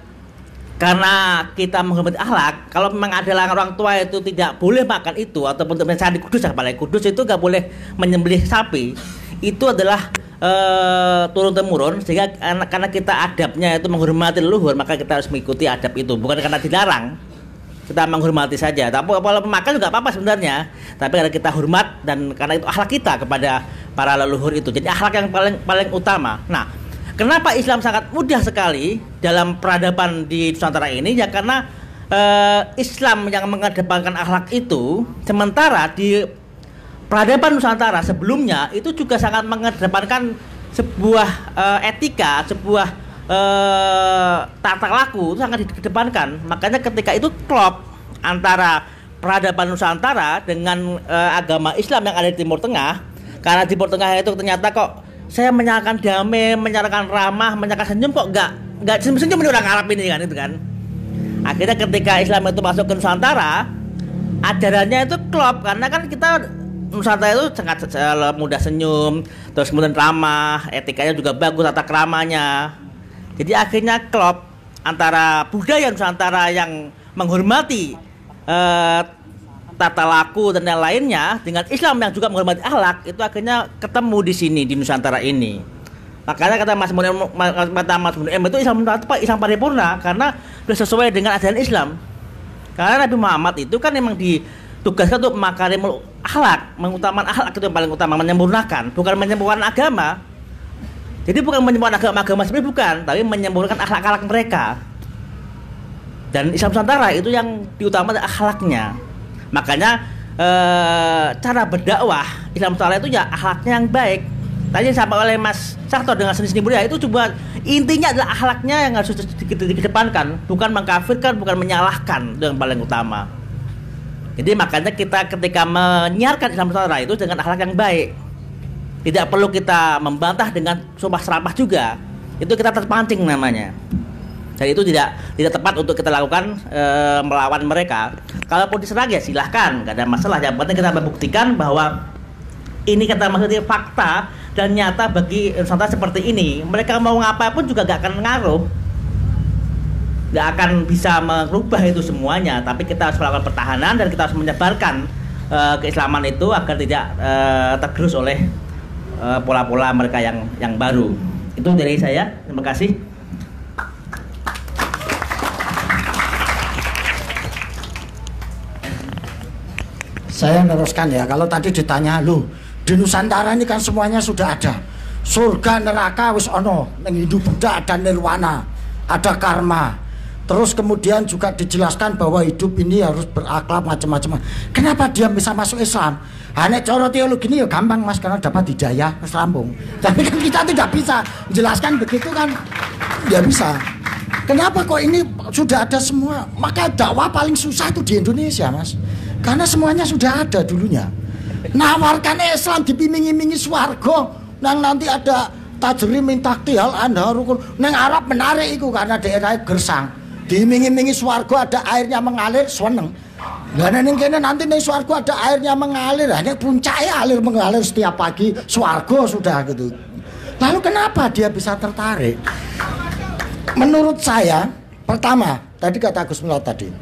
[SPEAKER 8] karena kita menghormati akhlak, kalau memang ada orang tua itu tidak boleh makan itu, ataupun misalnya di Kudus, apalagi Kudus itu nggak boleh menyembelih sapi, itu adalah e, turun temurun, sehingga karena, karena kita adabnya itu menghormati leluhur, maka kita harus mengikuti adab itu, bukan karena dilarang. Kita menghormati saja. Tapi kalau makan juga apa-apa sebenarnya. Tapi karena kita hormat dan karena itu akhlak kita kepada para leluhur itu. Jadi akhlak yang paling paling utama. Nah, kenapa Islam sangat mudah sekali dalam peradaban di Nusantara ini? Ya karena eh, Islam yang mengedepankan akhlak itu, sementara di peradaban Nusantara sebelumnya itu juga sangat mengedepankan sebuah eh, etika, sebuah Uh, tata laku itu sangat dikedepankan. Makanya ketika itu klop antara peradaban Nusantara dengan uh, agama Islam yang ada di Timur Tengah, karena di Timur Tengah itu ternyata kok saya menyalakan damai, menyalakan ramah, menyalakan senyum, kok enggak enggak senyum-senyum ini orang Arab ini kan, itu kan. Akhirnya ketika Islam itu masuk ke Nusantara, ajarannya itu klop, karena kan kita Nusantara itu sangat mudah senyum, terus kemudian ramah, etikanya juga bagus, tata keramanya. Jadi akhirnya klop antara budaya Nusantara yang menghormati eh, tata laku dan yang lainnya dengan Islam yang juga menghormati akhlak, itu akhirnya ketemu di sini di Nusantara ini. Makanya kata Mas Munir, kata Mas Munir itu Islam Islam paripurna karena sudah sesuai dengan ajaran Islam. Karena Nabi Muhammad itu kan memang ditugaskan untuk makarimul akhlak, mengutamakan akhlak itu yang paling utama, menyempurnakan, bukan menyempurnakan agama. Jadi bukan menyempurnakan agama-agama sebenarnya bukan, tapi menyempurnakan akhlak-akhlak mereka. Dan Islam Nusantara itu yang diutamakan akhlaknya. Makanya eh, cara berdakwah Islam Nusantara itu ya akhlaknya yang baik. Tadi yang disampaikan oleh Mas Sarto dengan seni-seni budaya itu coba intinya adalah akhlaknya yang harus dikedepankan, bukan mengkafirkan, bukan menyalahkan, itu yang paling utama. Jadi makanya kita ketika menyiarkan Islam Nusantara itu dengan akhlak yang baik. Tidak perlu kita membantah dengan sumpah serapah juga. Itu kita terpancing namanya. Dan itu tidak tidak tepat untuk kita lakukan e, melawan mereka. Kalaupun diserang ya silahkan, nggak ada masalah. Yang penting kita membuktikan bahwa ini kata maksudnya fakta dan nyata bagi Nusantara seperti ini. Mereka mau ngapa pun juga gak akan ngaruh, gak akan bisa merubah itu semuanya. Tapi kita harus melakukan pertahanan dan kita harus menyebarkan uh, keislaman itu agar tidak uh, tergerus oleh uh, pola-pola mereka yang yang baru. Itu dari saya. Terima kasih.
[SPEAKER 6] Saya meneruskan ya. Kalau tadi ditanya, lu di Nusantara ini kan semuanya sudah ada. Surga, neraka, wis ono. Neng Hindu Buddha ada nirwana, ada karma. Terus kemudian juga dijelaskan bahwa hidup ini harus berakhlak macam-macam. Kenapa dia bisa masuk Islam? Hanya coro teologi ini ya gampang mas, karena dapat hidayah, terus rampung. Tapi kan kita tidak bisa menjelaskan begitu kan, ya bisa. Kenapa kok ini sudah ada semua? Maka dakwah paling susah itu di Indonesia mas, karena semuanya sudah ada dulunya. Nawarkan Islam dipiming-imingi swarga, nang nanti ada tajrim min tahti hal anharukun. Nang Arab menarik itu karena daerahnya gersang. Diiming-imingi swarga ada airnya mengalir, seneng. Lah neng kene nanti ning swarga ada airnya mengalir, hanya puncaknya alir mengalir setiap pagi, swarga sudah gitu. Lalu kenapa dia bisa tertarik? Menurut saya, pertama, tadi kata Gus Milat tadi,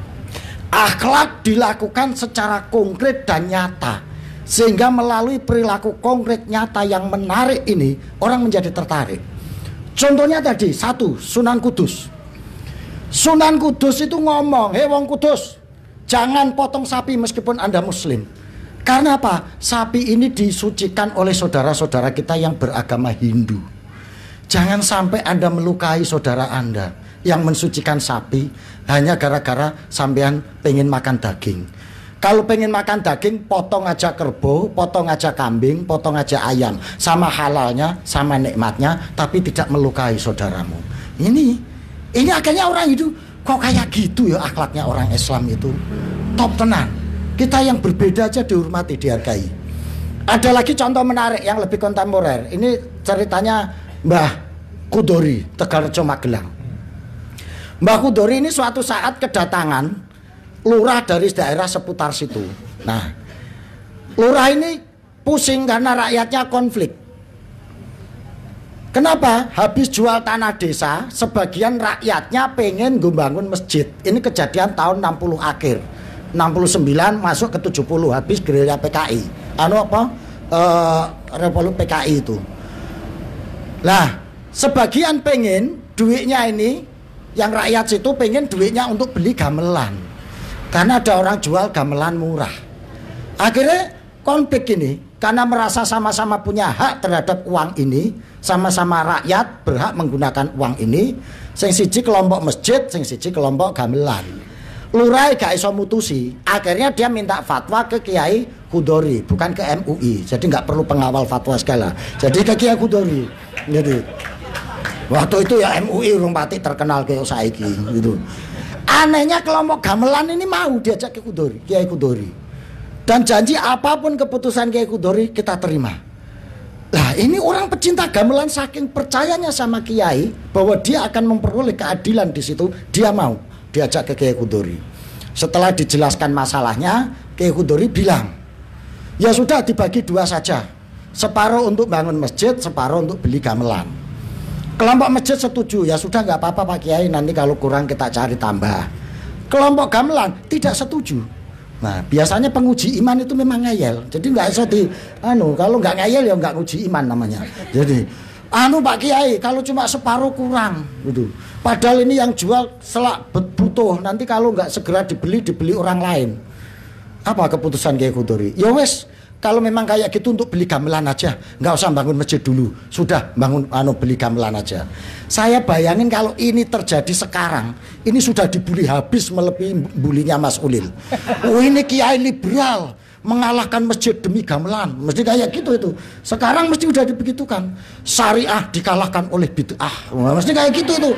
[SPEAKER 6] akhlak dilakukan secara konkret dan nyata, sehingga melalui perilaku konkret nyata yang menarik ini orang menjadi tertarik. Contohnya tadi, satu, Sunan Kudus. Sunan Kudus itu ngomong, hei wong Kudus, jangan potong sapi meskipun Anda Muslim. Karena apa? Sapi ini disucikan oleh saudara-saudara kita yang beragama Hindu. Jangan sampai Anda melukai saudara Anda yang mensucikan sapi hanya gara-gara sampean pengen makan daging. Kalau pengen makan daging, potong aja kerbau, potong aja kambing, potong aja ayam. Sama halalnya, sama nikmatnya, tapi tidak melukai saudaramu. Ini Ini akhirnya orang itu kok kayak gitu ya akhlaknya orang Islam itu. Top tenan. Kita yang berbeda aja dihormati, dihargai. Ada lagi contoh menarik yang lebih kontemporer. Ini ceritanya Mbah Kudori, Tegalrejo Magelang. Mbah Kudori ini suatu saat kedatangan lurah dari daerah seputar situ. Nah, lurah ini pusing karena rakyatnya konflik. Kenapa? Habis jual tanah desa, sebagian rakyatnya pengen membangun masjid. Ini kejadian tahun enam puluh akhir, enam puluh sembilan masuk ke tujuh puluh, habis gerilya P K I. Anu apa? E, Revolusi P K I itu. Lah, sebagian pengen duitnya ini, yang rakyat situ pengen duitnya untuk beli gamelan. Karena ada orang jual gamelan murah. Akhirnya konflik ini, karena merasa sama-sama punya hak terhadap uang ini, sama-sama rakyat berhak menggunakan uang ini, sing siji kelompok masjid, sing siji kelompok gamelan. Lurah gak iso mutusi, akhirnya dia minta fatwa ke Kiai Kudori, bukan ke M U I. Jadi nggak perlu pengawal fatwa segala. Jadi ke Kiai Kudori. Jadi waktu itu ya M U I urung pati terkenal kayak saiki gitu. Anehnya kelompok gamelan ini mau diajak ke Kudori, Kiai Kudori. Dan janji apapun keputusan Kiai Kudori kita terima. Nah ini orang pecinta gamelan saking percayanya sama Kiai bahwa dia akan memperoleh keadilan di situ, dia mau diajak ke Kiai Kudori. Setelah dijelaskan masalahnya, Kiai Kudori bilang, ya sudah dibagi dua saja, separuh untuk bangun masjid, separuh untuk beli gamelan. Kelompok masjid setuju, ya sudah nggak apa-apa Pak Kiai, nanti kalau kurang kita cari tambah. Kelompok gamelan tidak setuju. Nah biasanya penguji iman itu memang ngeyel, jadi nggak bisa di anu, kalau nggak ngeyel ya nggak nguji iman namanya. Jadi anu Pak Kiai, kalau cuma separuh kurang gitu. Padahal ini yang jual selak butuh, nanti kalau nggak segera dibeli dibeli orang lain. Apa keputusan Kiai Kudori? Ya wes, Kalau memang kayak gitu untuk beli gamelan aja, nggak usah bangun masjid dulu, sudah bangun anu beli gamelan aja. Saya bayangin kalau ini terjadi sekarang, ini sudah dibully habis melebihi bulinya Mas Ulil. Oh ini kiai liberal mengalahkan masjid demi gamelan, mesti kayak gitu itu. Sekarang mesti udah dibegitukan, syariah dikalahkan oleh bid'ah, mesti kayak gitu itu.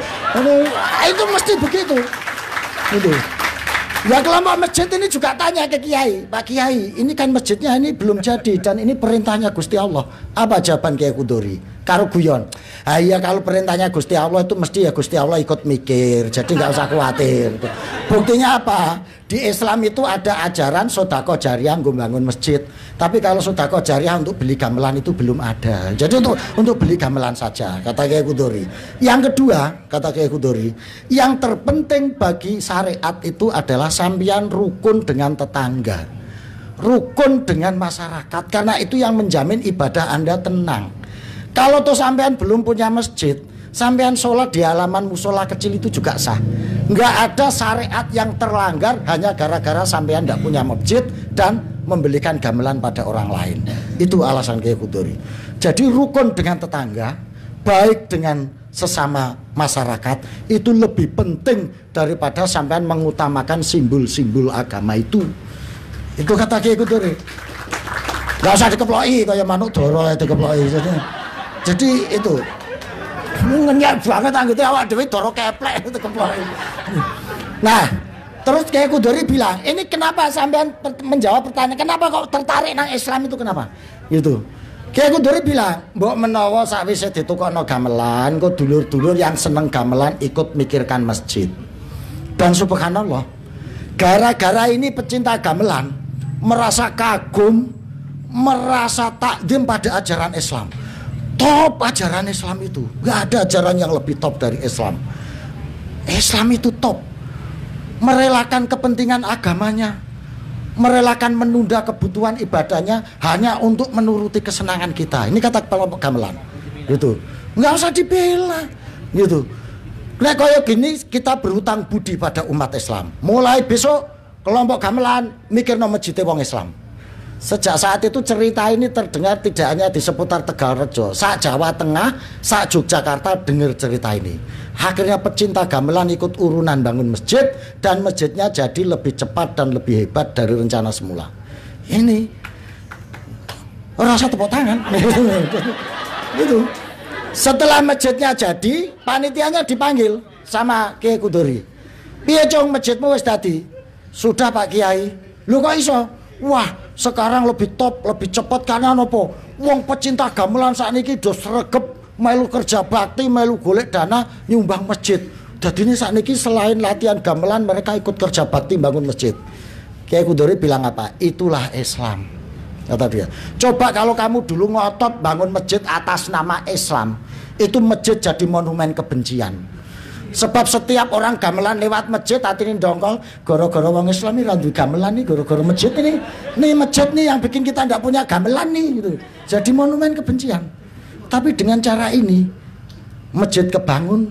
[SPEAKER 6] Itu mesti begitu. Itu. Ya kelompok masjid ini juga tanya ke Kiai, Pak Kiai, ini kan masjidnya ini belum jadi dan ini perintahnya Gusti Allah. Apa jawaban Kiai Kudori? Karo guyon. Ah iya kalau perintahnya Gusti Allah itu mesti ya Gusti Allah ikut mikir, jadi nggak usah khawatir. Buktinya apa? Di Islam itu ada ajaran sodako jariah nggo bangun masjid. Tapi kalau sodako jariah untuk beli gamelan itu belum ada. Jadi untuk untuk beli gamelan saja, kata Kiai Kudori. Yang kedua, kata Kiai Kudori, yang terpenting bagi syariat itu adalah sambian rukun dengan tetangga, rukun dengan masyarakat, karena itu yang menjamin ibadah Anda tenang. Kalau tuh sampean belum punya masjid, sampean sholat di halaman musola kecil itu juga sah. Nggak ada syariat yang terlanggar hanya gara-gara sampean nggak punya masjid dan membelikan gamelan pada orang lain. Itu alasan Kiai Kudori. Jadi rukun dengan tetangga, baik dengan sesama masyarakat, itu lebih penting daripada sampean mengutamakan simbol-simbol agama itu. Itu kata Kiai Kudori. Nggak usah dikeploki kayak manuk doro dikeploki. Jadi, jadi itu ngenyak banget anggota awak dhewe doro keplek itu keploki. Nah, terus Kiai Kudori bilang, ini kenapa sampean menjawab pertanyaan, kenapa kok tertarik nang Islam itu kenapa? Gitu. Kiai Kudori bilang, mbok menawa sakwise ditukokno gamelan, kok dulur-dulur yang seneng gamelan ikut mikirkan masjid. Dan subhanallah, gara-gara ini pecinta gamelan merasa kagum, merasa takdim pada ajaran Islam. Top ajaran Islam itu, gak ada ajaran yang lebih top dari Islam. Islam itu top, merelakan kepentingan agamanya, merelakan menunda kebutuhan ibadahnya hanya untuk menuruti kesenangan kita. Ini kata kelompok gamelan, gitu. Nggak usah dibela, gitu. Nah kayak gini kita berhutang budi pada umat Islam. Mulai besok kelompok gamelan mikir no masjid wong Islam. Sejak saat itu cerita ini terdengar tidak hanya di seputar Tegalrejo, sak Jawa Tengah, sak Yogyakarta dengar cerita ini. Akhirnya pecinta gamelan ikut urunan bangun masjid dan masjidnya jadi lebih cepat dan lebih hebat dari rencana semula. Ini rasa tepuk tangan. Gitu. Setelah masjidnya jadi, panitianya dipanggil sama Kiai Kudori. Piye cung masjidmu wis dadi? Sudah Pak Kiai. Lu kok iso? Wah, sekarang lebih top, lebih cepat karena nopo? Wong pecinta gamelan sakniki do sregep melu kerja bakti, melu golek dana nyumbang masjid. Jadi ini sakniki selain latihan gamelan mereka ikut kerja bakti bangun masjid. Kiai Kudori bilang apa? Itulah Islam, kata dia. Coba kalau kamu dulu ngotot bangun masjid atas nama Islam, itu masjid jadi monumen kebencian. Sebab setiap orang gamelan lewat masjid hati ini dongkol, gara-gara wong Islam ini randu gamelan nih, gara-gara masjid ini, nih masjid nih yang bikin kita nggak punya gamelan nih, gitu. Jadi monumen kebencian. Tapi dengan cara ini masjid kebangun,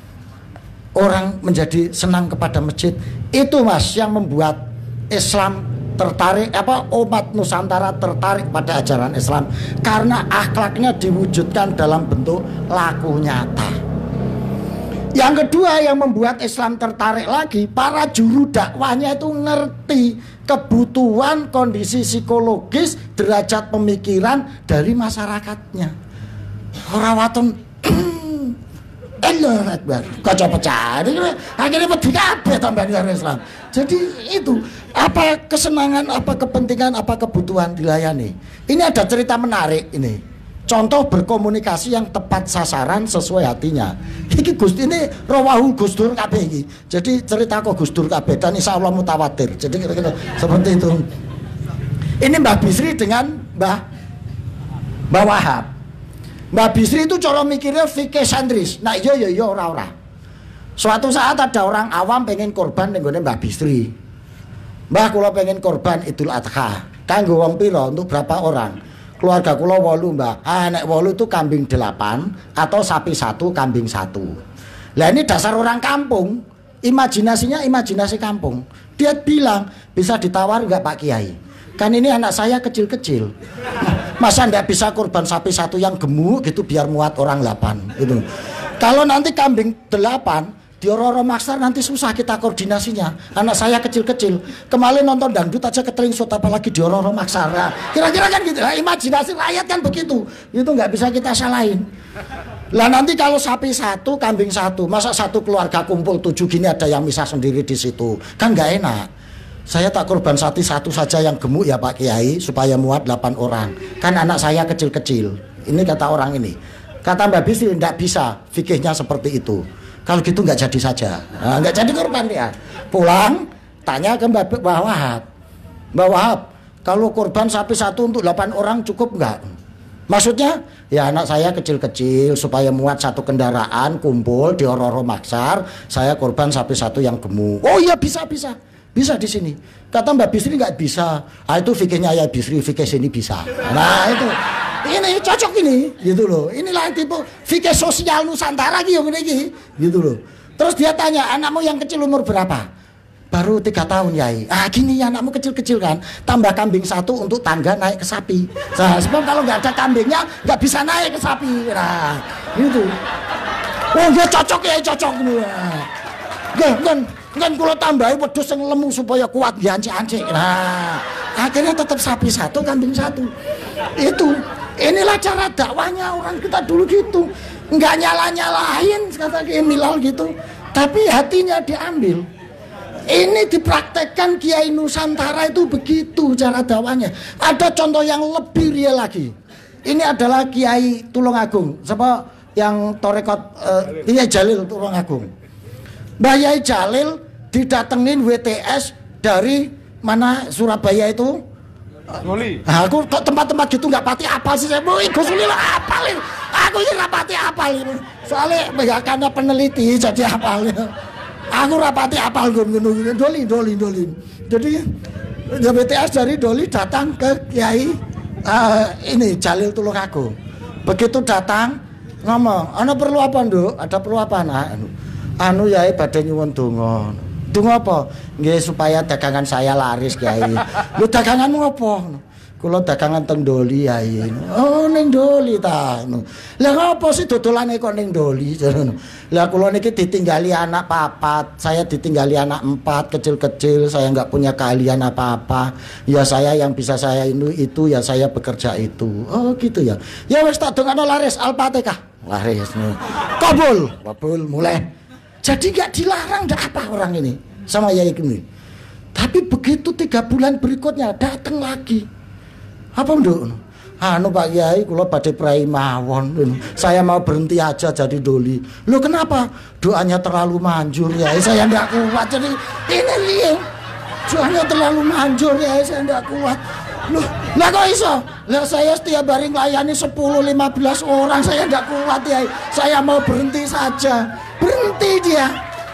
[SPEAKER 6] orang menjadi senang kepada masjid. Itu mas yang membuat Islam tertarik, apa umat Nusantara tertarik pada ajaran Islam karena akhlaknya diwujudkan dalam bentuk laku nyata. Yang kedua yang membuat Islam tertarik lagi, para juru dakwahnya itu ngerti kebutuhan kondisi psikologis, derajat pemikiran dari masyarakatnya. Ora waton Allah Akbar, kaca pecah. Akhirnya wedi kabeh tambahan karo Islam. Jadi itu apa kesenangan, apa kepentingan, apa kebutuhan dilayani. Ini ada cerita menarik ini. Contoh berkomunikasi yang tepat sasaran sesuai hatinya. Iki Gus ini rawahul Gus Dur kabeh iki. Jadi cerita kok Gus Dur kabeh dan insyaallah mutawatir. Jadi kira-kira seperti itu. Ini Mbah Bisri dengan Mbah Mbah Wahab. Mbah Bisri itu cara mikirnya fikih sentris. Nah iya iya iya ora-ora. Suatu saat ada orang awam pengen korban ning gone Mbah Bisri. Mbah kula pengen korban Idul Adha. Kanggo wong pira untuk berapa orang? Keluarga kula wolu mbak, ah, nek wolu itu kambing delapan atau sapi satu, kambing satu. Lah ini dasar orang kampung, imajinasinya imajinasi kampung. Dia bilang bisa ditawar nggak Pak Kiai? Kan ini anak saya kecil-kecil. Masa ndak bisa kurban sapi satu yang gemuk gitu biar muat orang delapan gitu. Kalau nanti kambing delapan dioro-oro maksar nanti susah kita koordinasinya. Anak saya kecil-kecil. Kemarin nonton dangdut aja ketelingsut apalagi dioro-oro maksar. Nah, kira-kira kan gitu. Nah, imajinasi rakyat kan begitu. Itu nggak bisa kita salahin. Lah nanti kalau sapi satu, kambing satu, masa satu keluarga kumpul tujuh gini ada yang misah sendiri di situ, kan nggak enak. Saya tak korban sapi satu saja yang gemuk ya Pak Kiai supaya muat delapan orang. Kan anak saya kecil-kecil. Ini kata orang ini. Kata Mbak Bisri nggak bisa fikihnya seperti itu. Kalau gitu nggak jadi saja, nah, nggak jadi korban ya. Pulang tanya ke Mbak Wahab, Mbak Wahab, kalau korban sapi satu untuk delapan orang cukup nggak? Maksudnya ya anak saya kecil-kecil supaya muat satu kendaraan kumpul di Ororo Maksar, saya korban sapi satu yang gemuk. Oh iya bisa bisa bisa di sini. Kata Mbak Bisri nggak bisa. Ah itu fikihnya ya Bisri, fikih sini bisa. Nah itu ini cocok ini gitu loh. Inilah tipe fikih sosial Nusantara gitu ini gitu loh. Terus dia tanya anakmu yang kecil umur berapa? Baru tiga tahun Yai. Ah gini ya anakmu kecil-kecil kan, tambah kambing satu untuk tangga naik ke sapi. Nah sebab kalau nggak ada kambingnya nggak bisa naik ke sapi. Nah gitu. Oh dia cocok ya cocok nih. Kan kan kan kalau tambahin wedhus yang lemu supaya kuat diancik-ancik. Nah akhirnya tetap sapi satu kambing satu. Itu inilah cara dakwahnya orang kita dulu gitu. Nggak nyala-nyalain kata Kiai Milal gitu. Tapi hatinya diambil. Ini dipraktekkan Kiai Nusantara itu begitu cara dakwahnya. Ada contoh yang lebih real lagi. Ini adalah Kiai Tulungagung, siapa yang torekot uh, Kiai Jalil Tulungagung. Mbah Yai Jalil didatengin W T S dari mana Surabaya itu?
[SPEAKER 9] Nguli.
[SPEAKER 6] Nah, aku kok tempat-tempat gitu nggak pati apal sih saya. Mau Gus Uli lah apalin. Aku ini nggak pati apalin. Soalnya nggak karena peneliti jadi apalin. Aku rapati apal ngono doli doli doli. Jadi W T S dari Doli datang ke Kiai uh, ini Jalil Tulungagung. Begitu datang ngomong, "Ana perlu apa, Nduk? Ada perlu apa, Nak?" Anu, anu Yai badhe nyuwun donga. Donga apa? Nggih supaya dagangan saya laris, Kiai. Lho daganganmu apa? Kula dagangan teng Doli Yai. Oh ning Doli ta. Lah ngapa sih dodolane kok ning Doli? Lah kula niki ditinggali anak papat, saya ditinggali anak empat kecil-kecil, saya nggak punya keahlian apa-apa. Ya saya yang bisa saya itu itu ya saya bekerja itu. Oh gitu ya. Ya wis tak dongano laris Al-Fatihah. Laris. Kabul, kabul mulai. Jadi nggak dilarang ndak apa orang ini sama Yai ini. Tapi begitu tiga bulan berikutnya datang lagi. Apa Nduk? Anu Pak Kiai, kula badhe prai mawon. Saya mau berhenti aja jadi Doli. Loh kenapa? Doanya terlalu manjur ya. Saya enggak kuat. Jadi ini liye. Doanya terlalu manjur ya. Saya enggak kuat. Loh, lah kok iso? Lah saya setiap hari nglayani sepuluh lima belas orang. Saya enggak kuat ya. Saya mau berhenti saja. Berhenti dia.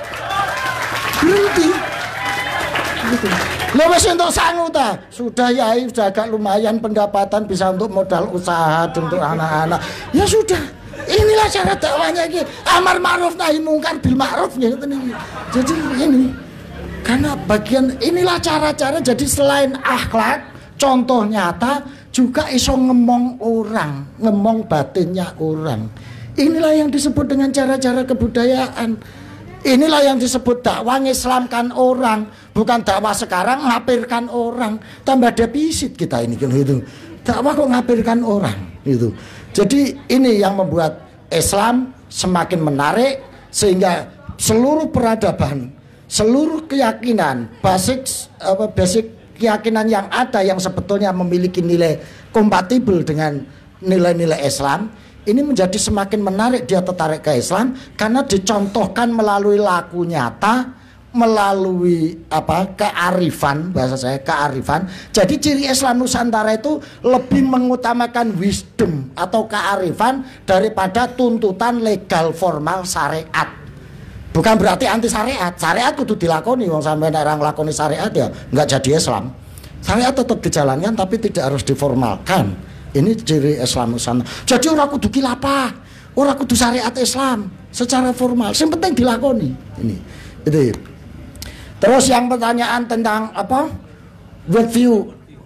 [SPEAKER 6] Berhenti. Gitu. Lo wis untuk sangu ta? Sudah Yai, sudah agak lumayan pendapatan bisa untuk modal usaha untuk anak-anak. Ya sudah. Inilah cara dakwahnya iki. Amar ma'ruf nahi mungkar bil ma'ruf gitu nih. Jadi ini karena bagian inilah cara-cara jadi selain akhlak, contoh nyata juga iso ngemong orang, ngemong batinnya orang. Inilah yang disebut dengan cara-cara kebudayaan. Inilah yang disebut dakwah ngislamkan orang, bukan dakwah sekarang ngapirkan orang. Tambah defisit kita ini kan gitu. Dakwah kok ngapirkan orang gitu. Jadi ini yang membuat Islam semakin menarik sehingga seluruh peradaban, seluruh keyakinan, basic apa basic keyakinan yang ada yang sebetulnya memiliki nilai kompatibel dengan nilai-nilai Islam. Ini menjadi semakin menarik dia tertarik ke Islam karena dicontohkan melalui laku nyata, melalui apa kearifan, bahasa saya kearifan. Jadi ciri Islam Nusantara itu lebih mengutamakan wisdom atau kearifan daripada tuntutan legal formal syariat. Bukan berarti anti syariat. Syariat kudu dilakoni, wong sampeyan nek ora nglakoni syariat ya nggak jadi Islam. Syariat tetap dijalankan tapi tidak harus diformalkan. Ini ciri Islam Nusantara. Jadi orang kudu kilapah, orang kudu syariat Islam secara formal. Yang penting dilakoni. Ini, itu. Terus yang pertanyaan tentang apa? World view,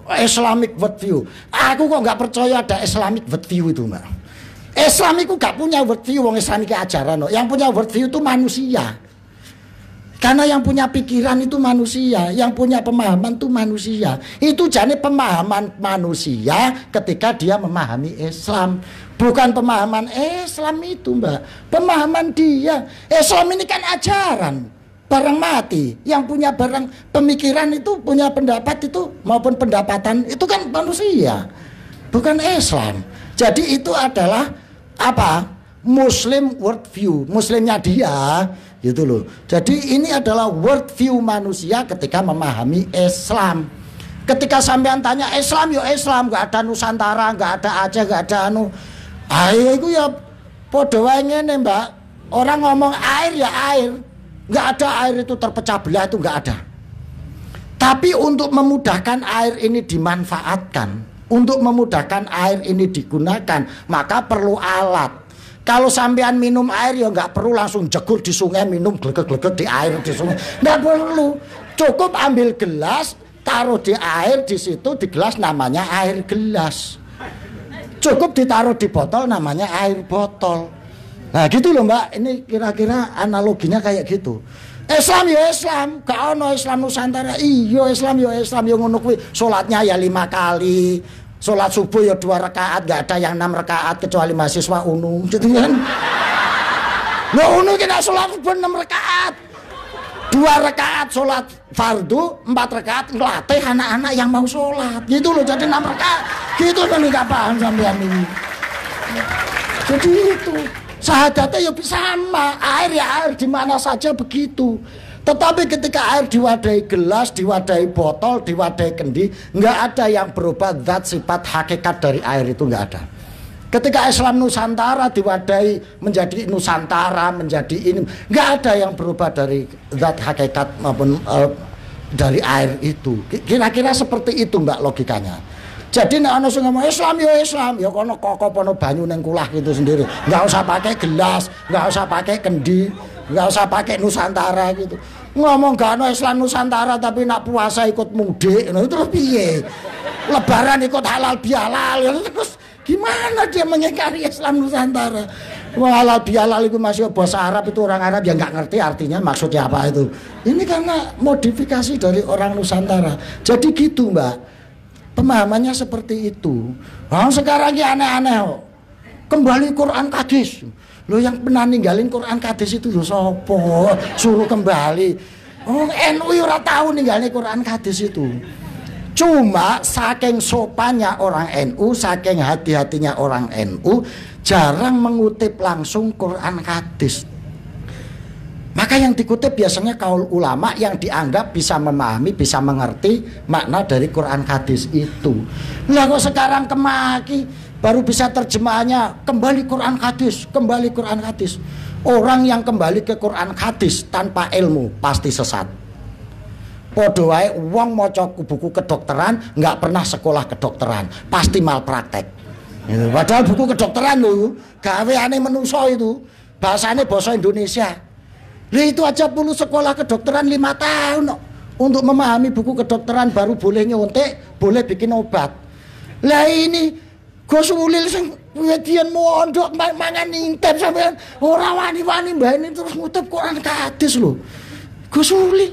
[SPEAKER 6] Islamic worldview. Aku kok nggak percaya ada Islamic worldview itu, Mbak. Islam itu gak punya worldview, wong Islam iki ajaran. No. Yang punya worldview itu manusia. Karena yang punya pikiran itu manusia, yang punya pemahaman itu manusia. Itu jadi pemahaman manusia ketika dia memahami Islam. Bukan pemahaman Islam itu, Mbak. Pemahaman dia. Islam ini kan ajaran. Barang mati. Yang punya barang pemikiran itu, punya pendapat itu, maupun pendapatan, itu kan manusia. Bukan Islam. Jadi itu adalah apa? Muslim worldview, Muslimnya dia, gitu loh. Jadi ini adalah worldview manusia ketika memahami Islam. Ketika sampean tanya Islam, yo Islam, nggak ada Nusantara, nggak ada Aceh, nggak ada anu. Ayo itu ya podo wae ngene, Mbak. Orang ngomong air ya air, nggak ada air itu terpecah belah, itu nggak ada. Tapi untuk memudahkan air ini dimanfaatkan, untuk memudahkan air ini digunakan, maka perlu alat. Kalau sampean minum air ya nggak perlu langsung jegur di sungai minum glegek-glegek di air di sungai. Nggak perlu. Cukup ambil gelas, taruh di air di situ, di gelas namanya air gelas. Cukup ditaruh di botol namanya air botol. Nah gitu loh, Mbak. Ini kira-kira analoginya kayak gitu. Islam ya Islam, gak ono Islam Nusantara. Iya Islam ya Islam, ya ngono kuwi. Salatnya ya lima kali. Salat subuh ya dua rakaat, gak ada yang enam rakaat kecuali mahasiswa U N U, gitu kan. Lah U N U kena salat subuh enam rakaat. Dua rakaat salat fardu, empat rakaat ngelatih anak-anak yang mau salat. Gitu loh, jadi enam rakaat. Gitu kan enggak paham sampean ini. Jadi itu sahadatnya ya sama, air ya air di mana saja begitu. Tetapi ketika air diwadahi gelas, diwadahi botol, diwadahi kendi, nggak ada yang berubah zat sifat hakikat dari air itu, nggak ada. Ketika Islam Nusantara diwadahi menjadi Nusantara, menjadi ini, nggak ada yang berubah dari zat hakikat maupun uh, dari air itu. Kira-kira seperti itu, Mbak, logikanya. Jadi nek ana sing ngomong Islam ya Islam, ya kono koko pono banyu ning kulah gitu sendiri. Enggak usah pakai gelas, enggak usah pakai kendi, enggak usah pakai Nusantara gitu. Ngomong gak ana Islam Nusantara tapi nak puasa ikut mudik, nah itu terus piye? Lebaran ikut halal bihalal, ya terus gimana dia mengingkari Islam Nusantara? Wah, halal bihalal itu masih bahasa Arab, itu orang Arab yang nggak ngerti artinya maksudnya apa itu. Ini karena modifikasi dari orang Nusantara. Jadi gitu, Mbak. Pemahamannya seperti itu. Nah, sekarang ini aneh-aneh kok. Kembali Quran hadis. Lo yang pernah ninggalin Quran hadis itu lo sopo? Suruh kembali. Oh, N U ora tahu ninggalin Quran hadis itu. Cuma saking sopannya orang N U, saking hati-hatinya orang N U, jarang mengutip langsung Quran hadis. Maka yang dikutip biasanya kaul ulama yang dianggap bisa memahami, bisa mengerti makna dari Quran hadis itu. Lah kok sekarang kemaki baru bisa terjemahannya kembali Quran hadis, kembali Quran hadis. Orang yang kembali ke Quran hadis tanpa ilmu pasti sesat. Podo wae wong maca buku kedokteran nggak pernah sekolah kedokteran, pasti malpraktek. Padahal buku kedokteran lho, gaweane menungso itu, bahasane bahasa Indonesia. Lah itu aja perlu sekolah kedokteran lima tahun no. Untuk memahami buku kedokteran baru boleh nyontek, boleh bikin obat. Lah ini Gus Ulil sing wedian mondok mangan intep sampean ora wani-wani mbane terus ngutip Quran hadis lho. Gus Ulil.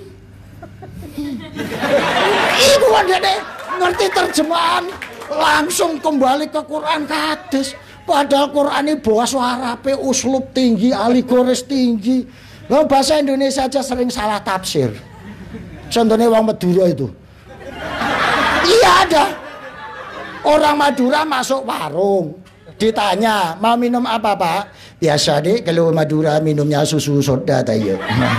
[SPEAKER 6] Iku ndek ngerti terjemahan langsung kembali ke Quran hadis. Padahal Quran ini bahasa Arabe uslub tinggi, aligoris tinggi. Loh, bahasa Indonesia aja sering salah tafsir. Contohnya wong Madura itu. Iya ada. Orang Madura masuk warung, ditanya mau minum apa Pak? Biasa deh kalau Madura minumnya susu soda tayo.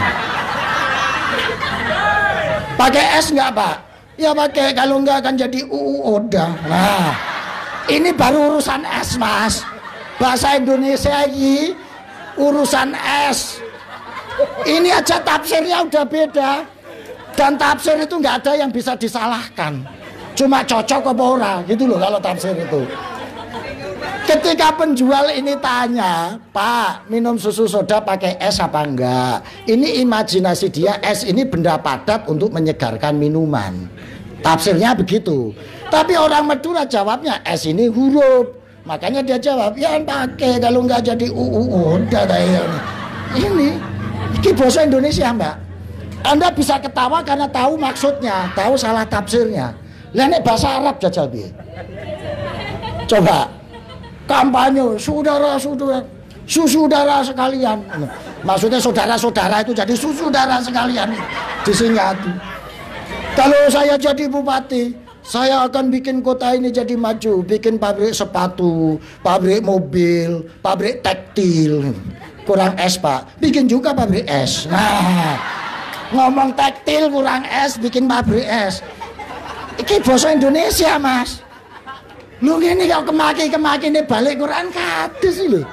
[SPEAKER 6] Pakai es nggak Pak? Ya pakai, kalau nggak akan jadi uu oda. Nah, ini baru urusan es Mas. Bahasa Indonesia ini urusan es. Ini aja tafsirnya udah beda. Dan tafsir itu nggak ada yang bisa disalahkan. Cuma cocok apa ora gitu loh kalau tafsir itu. Ketika penjual ini tanya, Pak, minum susu soda pakai es apa enggak? Ini imajinasi dia, es ini benda padat untuk menyegarkan minuman. Tafsirnya begitu. Tapi orang Madura jawabnya S ini huruf. Makanya dia jawab, ya pakai, kalau nggak jadi u u udah ini. Ini, ini bahasa Indonesia Mbak. Anda bisa ketawa karena tahu maksudnya, tahu salah tafsirnya. Lah nek bahasa Arab jajal piye? Coba kampanye saudara-saudara, susudara sekalian. Maksudnya saudara-saudara itu jadi susudara sekalian. Disingati. Kalau saya jadi bupati, saya akan bikin kota ini jadi maju, bikin pabrik sepatu, pabrik mobil, pabrik tekstil. Kurang es Pak, bikin juga pabrik es. Nah, ngomong tekstil kurang es, bikin pabrik es. Iki bahasa Indonesia Mas. Lu gini kau kemaki-kemaki ini balik Quran kadis lho.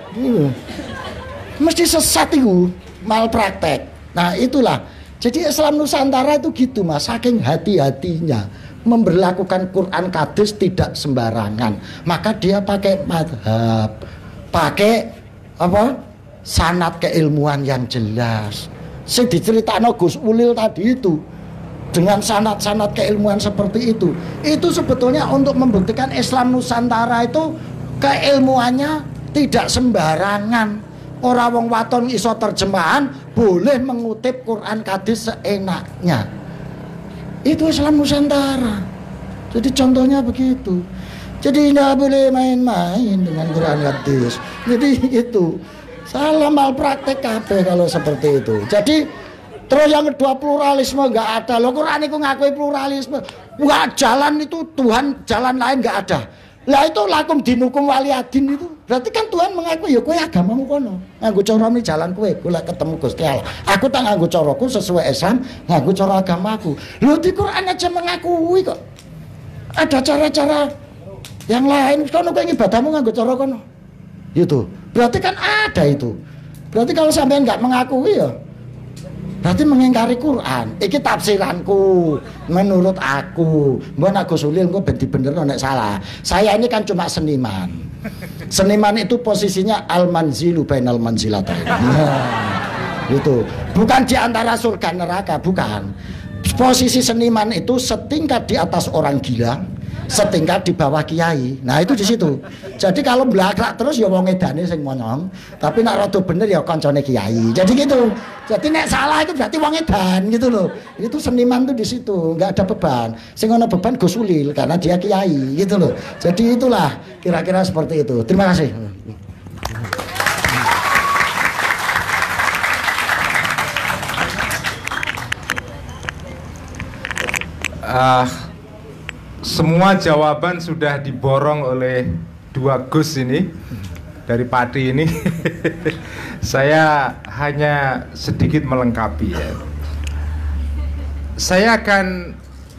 [SPEAKER 6] Mesti sesat itu, malpraktek. Nah itulah, jadi Islam Nusantara itu gitu Mas, saking hati-hatinya memberlakukan Quran hadis tidak sembarangan, maka dia pakai madhab, pakai apa sanad keilmuan yang jelas. Sing diceritakno Gus Ulil tadi itu dengan sanad-sanad keilmuan seperti itu, itu sebetulnya untuk membuktikan Islam Nusantara itu keilmuannya tidak sembarangan. Orang wong waton iso terjemahan boleh mengutip Quran hadis seenaknya. Itu Islam Nusantara. Jadi contohnya begitu. Jadi tidak boleh main-main dengan Quran hadis. Jadi itu salah malpraktek kabeh kalau seperti itu. Jadi terus yang kedua pluralisme nggak ada. Loh Quran itu ngakui pluralisme. Nggak jalan itu Tuhan jalan lain nggak ada. Lah itu lakum dinukum waliyadin itu. Berarti kan Tuhan mengakui ya kowe agamamu kono. Nganggo cara ini jalan kowe, kowe lek ketemu Gusti Allah. Aku tak nganggo caraku sesuai Islam, nganggo cara agamaku. Lho di Quran aja mengakui kok. Ada cara-cara yang lain. Kono kowe ibadahmu nganggo cara kono. Gitu. Berarti kan ada itu. Berarti kalau sampean enggak mengakui ya berarti mengingkari Quran. Iki tafsiranku menurut aku. Mbok nak Gus Ulil engko ben dibenerno nek salah. Saya ini kan cuma seniman. Seniman itu posisinya al-manzilu bainal manzilatain. Nah, itu. Bukan di antara surga neraka, bukan. Posisi seniman itu setingkat di atas orang gila, setingkat di bawah kiai. Nah, itu di situ. Jadi kalau belakrak terus ya wong edane sing monyong, tapi nek rada bener ya kancane kiai. Jadi gitu. Jadi nek salah itu berarti wong edan gitu loh. Itu seniman tuh di situ, nggak ada beban. Sing ono beban Gus Ulil karena dia kiai gitu loh. Jadi itulah kira-kira seperti itu. Terima kasih.
[SPEAKER 9] Uh, semua jawaban sudah diborong oleh dua Gus ini dari Pati ini. Saya hanya sedikit melengkapi ya. Saya akan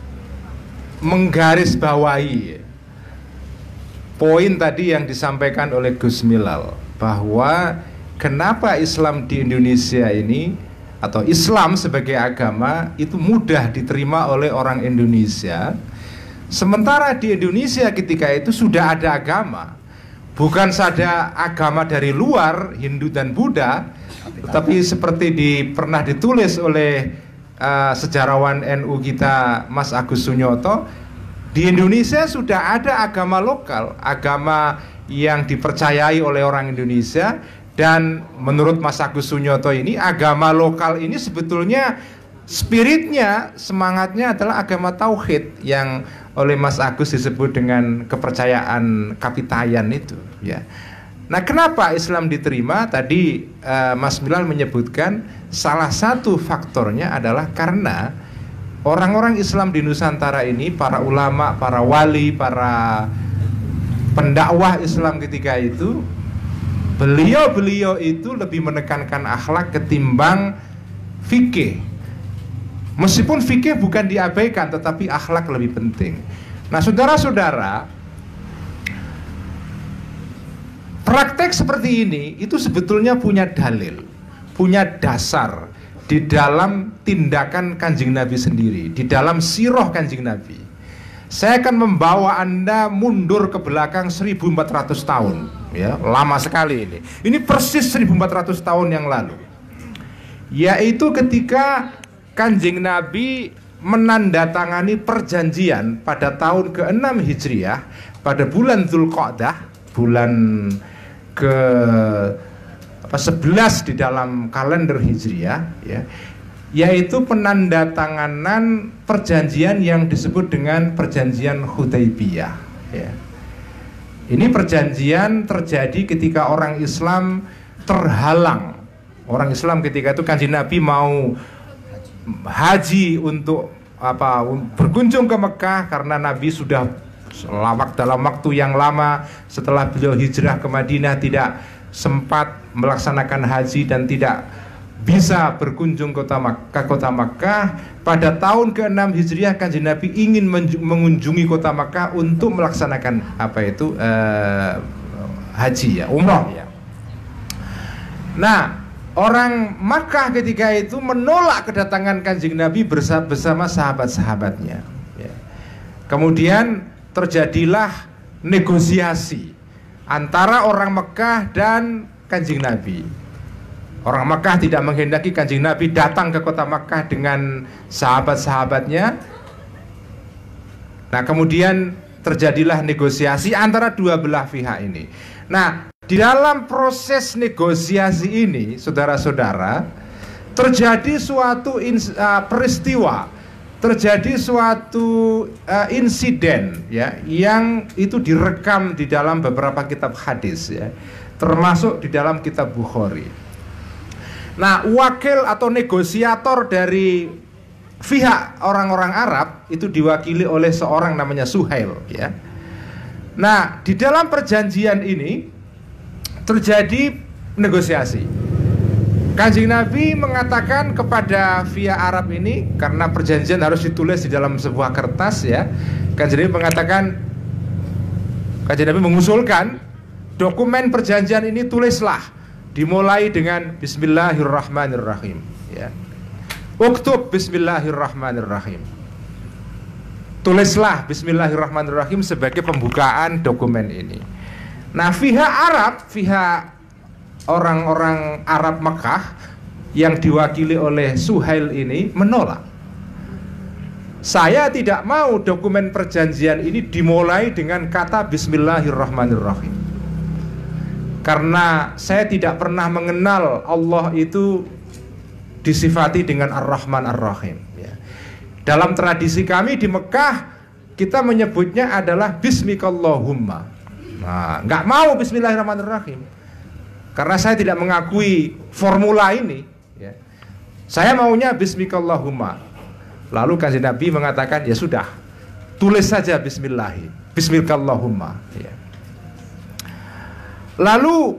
[SPEAKER 9] menggarisbawahi poin tadi yang disampaikan oleh Gus Milal, bahwa kenapa Islam di Indonesia ini atau Islam sebagai agama itu mudah diterima oleh orang Indonesia, sementara di Indonesia ketika itu sudah ada agama. Bukan saja agama dari luar, Hindu dan Buddha, tetapi seperti di, pernah ditulis oleh uh, sejarawan N U kita Mas Agus Sunyoto, di Indonesia sudah ada agama lokal, agama yang dipercayai oleh orang Indonesia. Dan menurut Mas Agus Sunyoto ini, agama lokal ini sebetulnya spiritnya, semangatnya adalah agama tauhid yang oleh Mas Agus disebut dengan kepercayaan kapitayan itu ya. Nah, kenapa Islam diterima? Tadi uh, Mas Milal menyebutkan salah satu faktornya adalah karena orang-orang Islam di Nusantara ini, para ulama, para wali, para pendakwah Islam ketika itu, beliau-beliau itu lebih menekankan akhlak ketimbang fikih. Meskipun fikih bukan diabaikan, tetapi akhlak lebih penting. Nah, saudara-saudara, praktek seperti ini itu sebetulnya punya dalil, punya dasar di dalam tindakan Kanjeng Nabi sendiri, di dalam sirah Kanjeng Nabi. Saya akan membawa Anda mundur ke belakang seribu empat ratus tahun, ya, lama sekali ini. Ini persis seribu empat ratus tahun yang lalu. Yaitu ketika Kanjeng Nabi menandatangani perjanjian pada tahun keenam Hijriah pada bulan Dzulqa'dah, bulan ke apa sebelas di dalam kalender Hijriah, ya, yaitu penandatanganan perjanjian yang disebut dengan perjanjian Hudaybiyah, ya. Ini perjanjian terjadi ketika orang Islam terhalang. Orang Islam ketika itu Kanjeng Nabi mau haji untuk apa berkunjung ke Mekah karena Nabi sudah lawak dalam waktu yang lama setelah beliau hijrah ke Madinah tidak sempat melaksanakan haji dan tidak bisa berkunjung kota Makkah, kota Makkah. Pada tahun keenam Hijriah Kanjeng Nabi ingin mengunjungi kota Makkah untuk melaksanakan apa itu uh, haji, ya, umrah, ya. Nah, orang Makkah ketika itu menolak kedatangan Kanjeng Nabi bersama sahabat-sahabatnya, ya. Kemudian terjadilah negosiasi antara orang Mekah dan Kanjeng Nabi. Orang Mekah tidak menghendaki Kanjeng Nabi datang ke kota Mekah dengan sahabat-sahabatnya. Nah, kemudian terjadilah negosiasi antara dua belah pihak ini. Nah, di dalam proses negosiasi ini, saudara-saudara, terjadi suatu ins, uh, peristiwa, terjadi suatu uh, insiden, ya, yang itu direkam di dalam beberapa kitab hadis, ya, termasuk di dalam kitab Bukhari. Nah, wakil atau negosiator dari pihak orang-orang Arab itu diwakili oleh seorang namanya Suhail, ya. Nah, di dalam perjanjian ini terjadi negosiasi. Kanjeng Nabi mengatakan kepada pihak Arab ini, karena perjanjian harus ditulis di dalam sebuah kertas, ya. Kanjeng Nabi mengatakan, Kanjeng Nabi mengusulkan dokumen perjanjian ini tulislah, dimulai dengan Bismillahirrahmanirrahim, ya. Uktub Bismillahirrahmanirrahim. Tulislah Bismillahirrahmanirrahim sebagai pembukaan dokumen ini. Nah, pihak Arab, pihak orang-orang Arab Mekah yang diwakili oleh Suhail ini menolak. Saya tidak mau dokumen perjanjian ini dimulai dengan kata Bismillahirrahmanirrahim, karena saya tidak pernah mengenal Allah itu disifati dengan Ar-Rahman Ar-Rahim, ya. Dalam tradisi kami di Mekah, kita menyebutnya adalah Bismikallahumma. Nah, nggak mau Bismillahirrahmanirrahim, karena saya tidak mengakui formula ini, ya. Saya maunya Bismikallahumma. Lalu Kanjeng Nabi mengatakan, ya sudah, tulis saja Bismillahi, Bismikallahumma, ya. Lalu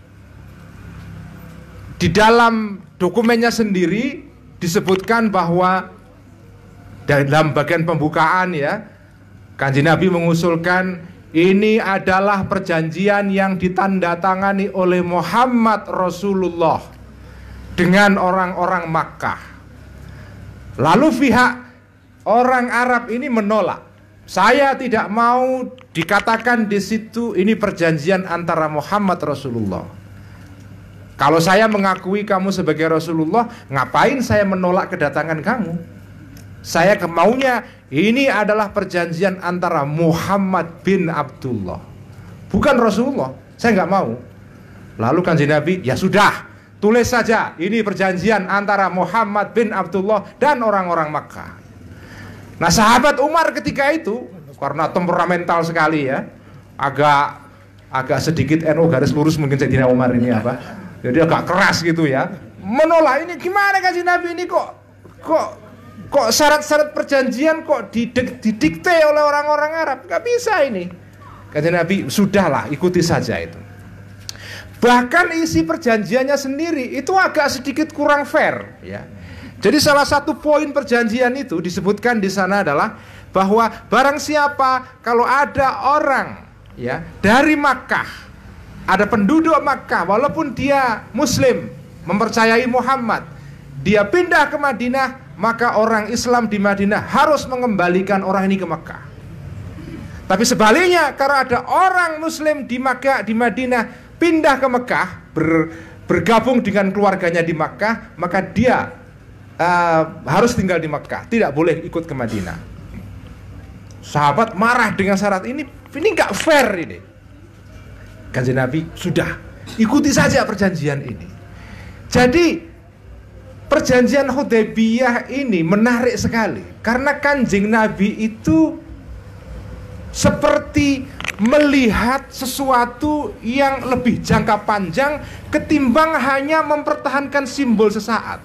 [SPEAKER 9] di dalam dokumennya sendiri disebutkan bahwa dalam bagian pembukaan, ya, Kanjeng Nabi mengusulkan ini adalah perjanjian yang ditandatangani oleh Muhammad Rasulullah dengan orang-orang Makkah. Lalu pihak orang Arab ini menolak. Saya tidak mau dikatakan di situ ini perjanjian antara Muhammad Rasulullah. Kalau saya mengakui kamu sebagai Rasulullah, ngapain saya menolak kedatangan kamu? Saya maunya ini adalah perjanjian antara Muhammad bin Abdullah, bukan Rasulullah. Saya nggak mau. Lalu Kanjeng Nabi, ya sudah, tulis saja ini perjanjian antara Muhammad bin Abdullah dan orang-orang Makkah. Nah, sahabat Umar ketika itu karena temperamental sekali, ya, agak agak sedikit N U garis lurus mungkin Sayyidina Umar ini apa, jadi agak keras gitu, ya, menolak. Ini gimana Kanjeng Nabi ini kok kok kok syarat-syarat perjanjian kok didikte oleh orang-orang Arab, nggak bisa ini. Kanjeng Nabi, sudahlah, ikuti saja itu. Bahkan isi perjanjiannya sendiri itu agak sedikit kurang fair, ya. Jadi salah satu poin perjanjian itu disebutkan di sana adalah bahwa barang siapa kalau ada orang, ya, dari Makkah, ada penduduk Makkah walaupun dia Muslim, mempercayai Muhammad, dia pindah ke Madinah, maka orang Islam di Madinah harus mengembalikan orang ini ke Makkah. Tapi sebaliknya, kalau ada orang Muslim di Makkah, di Madinah, pindah ke Mekah, ber, bergabung dengan keluarganya di Makkah, maka dia uh, harus tinggal di Mekah, tidak boleh ikut ke Madinah. Sahabat marah dengan syarat ini, ini nggak fair ini. Kanjeng Nabi, sudah, ikuti saja perjanjian ini. Jadi perjanjian Hudaybiyah ini menarik sekali, karena Kanjeng Nabi itu seperti melihat sesuatu yang lebih jangka panjang ketimbang hanya mempertahankan simbol sesaat.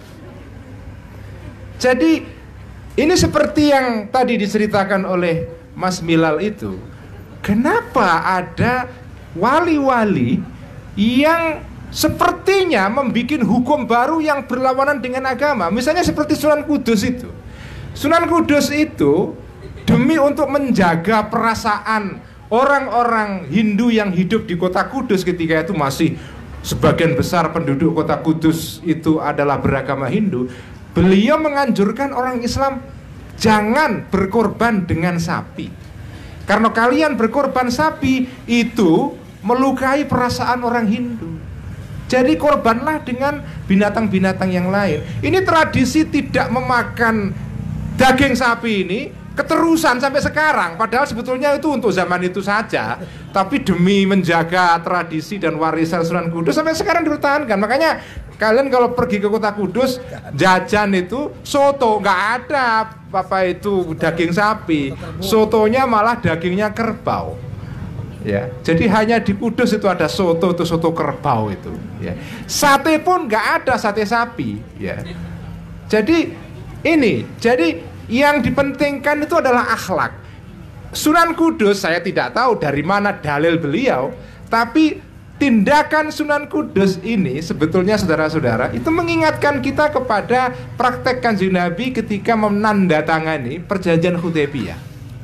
[SPEAKER 9] Jadi ini seperti yang tadi diceritakan oleh Mas Milal itu. Kenapa ada wali-wali yang sepertinya membuat hukum baru yang berlawanan dengan agama? Misalnya seperti Sunan Kudus itu. Sunan Kudus itu demi untuk menjaga perasaan orang-orang Hindu yang hidup di kota Kudus ketika itu, masih sebagian besar penduduk kota Kudus itu adalah beragama Hindu, beliau menganjurkan orang Islam jangan berkorban dengan sapi. Karena kalian berkorban sapi itu melukai perasaan orang Hindu. Jadi korbanlah dengan binatang-binatang yang lain. Ini tradisi tidak memakan daging sapi ini keterusan sampai sekarang. Padahal sebetulnya itu untuk zaman itu saja, tapi demi menjaga tradisi dan warisan Sunan Kudus sampai sekarang dipertahankan. Makanya kalian kalau pergi ke kota Kudus jajan itu soto, nggak ada apa itu daging sapi, sotonya malah dagingnya kerbau. Ya, jadi hanya di Kudus itu ada soto, itu soto kerbau itu. Ya. Sate pun nggak ada sate sapi. Ya. Jadi ini, jadi yang dipentingkan itu adalah akhlak. Sunan Kudus, saya tidak tahu dari mana dalil beliau, tapi tindakan Sunan Kudus ini sebetulnya saudara-saudara itu mengingatkan kita kepada praktek Kanjeng Nabi ketika menandatangani perjanjian Hudaybiyah.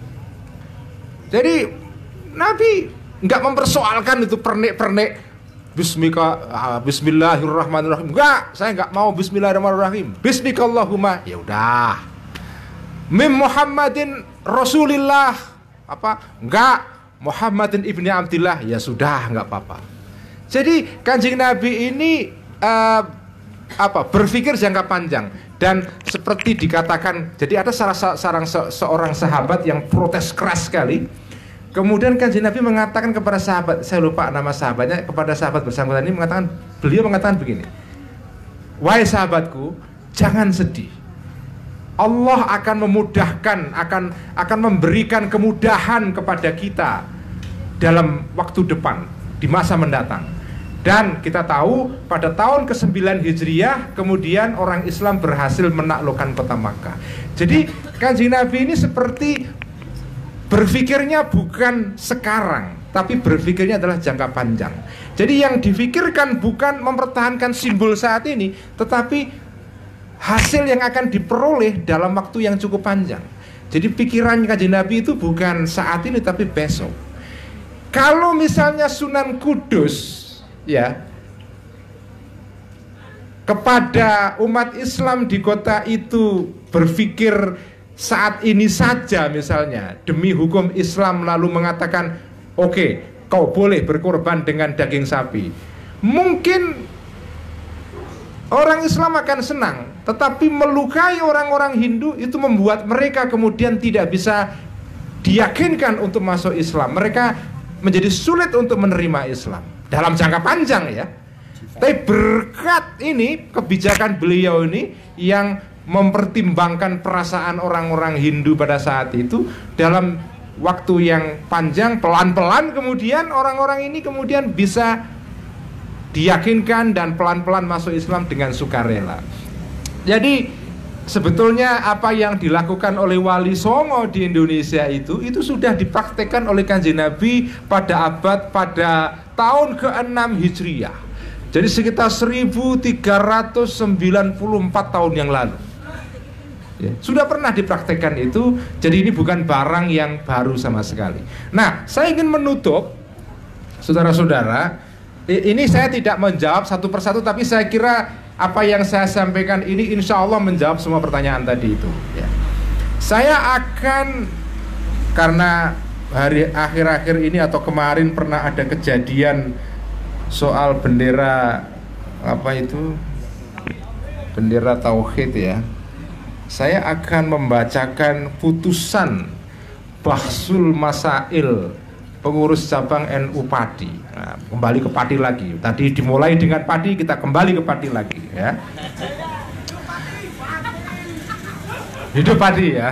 [SPEAKER 9] Jadi Nabi nggak mempersoalkan itu pernik-pernik Bismika, Bismillahirrahmanirrahim. Enggak, saya nggak mau Bismillahirrahmanirrahim. Bismikallahumma, ya udah. Mim Muhammadin Rasulillah, apa? Enggak, Muhammadin ibni Abdillah, ya sudah, enggak apa-apa. Jadi Kanjeng Nabi ini uh, apa? Berpikir jangka panjang. Dan seperti dikatakan, jadi ada salah seorang seorang sahabat yang protes keras sekali. Kemudian Kanjeng Nabi mengatakan kepada sahabat, saya lupa nama sahabatnya, kepada sahabat bersangkutan ini mengatakan, beliau mengatakan begini, wahai sahabatku, jangan sedih. Allah akan memudahkan, akan akan memberikan kemudahan kepada kita dalam waktu depan, di masa mendatang. Dan kita tahu pada tahun kesembilan Hijriah kemudian orang Islam berhasil menaklukkan kota Makkah. Jadi Kanjeng Nabi ini seperti berpikirnya bukan sekarang, tapi berpikirnya adalah jangka panjang. Jadi yang difikirkan bukan mempertahankan simbol saat ini, tetapi hasil yang akan diperoleh dalam waktu yang cukup panjang. Jadi pikiran Kanjeng Nabi itu bukan saat ini tapi besok. Kalau misalnya Sunan Kudus ya kepada umat Islam di kota itu berpikir saat ini saja misalnya demi hukum Islam lalu mengatakan oke, okay, kau boleh berkorban dengan daging sapi, mungkin orang Islam akan senang. Tetapi melukai orang-orang Hindu itu membuat mereka kemudian tidak bisa diyakinkan untuk masuk Islam. Mereka menjadi sulit untuk menerima Islam dalam jangka panjang ya. Tapi berkat ini kebijakan beliau ini yang mempertimbangkan perasaan orang-orang Hindu pada saat itu, dalam waktu yang panjang pelan-pelan kemudian orang-orang ini kemudian bisa diyakinkan dan pelan-pelan masuk Islam dengan sukarela. Jadi sebetulnya apa yang dilakukan oleh Wali Songo di Indonesia itu itu sudah dipraktekkan oleh Kanjeng Nabi pada abad pada tahun keenam Hijriah. Jadi sekitar seribu tiga ratus sembilan puluh empat tahun yang lalu. Ya, sudah pernah dipraktekkan itu, jadi ini bukan barang yang baru sama sekali. Nah, saya ingin menutup, saudara-saudara, ini saya tidak menjawab satu persatu, tapi saya kira apa yang saya sampaikan ini insya Allah menjawab semua pertanyaan tadi itu. Ya. Saya akan, karena hari akhir-akhir ini atau kemarin pernah ada kejadian soal bendera apa itu, bendera tauhid ya. saya akan membacakan putusan Bahsul Masail pengurus cabang N U Pati. Nah, kembali ke Pati lagi. Tadi dimulai dengan Pati, kita kembali ke Pati lagi ya. Hidup Pati ya.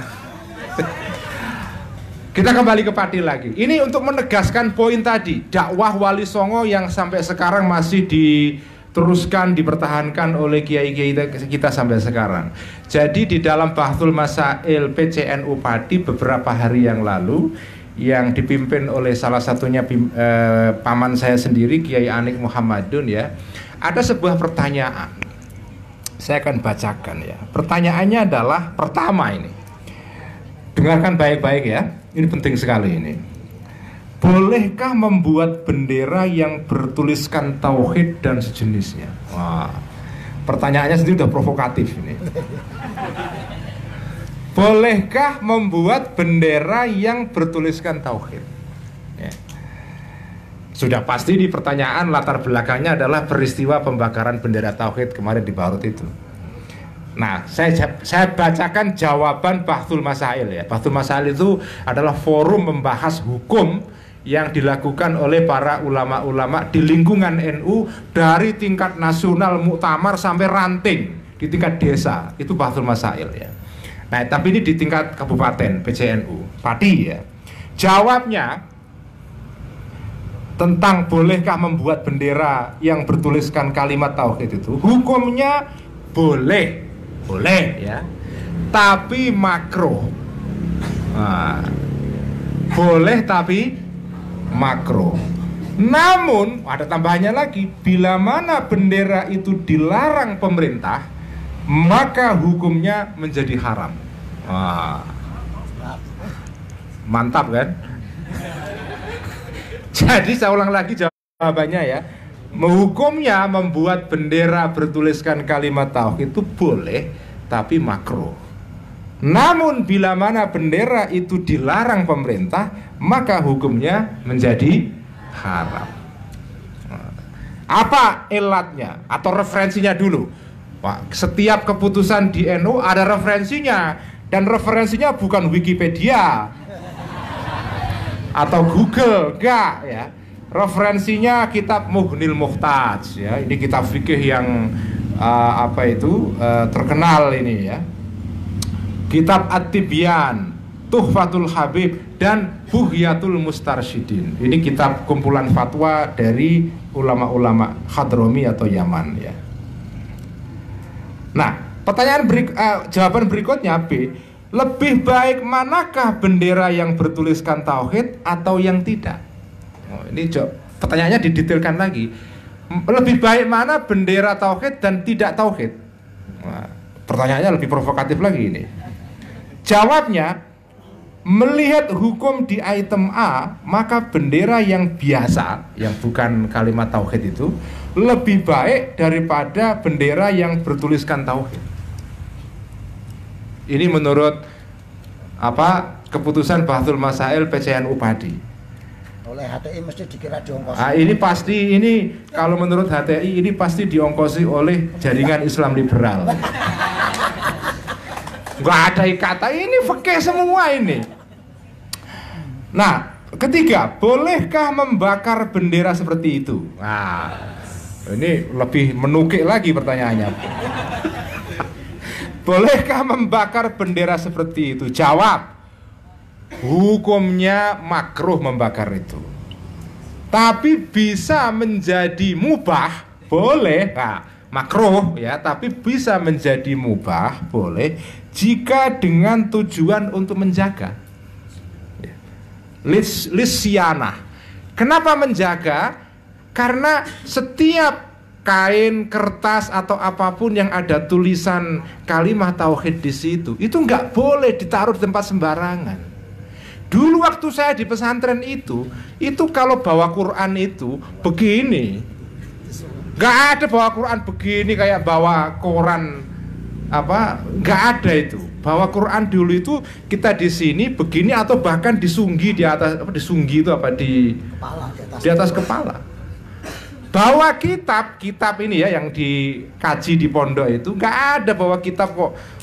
[SPEAKER 9] Kita kembali ke Pati lagi. Ini untuk menegaskan poin tadi, dakwah Wali Songo yang sampai sekarang masih diteruskan, dipertahankan oleh kiai-kiai kita sampai sekarang. Jadi di dalam Bahsul Masail P C N U Pati beberapa hari yang lalu, yang dipimpin oleh salah satunya eh, paman saya sendiri, Kiai Anik Muhammadun ya, ada sebuah pertanyaan. Saya akan bacakan ya. Pertanyaannya adalah, pertama ini, dengarkan baik-baik ya. Ini penting sekali ini. Bolehkah membuat bendera yang bertuliskan tauhid dan sejenisnya? Wah, pertanyaannya sendiri udah provokatif ini. Bolehkah membuat bendera yang bertuliskan tauhid? Ya. Sudah pasti di pertanyaan latar belakangnya adalah peristiwa pembakaran bendera tauhid kemarin di Bahrut itu. Nah, saya saya bacakan jawaban Bahsul Masail ya. Bahsul Masail itu adalah forum membahas hukum yang dilakukan oleh para ulama-ulama di lingkungan N U dari tingkat nasional muktamar sampai ranting di tingkat desa. Itu Bahsul Masail ya. Nah, tapi ini di tingkat kabupaten P C N U Pati ya. Jawabnya tentang bolehkah membuat bendera yang bertuliskan kalimat tauhid itu, hukumnya boleh. Boleh ya, tapi makruh. Nah, boleh tapi makruh. Namun ada tambahannya lagi, bila mana bendera itu dilarang pemerintah, maka hukumnya menjadi haram. Wah, mantap kan? Jadi saya ulang lagi jawabannya ya. Hukumnya membuat bendera bertuliskan kalimat tauhid itu boleh, tapi makruh. Namun bila mana bendera itu dilarang pemerintah, maka hukumnya menjadi haram. Apa ilatnya atau referensinya dulu? Pak, setiap keputusan di N U ada referensinya, dan referensinya bukan Wikipedia atau Google, enggak ya. Referensinya kitab Mughnil Muhtaj ya. Ini kitab fikih yang uh, apa itu uh, terkenal ini ya. Kitab At-Tibyan, Tuhfatul Habib, dan Bughyatul Mustarsyidin. Ini kitab kumpulan fatwa dari ulama-ulama Hadrami atau Yaman ya. Nah, pertanyaan berik, uh, jawaban berikutnya B, lebih baik manakah bendera yang bertuliskan tauhid atau yang tidak? Oh, ini pertanyaannya didetailkan lagi. Lebih baik mana bendera tauhid dan tidak tauhid? Nah, pertanyaannya lebih provokatif lagi ini. Jawabnya, melihat hukum di item A, maka bendera yang biasa, yang bukan kalimat tauhid itu, lebih baik daripada bendera yang bertuliskan tauhid. Ini menurut apa keputusan Bahsul Masail P C N U Pati.
[SPEAKER 6] Oleh H T I mesti dikira diongkosi.
[SPEAKER 9] Nah, ini pasti, ini kalau menurut H T I ini pasti diongkosi oleh jaringan Islam liberal. Nggak ada kata ini fikih semua ini. Nah, ketiga, bolehkah membakar bendera seperti itu? Nah, ini lebih menukik lagi pertanyaannya. Bolehkah membakar bendera seperti itu? Jawab, hukumnya makruh membakar itu. Tapi bisa menjadi mubah, boleh. Nah, makruh ya, tapi bisa menjadi mubah, boleh jika dengan tujuan untuk menjaga. Lis, lisyana. Kenapa menjaga? Karena setiap kain, kertas atau apapun yang ada tulisan kalimat tauhid di situ, itu nggak boleh ditaruh di tempat sembarangan. Dulu waktu saya di pesantren itu, itu kalau bawa Quran itu begini, nggak ada bawa Quran begini kayak bawa koran apa, nggak ada itu. Bawa Quran dulu itu kita di sini begini atau bahkan disunggi di atas apa, disunggi itu apa di
[SPEAKER 6] Kepala, di atas,
[SPEAKER 9] di atas kepala. Bawa kitab, kitab ini ya yang dikaji di pondok itu nggak ada bawa kitab kok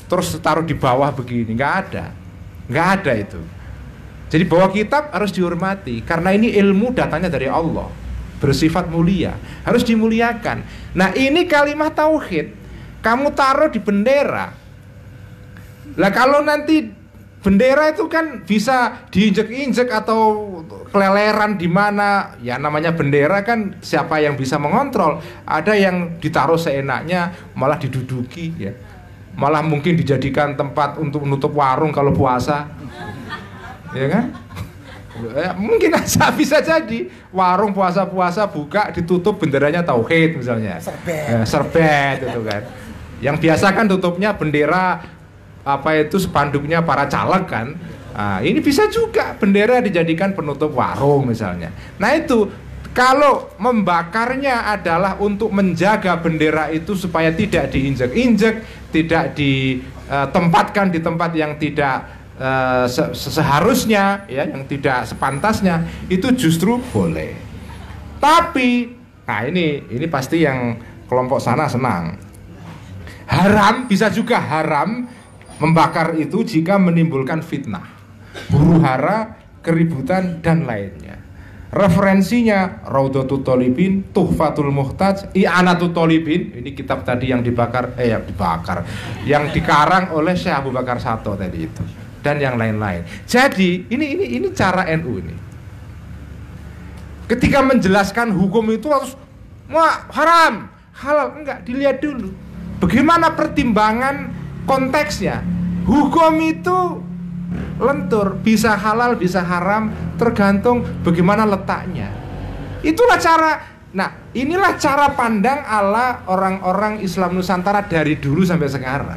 [SPEAKER 9] terus taruh di bawah begini, nggak ada, nggak ada itu. Jadi bahwa kitab harus dihormati karena ini ilmu datangnya dari Allah, bersifat mulia, harus dimuliakan. Nah ini kalimat tauhid, kamu taruh di bendera. Lah kalau nanti bendera itu kan bisa diinjek-injek atau keleleran di mana, ya namanya bendera kan siapa yang bisa mengontrol? Ada yang ditaruh seenaknya, malah diduduki, ya, malah mungkin dijadikan tempat untuk menutup warung kalau puasa. Ya kan? Ya, mungkin aja bisa jadi warung puasa-puasa buka ditutup benderanya tauhid misalnya. Serbet. Ya, serbet itu kan. Yang biasa kan tutupnya bendera apa itu spanduknya para caleg kan. Nah, ini bisa juga bendera dijadikan penutup warung misalnya. Nah itu kalau membakarnya adalah untuk menjaga bendera itu supaya tidak diinjek-injek, tidak ditempatkan di tempat yang tidak Uh, se seharusnya, ya, yang tidak sepantasnya, itu justru boleh. Tapi, nah ini ini pasti yang kelompok sana senang. Haram, bisa juga haram membakar itu jika menimbulkan fitnah, huru hara, keributan dan lainnya. Referensinya Raudhatul Thalibin, Tuhfatul Muhtaj, I'anatul Thalibin. Ini kitab tadi yang dibakar, eh yang dibakar, yang dikarang oleh Syekh Abu Bakar Sato tadi itu. Dan yang lain-lain. Jadi ini ini ini cara N U ini. Ketika menjelaskan hukum itu harus wah haram, halal, enggak, dilihat dulu bagaimana pertimbangan konteksnya. Hukum itu lentur, bisa halal, bisa haram, tergantung bagaimana letaknya. Itulah cara. Nah, inilah cara pandang ala orang-orang Islam Nusantara dari dulu sampai sekarang.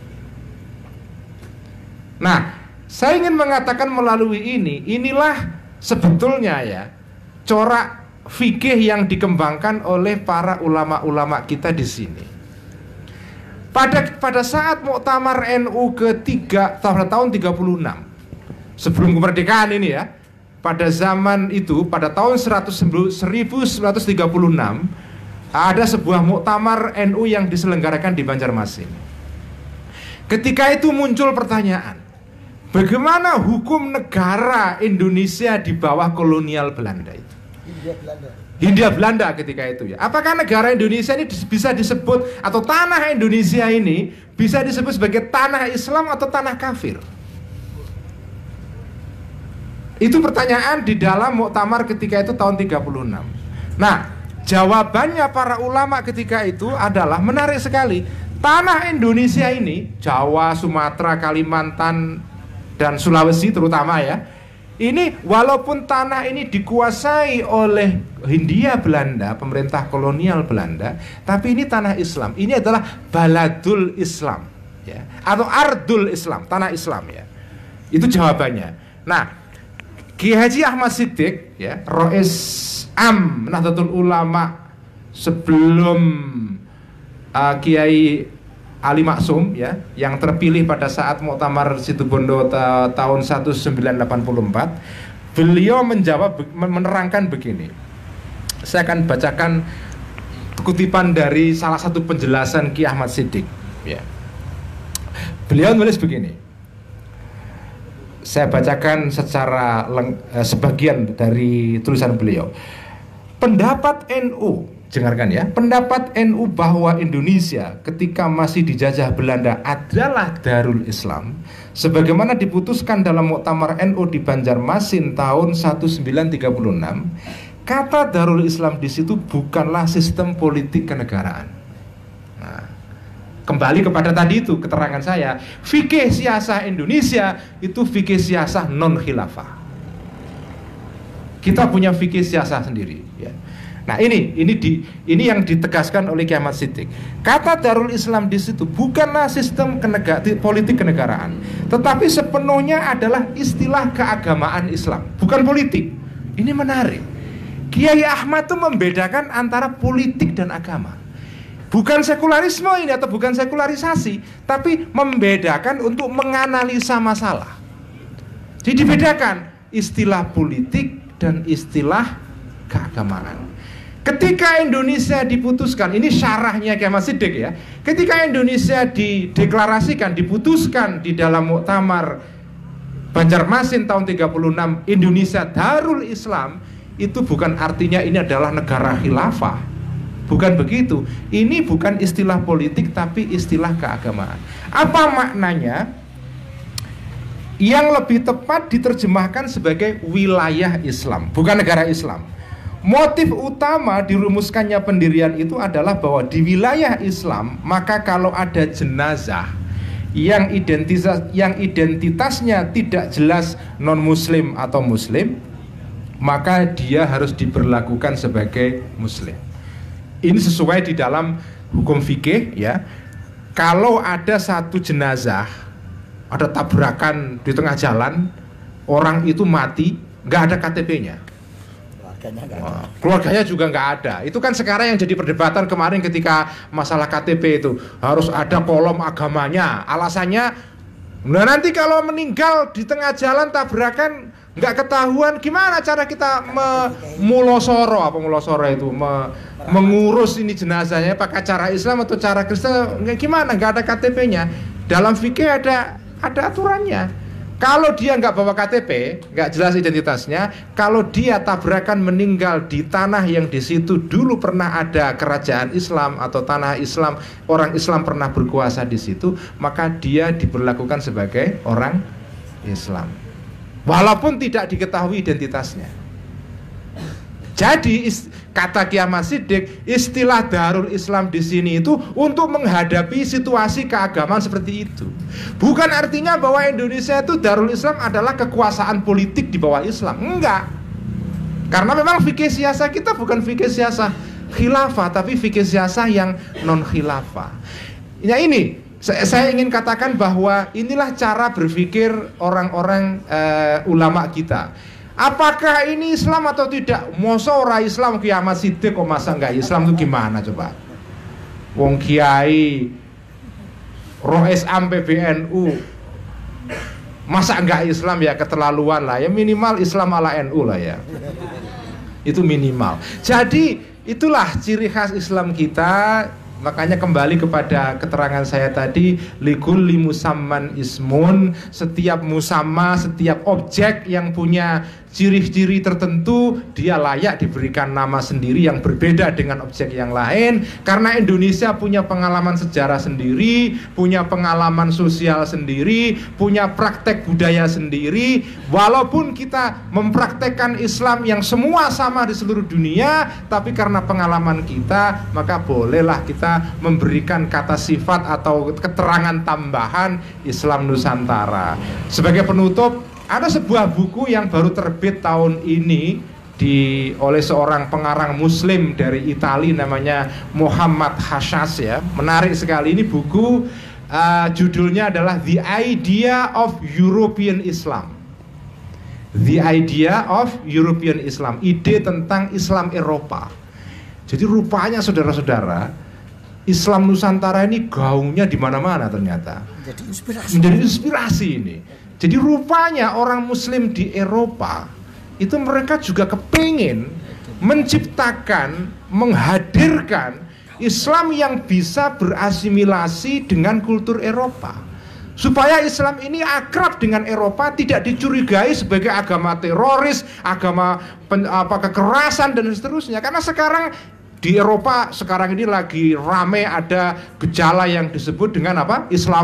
[SPEAKER 9] Nah, saya ingin mengatakan melalui ini, inilah sebetulnya ya corak fikih yang dikembangkan oleh para ulama-ulama kita di sini. Pada pada saat Muktamar N U ketiga pada tahun tiga puluh enam sebelum kemerdekaan ini ya, pada zaman itu pada tahun seribu sembilan ratus tiga puluh enam ada sebuah Muktamar N U yang diselenggarakan di Banjarmasin. Ketika itu muncul pertanyaan, bagaimana hukum negara Indonesia di bawah kolonial Belanda itu? Hindia Belanda. Hindia Belanda ketika itu ya. Apakah negara Indonesia ini bisa disebut atau tanah Indonesia ini bisa disebut sebagai tanah Islam atau tanah kafir? Itu pertanyaan di dalam muktamar ketika itu tahun tiga puluh enam. Nah, jawabannya para ulama ketika itu adalah menarik sekali. Tanah Indonesia ini, Jawa, Sumatera, Kalimantan, dan Sulawesi terutama ya, ini walaupun tanah ini dikuasai oleh Hindia Belanda, pemerintah kolonial Belanda, tapi ini tanah Islam. Ini adalah baladul Islam ya, atau ardul Islam, tanah Islam ya. Itu jawabannya. Nah, Kiai Haji Ahmad Siddiq ya, Rois Am Nahdlatul Ulama sebelum uh, Kiai Ali Maksum ya, yang terpilih pada saat Muktamar Situbondo ta tahun seribu sembilan ratus delapan puluh empat, beliau menjawab, menerangkan begini. Saya akan bacakan kutipan dari salah satu penjelasan Ki Ahmad Siddiq ya. Beliau menulis begini. Saya bacakan secara eh, sebagian dari tulisan beliau. Pendapat N U, dengarkan ya, pendapat N U bahwa Indonesia ketika masih dijajah Belanda adalah Darul Islam, sebagaimana diputuskan dalam Muktamar N U di Banjarmasin tahun seribu sembilan ratus tiga puluh enam. Kata Darul Islam di situ bukanlah sistem politik kenegaraan. Nah, kembali kepada tadi itu keterangan saya, fikih siasah Indonesia itu fikih siasah non khilafah. Kita punya fikih siasah sendiri ya. Nah ini ini di ini yang ditegaskan oleh Kiai Ahmad Siddiq. Kata Darul Islam di situ bukanlah sistem kenega, politik kenegaraan, tetapi sepenuhnya adalah istilah keagamaan Islam, bukan politik. Ini menarik. Kiai Ahmad itu membedakan antara politik dan agama. Bukan sekularisme ini atau bukan sekularisasi, tapi membedakan untuk menganalisa masalah. Jadi dibedakan istilah politik dan istilah keagamaan. Ketika Indonesia diputuskan, ini syarahnya Kiai Ahmad Siddiq ya. Ketika Indonesia dideklarasikan, diputuskan di dalam muktamar Banjarmasin tahun tiga puluh enam, Indonesia Darul Islam, itu bukan artinya ini adalah negara khilafah. Bukan begitu. Ini bukan istilah politik tapi istilah keagamaan. Apa maknanya? Yang lebih tepat diterjemahkan sebagai wilayah Islam, bukan negara Islam. Motif utama dirumuskannya pendirian itu adalah bahwa di wilayah Islam, maka kalau ada jenazah yang identitas yang identitasnya tidak jelas non-muslim atau muslim, maka dia harus diberlakukan sebagai muslim. Ini sesuai di dalam hukum fikih ya. Kalau ada satu jenazah, ada tabrakan di tengah jalan, orang itu mati, nggak ada K T P-nya. Keluarganya nggak ada. Keluarganya juga nggak ada. Itu kan sekarang yang jadi perdebatan kemarin ketika masalah K T P itu harus ada kolom agamanya. Alasannya, nah nanti kalau meninggal di tengah jalan tabrakan nggak ketahuan, gimana cara kita mulosoro apa mulosoro itu me, mengurus ini jenazahnya pakai cara Islam atau cara Kristen? Gimana? Nggak ada K T P-nya. Dalam fikih ada ada aturannya. Kalau dia nggak bawa K T P, nggak jelas identitasnya, kalau dia tabrakan meninggal di tanah yang di situ dulu pernah ada kerajaan Islam atau tanah Islam, orang Islam pernah berkuasa di situ, maka dia diberlakukan sebagai orang Islam, walaupun tidak diketahui identitasnya. Jadi kata Kiai Ahmad Siddiq, istilah Darul Islam di sini itu untuk menghadapi situasi keagamaan seperti itu. Bukan artinya bahwa Indonesia itu Darul Islam adalah kekuasaan politik di bawah Islam. Enggak. Karena memang fikih siasah kita bukan fikih siasah khilafah, tapi fikih siasah yang non khilafah. Ya ini saya, saya ingin katakan bahwa inilah cara berpikir orang-orang uh, ulama kita. Apakah ini Islam atau tidak? Masa ora Islam Kiai Ahmad Siddiq kok masa enggak Islam itu gimana coba? Wong Kiai Rois Am P B N U masa enggak Islam ya, keterlaluan lah ya, minimal Islam ala N U lah ya. Itu minimal. Jadi itulah ciri khas Islam kita. Makanya kembali kepada keterangan saya tadi, likulli musamman ismun, setiap musamma, setiap objek yang punya ciri-ciri tertentu, dia layak diberikan nama sendiri yang berbeda dengan objek yang lain. Karena Indonesia punya pengalaman sejarah sendiri, punya pengalaman sosial sendiri, punya praktek budaya sendiri. Walaupun kita mempraktekkan Islam yang semua sama di seluruh dunia, tapi karena pengalaman kita, maka bolehlah kita memberikan kata sifat atau keterangan tambahan Islam Nusantara. Sebagai penutup, ada sebuah buku yang baru terbit tahun ini di oleh seorang pengarang Muslim dari Italia namanya Muhammad Hashas ya. Menarik sekali ini buku, uh, judulnya adalah The Idea of European Islam. The Idea of European Islam, ide tentang Islam Eropa. Jadi rupanya saudara-saudara, Islam Nusantara ini gaungnya di mana-mana ternyata. Menjadi inspirasi. Menjadi inspirasi ini. Jadi rupanya orang Muslim di Eropa itu mereka juga kepingin menciptakan, menghadirkan Islam yang bisa berasimilasi dengan kultur Eropa, supaya Islam ini akrab dengan Eropa, tidak dicurigai sebagai agama teroris, agama pen, apa, kekerasan dan seterusnya. Karena sekarang di Eropa sekarang ini lagi rame ada gejala yang disebut dengan apa?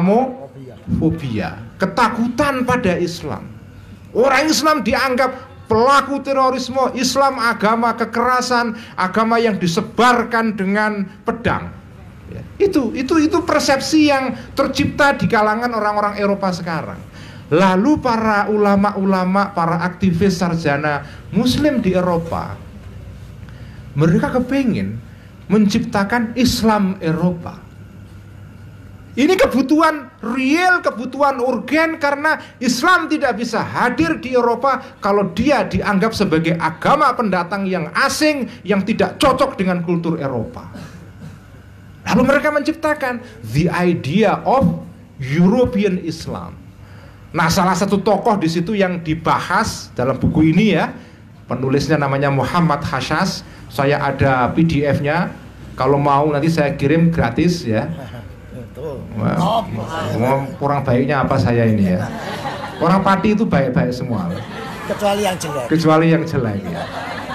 [SPEAKER 9] Islamofobia. Ketakutan pada Islam. Orang Islam dianggap pelaku terorisme, Islam agama kekerasan, agama yang disebarkan dengan pedang. Ya, itu itu itu persepsi yang tercipta di kalangan orang-orang Eropa sekarang. Lalu para ulama-ulama, para aktivis sarjana Muslim di Eropa, mereka kepingin menciptakan Islam Eropa. Ini kebutuhan real, kebutuhan urgen, karena Islam tidak bisa hadir di Eropa kalau dia dianggap sebagai agama pendatang yang asing, yang tidak cocok dengan kultur Eropa. Lalu mereka menciptakan The Idea of European Islam. Nah, salah satu tokoh di situ yang dibahas dalam buku ini ya, penulisnya namanya Muhammad Hashas, saya ada P D F-nya. Kalau mau nanti saya kirim gratis ya. Wah, kurang baiknya apa saya ini ya? Orang Pati itu baik-baik semua.
[SPEAKER 6] Kecuali yang jelek.
[SPEAKER 9] Kecuali yang jelek ya.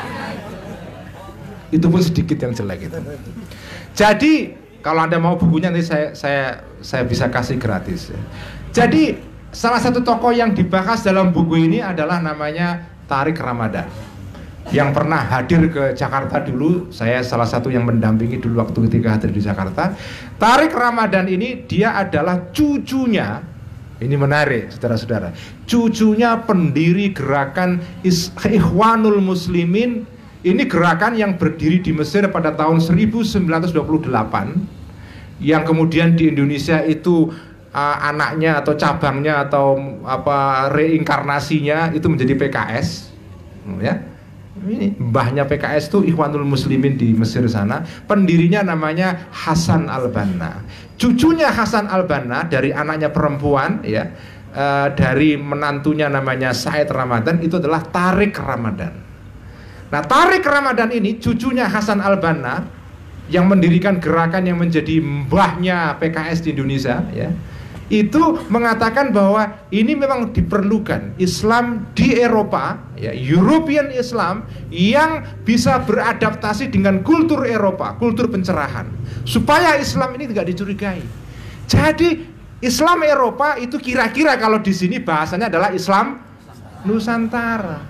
[SPEAKER 9] Itu pun sedikit yang jelek itu. Jadi kalau Anda mau bukunya nanti saya saya saya bisa kasih gratis. Ya. Jadi salah satu tokoh yang dibahas dalam buku ini adalah namanya Tariq Ramadan. Yang pernah hadir ke Jakarta dulu, saya salah satu yang mendampingi dulu waktu ketika hadir di Jakarta. Tariq Ramadan ini dia adalah cucunya, ini menarik saudara-saudara, cucunya pendiri gerakan Ikhwanul Muslimin. Ini gerakan yang berdiri di Mesir pada tahun seribu sembilan ratus dua puluh delapan, yang kemudian di Indonesia itu uh, anaknya atau cabangnya atau apa reinkarnasinya itu menjadi P K S, ya. Ini mbahnya P K S itu Ikhwanul Muslimin di Mesir sana. Pendirinya namanya Hasan Al-Banna. Cucunya Hasan Al-Banna dari anaknya perempuan ya, uh, dari menantunya namanya Said Ramadan, itu adalah Tariq Ramadan. Nah, Tariq Ramadan ini cucunya Hasan Al-Banna yang mendirikan gerakan yang menjadi mbahnya P K S di Indonesia ya. Itu mengatakan bahwa ini memang diperlukan Islam di Eropa ya, European Islam yang bisa beradaptasi dengan kultur Eropa, kultur pencerahan, supaya Islam ini tidak dicurigai. Jadi Islam Eropa itu kira-kira kalau di sini bahasanya adalah Islam Nusantara.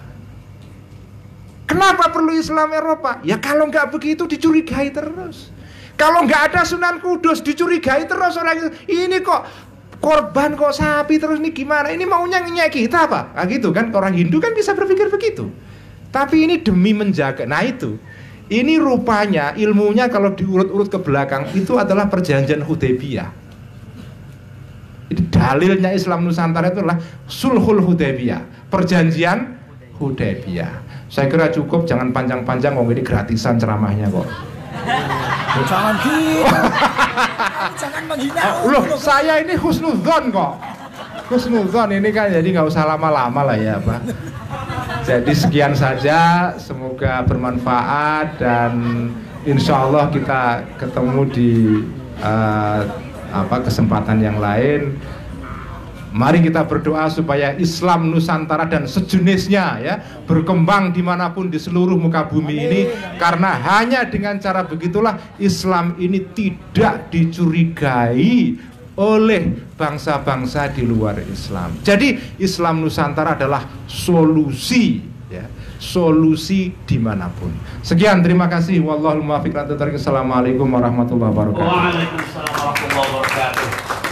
[SPEAKER 9] Kenapa perlu Islam Eropa? Ya kalau nggak begitu dicurigai terus. Kalau nggak ada Sunan Kudus dicurigai terus orang itu. Ini kok korban kok sapi terus, nih gimana? Ini maunya ngenyek kita apa? Nah gitu kan, orang Hindu kan bisa berpikir begitu. Tapi ini demi menjaga. Nah itu, ini rupanya ilmunya kalau diurut-urut ke belakang itu adalah perjanjian Hudaybiyah. Ini dalilnya Islam Nusantara itu adalah Sulhul Hudaybiyah, perjanjian Hudaybiyah. Saya kira cukup, jangan panjang-panjang, wong ini gratisan ceramahnya kok.
[SPEAKER 6] Jangan gitu. Jangan menghina.
[SPEAKER 9] Loh, saya ini husnudzon kok. Husnudzon ini kan, jadi nggak usah lama-lama lah ya, Pak. Jadi sekian saja, semoga bermanfaat dan insya Allah kita ketemu di uh, apa kesempatan yang lain. Mari kita berdoa supaya Islam Nusantara dan sejenisnya ya berkembang dimanapun di seluruh muka bumi ini, karena hanya dengan cara begitulah Islam ini tidak dicurigai oleh bangsa-bangsa di luar Islam. Jadi Islam Nusantara adalah solusi ya, solusi dimanapun. Sekian, terima kasih. Wallahul muwaffiq. Assalamualaikum warahmatullahi wabarakatuh.
[SPEAKER 4] Waalaikumsalam warahmatullahi wabarakatuh.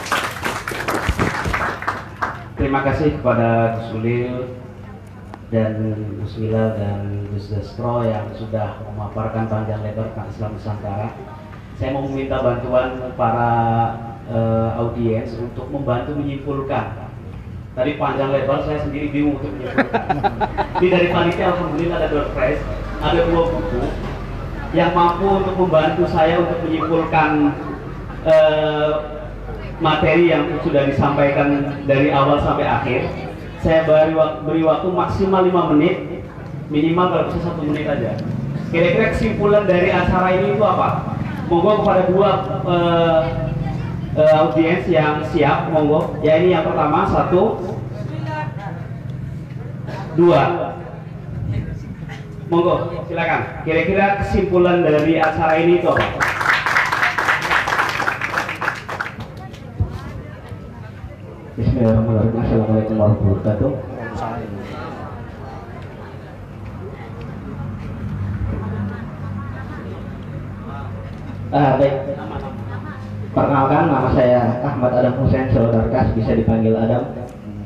[SPEAKER 4] Terima kasih kepada Gus Ulil dan Gus Milal dan Gus Destro yang sudah memaparkan panjang lebar tentang Islam Nusantara. Saya mau meminta bantuan para uh, audiens untuk membantu menyimpulkan. Tadi panjang lebar saya sendiri bingung untuk menyimpulkan. Ini dari panitia alhamdulillah ada door prize, ada dua buku yang mampu untuk membantu saya untuk menyimpulkan uh, materi yang sudah disampaikan dari awal sampai akhir. Saya beri waktu, beri waktu maksimal lima menit, minimal kalau bisa satu menit aja. Kira-kira kesimpulan dari acara ini itu apa? Monggo kepada dua uh, uh, audiens yang siap, monggo. Ya, ini yang pertama, satu, dua. Monggo, silakan. Kira-kira kesimpulan dari acara ini itu apa?
[SPEAKER 13] Bismillahirrahmanirrahim. Assalamualaikum warahmatullahi wabarakatuh. Ah, baik. Perkenalkan, nama saya Ahmad Adam Hussein Solodarkas, bisa dipanggil Adam.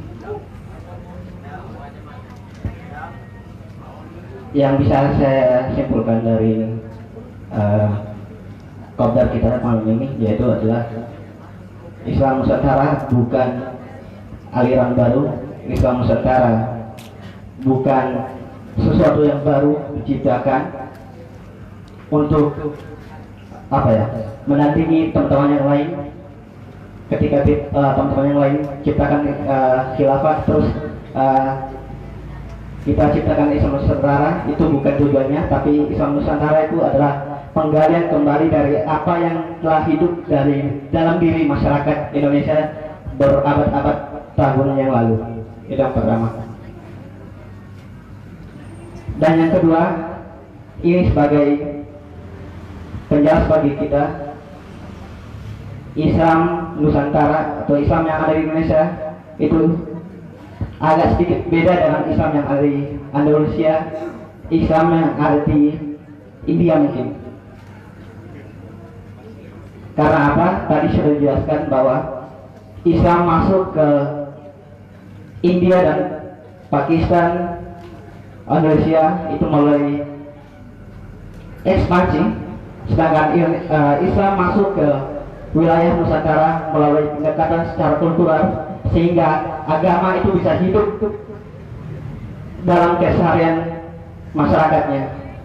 [SPEAKER 13] Yang bisa saya simpulkan dari uh, kopdar kita malam ini yaitu adalah Islam Nusantara bukan aliran baru. Islam Nusantara bukan sesuatu yang baru diciptakan untuk apa ya, menandingi teman-teman yang lain. Ketika teman-teman uh, yang lain ciptakan uh, khilafah, terus uh, kita ciptakan Islam Nusantara itu bukan tujuannya, tapi Islam Nusantara itu adalah penggalian kembali dari apa yang telah hidup dari dalam diri masyarakat Indonesia berabad-abad tahun yang lalu. Itu yang pertama. Dan yang kedua, ini sebagai penjelas bagi kita, Islam Nusantara atau Islam yang ada di Indonesia itu agak sedikit beda dengan Islam yang ada di Andalusia, Islam yang ada di India mungkin. Karena apa? Tadi sudah dijelaskan bahwa Islam masuk ke India dan Pakistan, Andalusia itu melalui ekspansi, sedangkan uh, Islam masuk ke wilayah Nusantara melalui pendekatan secara kultural, sehingga agama itu bisa hidup dalam keseharian masyarakatnya.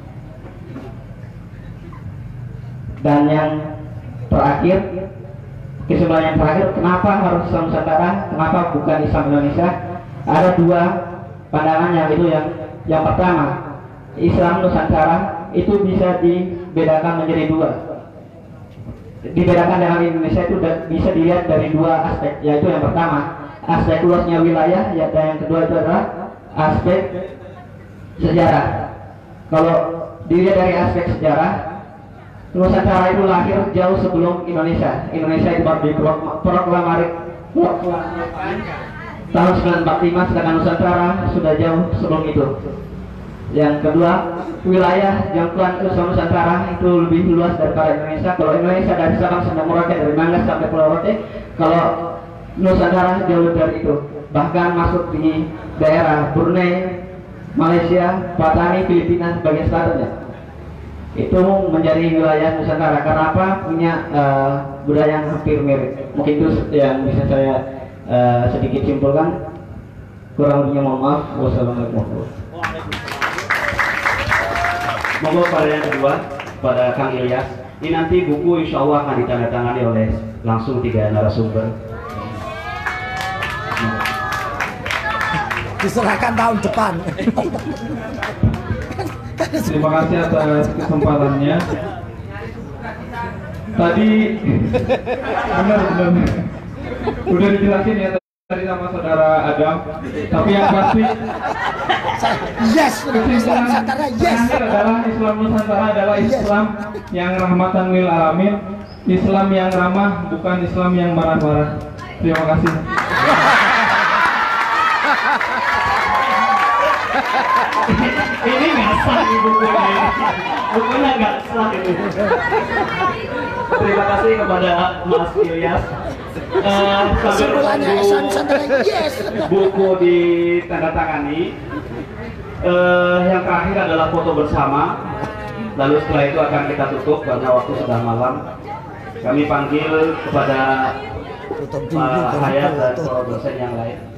[SPEAKER 13] Dan yang terakhir, kesimpulan yang terakhir, kenapa harus Islam Nusantara, kenapa bukan Islam Indonesia? Ada dua pandangan yang itu yang yang pertama, Islam Nusantara itu bisa dibedakan menjadi dua. Dibedakan dengan Indonesia itu bisa dilihat dari dua aspek, yaitu yang pertama aspek luasnya wilayah, ya, dan yang kedua itu adalah aspek sejarah. Kalau dilihat dari aspek sejarah, Nusantara itu lahir jauh sebelum Indonesia. Indonesia itu baru diproklamasi tahun seribu sembilan ratus empat puluh lima, sedangkan Nusantara sudah jauh sebelum itu. Yang kedua, wilayah jangkauan Islam Nusantara itu lebih luas daripada Indonesia. Kalau Indonesia dari Sabang sampai Merauke, dari Manggas sampai Pulau Rote, kalau Nusantara jauh dari itu, bahkan masuk di daerah Brunei, Malaysia, Patani, Filipina sebagai statusnya. Itu menjadi wilayah Nusantara karena apa? Punya uh, budaya yang hampir mirip. Mungkin itu yang bisa saya uh, sedikit simpulkan. Kurang lebihnya mohon maaf. Wassalamualaikum warahmatullahi wabarakatuh.
[SPEAKER 4] Monggo pada yang kedua, pada Kang Ilyas. Ini nanti buku insya Allah akan ditandatangani oleh langsung tiga narasumber.
[SPEAKER 6] Diserahkan tahun depan.
[SPEAKER 2] Terima kasih atas kesempatannya. Tadi benar-benar udah dijelasin ya tadi sama saudara Adam. Tapi yang pasti
[SPEAKER 6] yes, Islam Nusantara yes.
[SPEAKER 2] adalah Islam Nusantara adalah Islam yang rahmatan lil alamin, Islam yang ramah, bukan Islam yang marah-marah. Terima kasih.
[SPEAKER 4] Ini nggak sah nih bukunya, bukunya nggak sah ini. Terima kasih kepada Mas Ilyas. Uh, sambil yes. Buku ditandatangani. Uh, yang terakhir adalah foto bersama. Lalu setelah itu akan kita tutup karena waktu sudah malam. Kami panggil kepada Pak Hayat dan para dosen yang lain.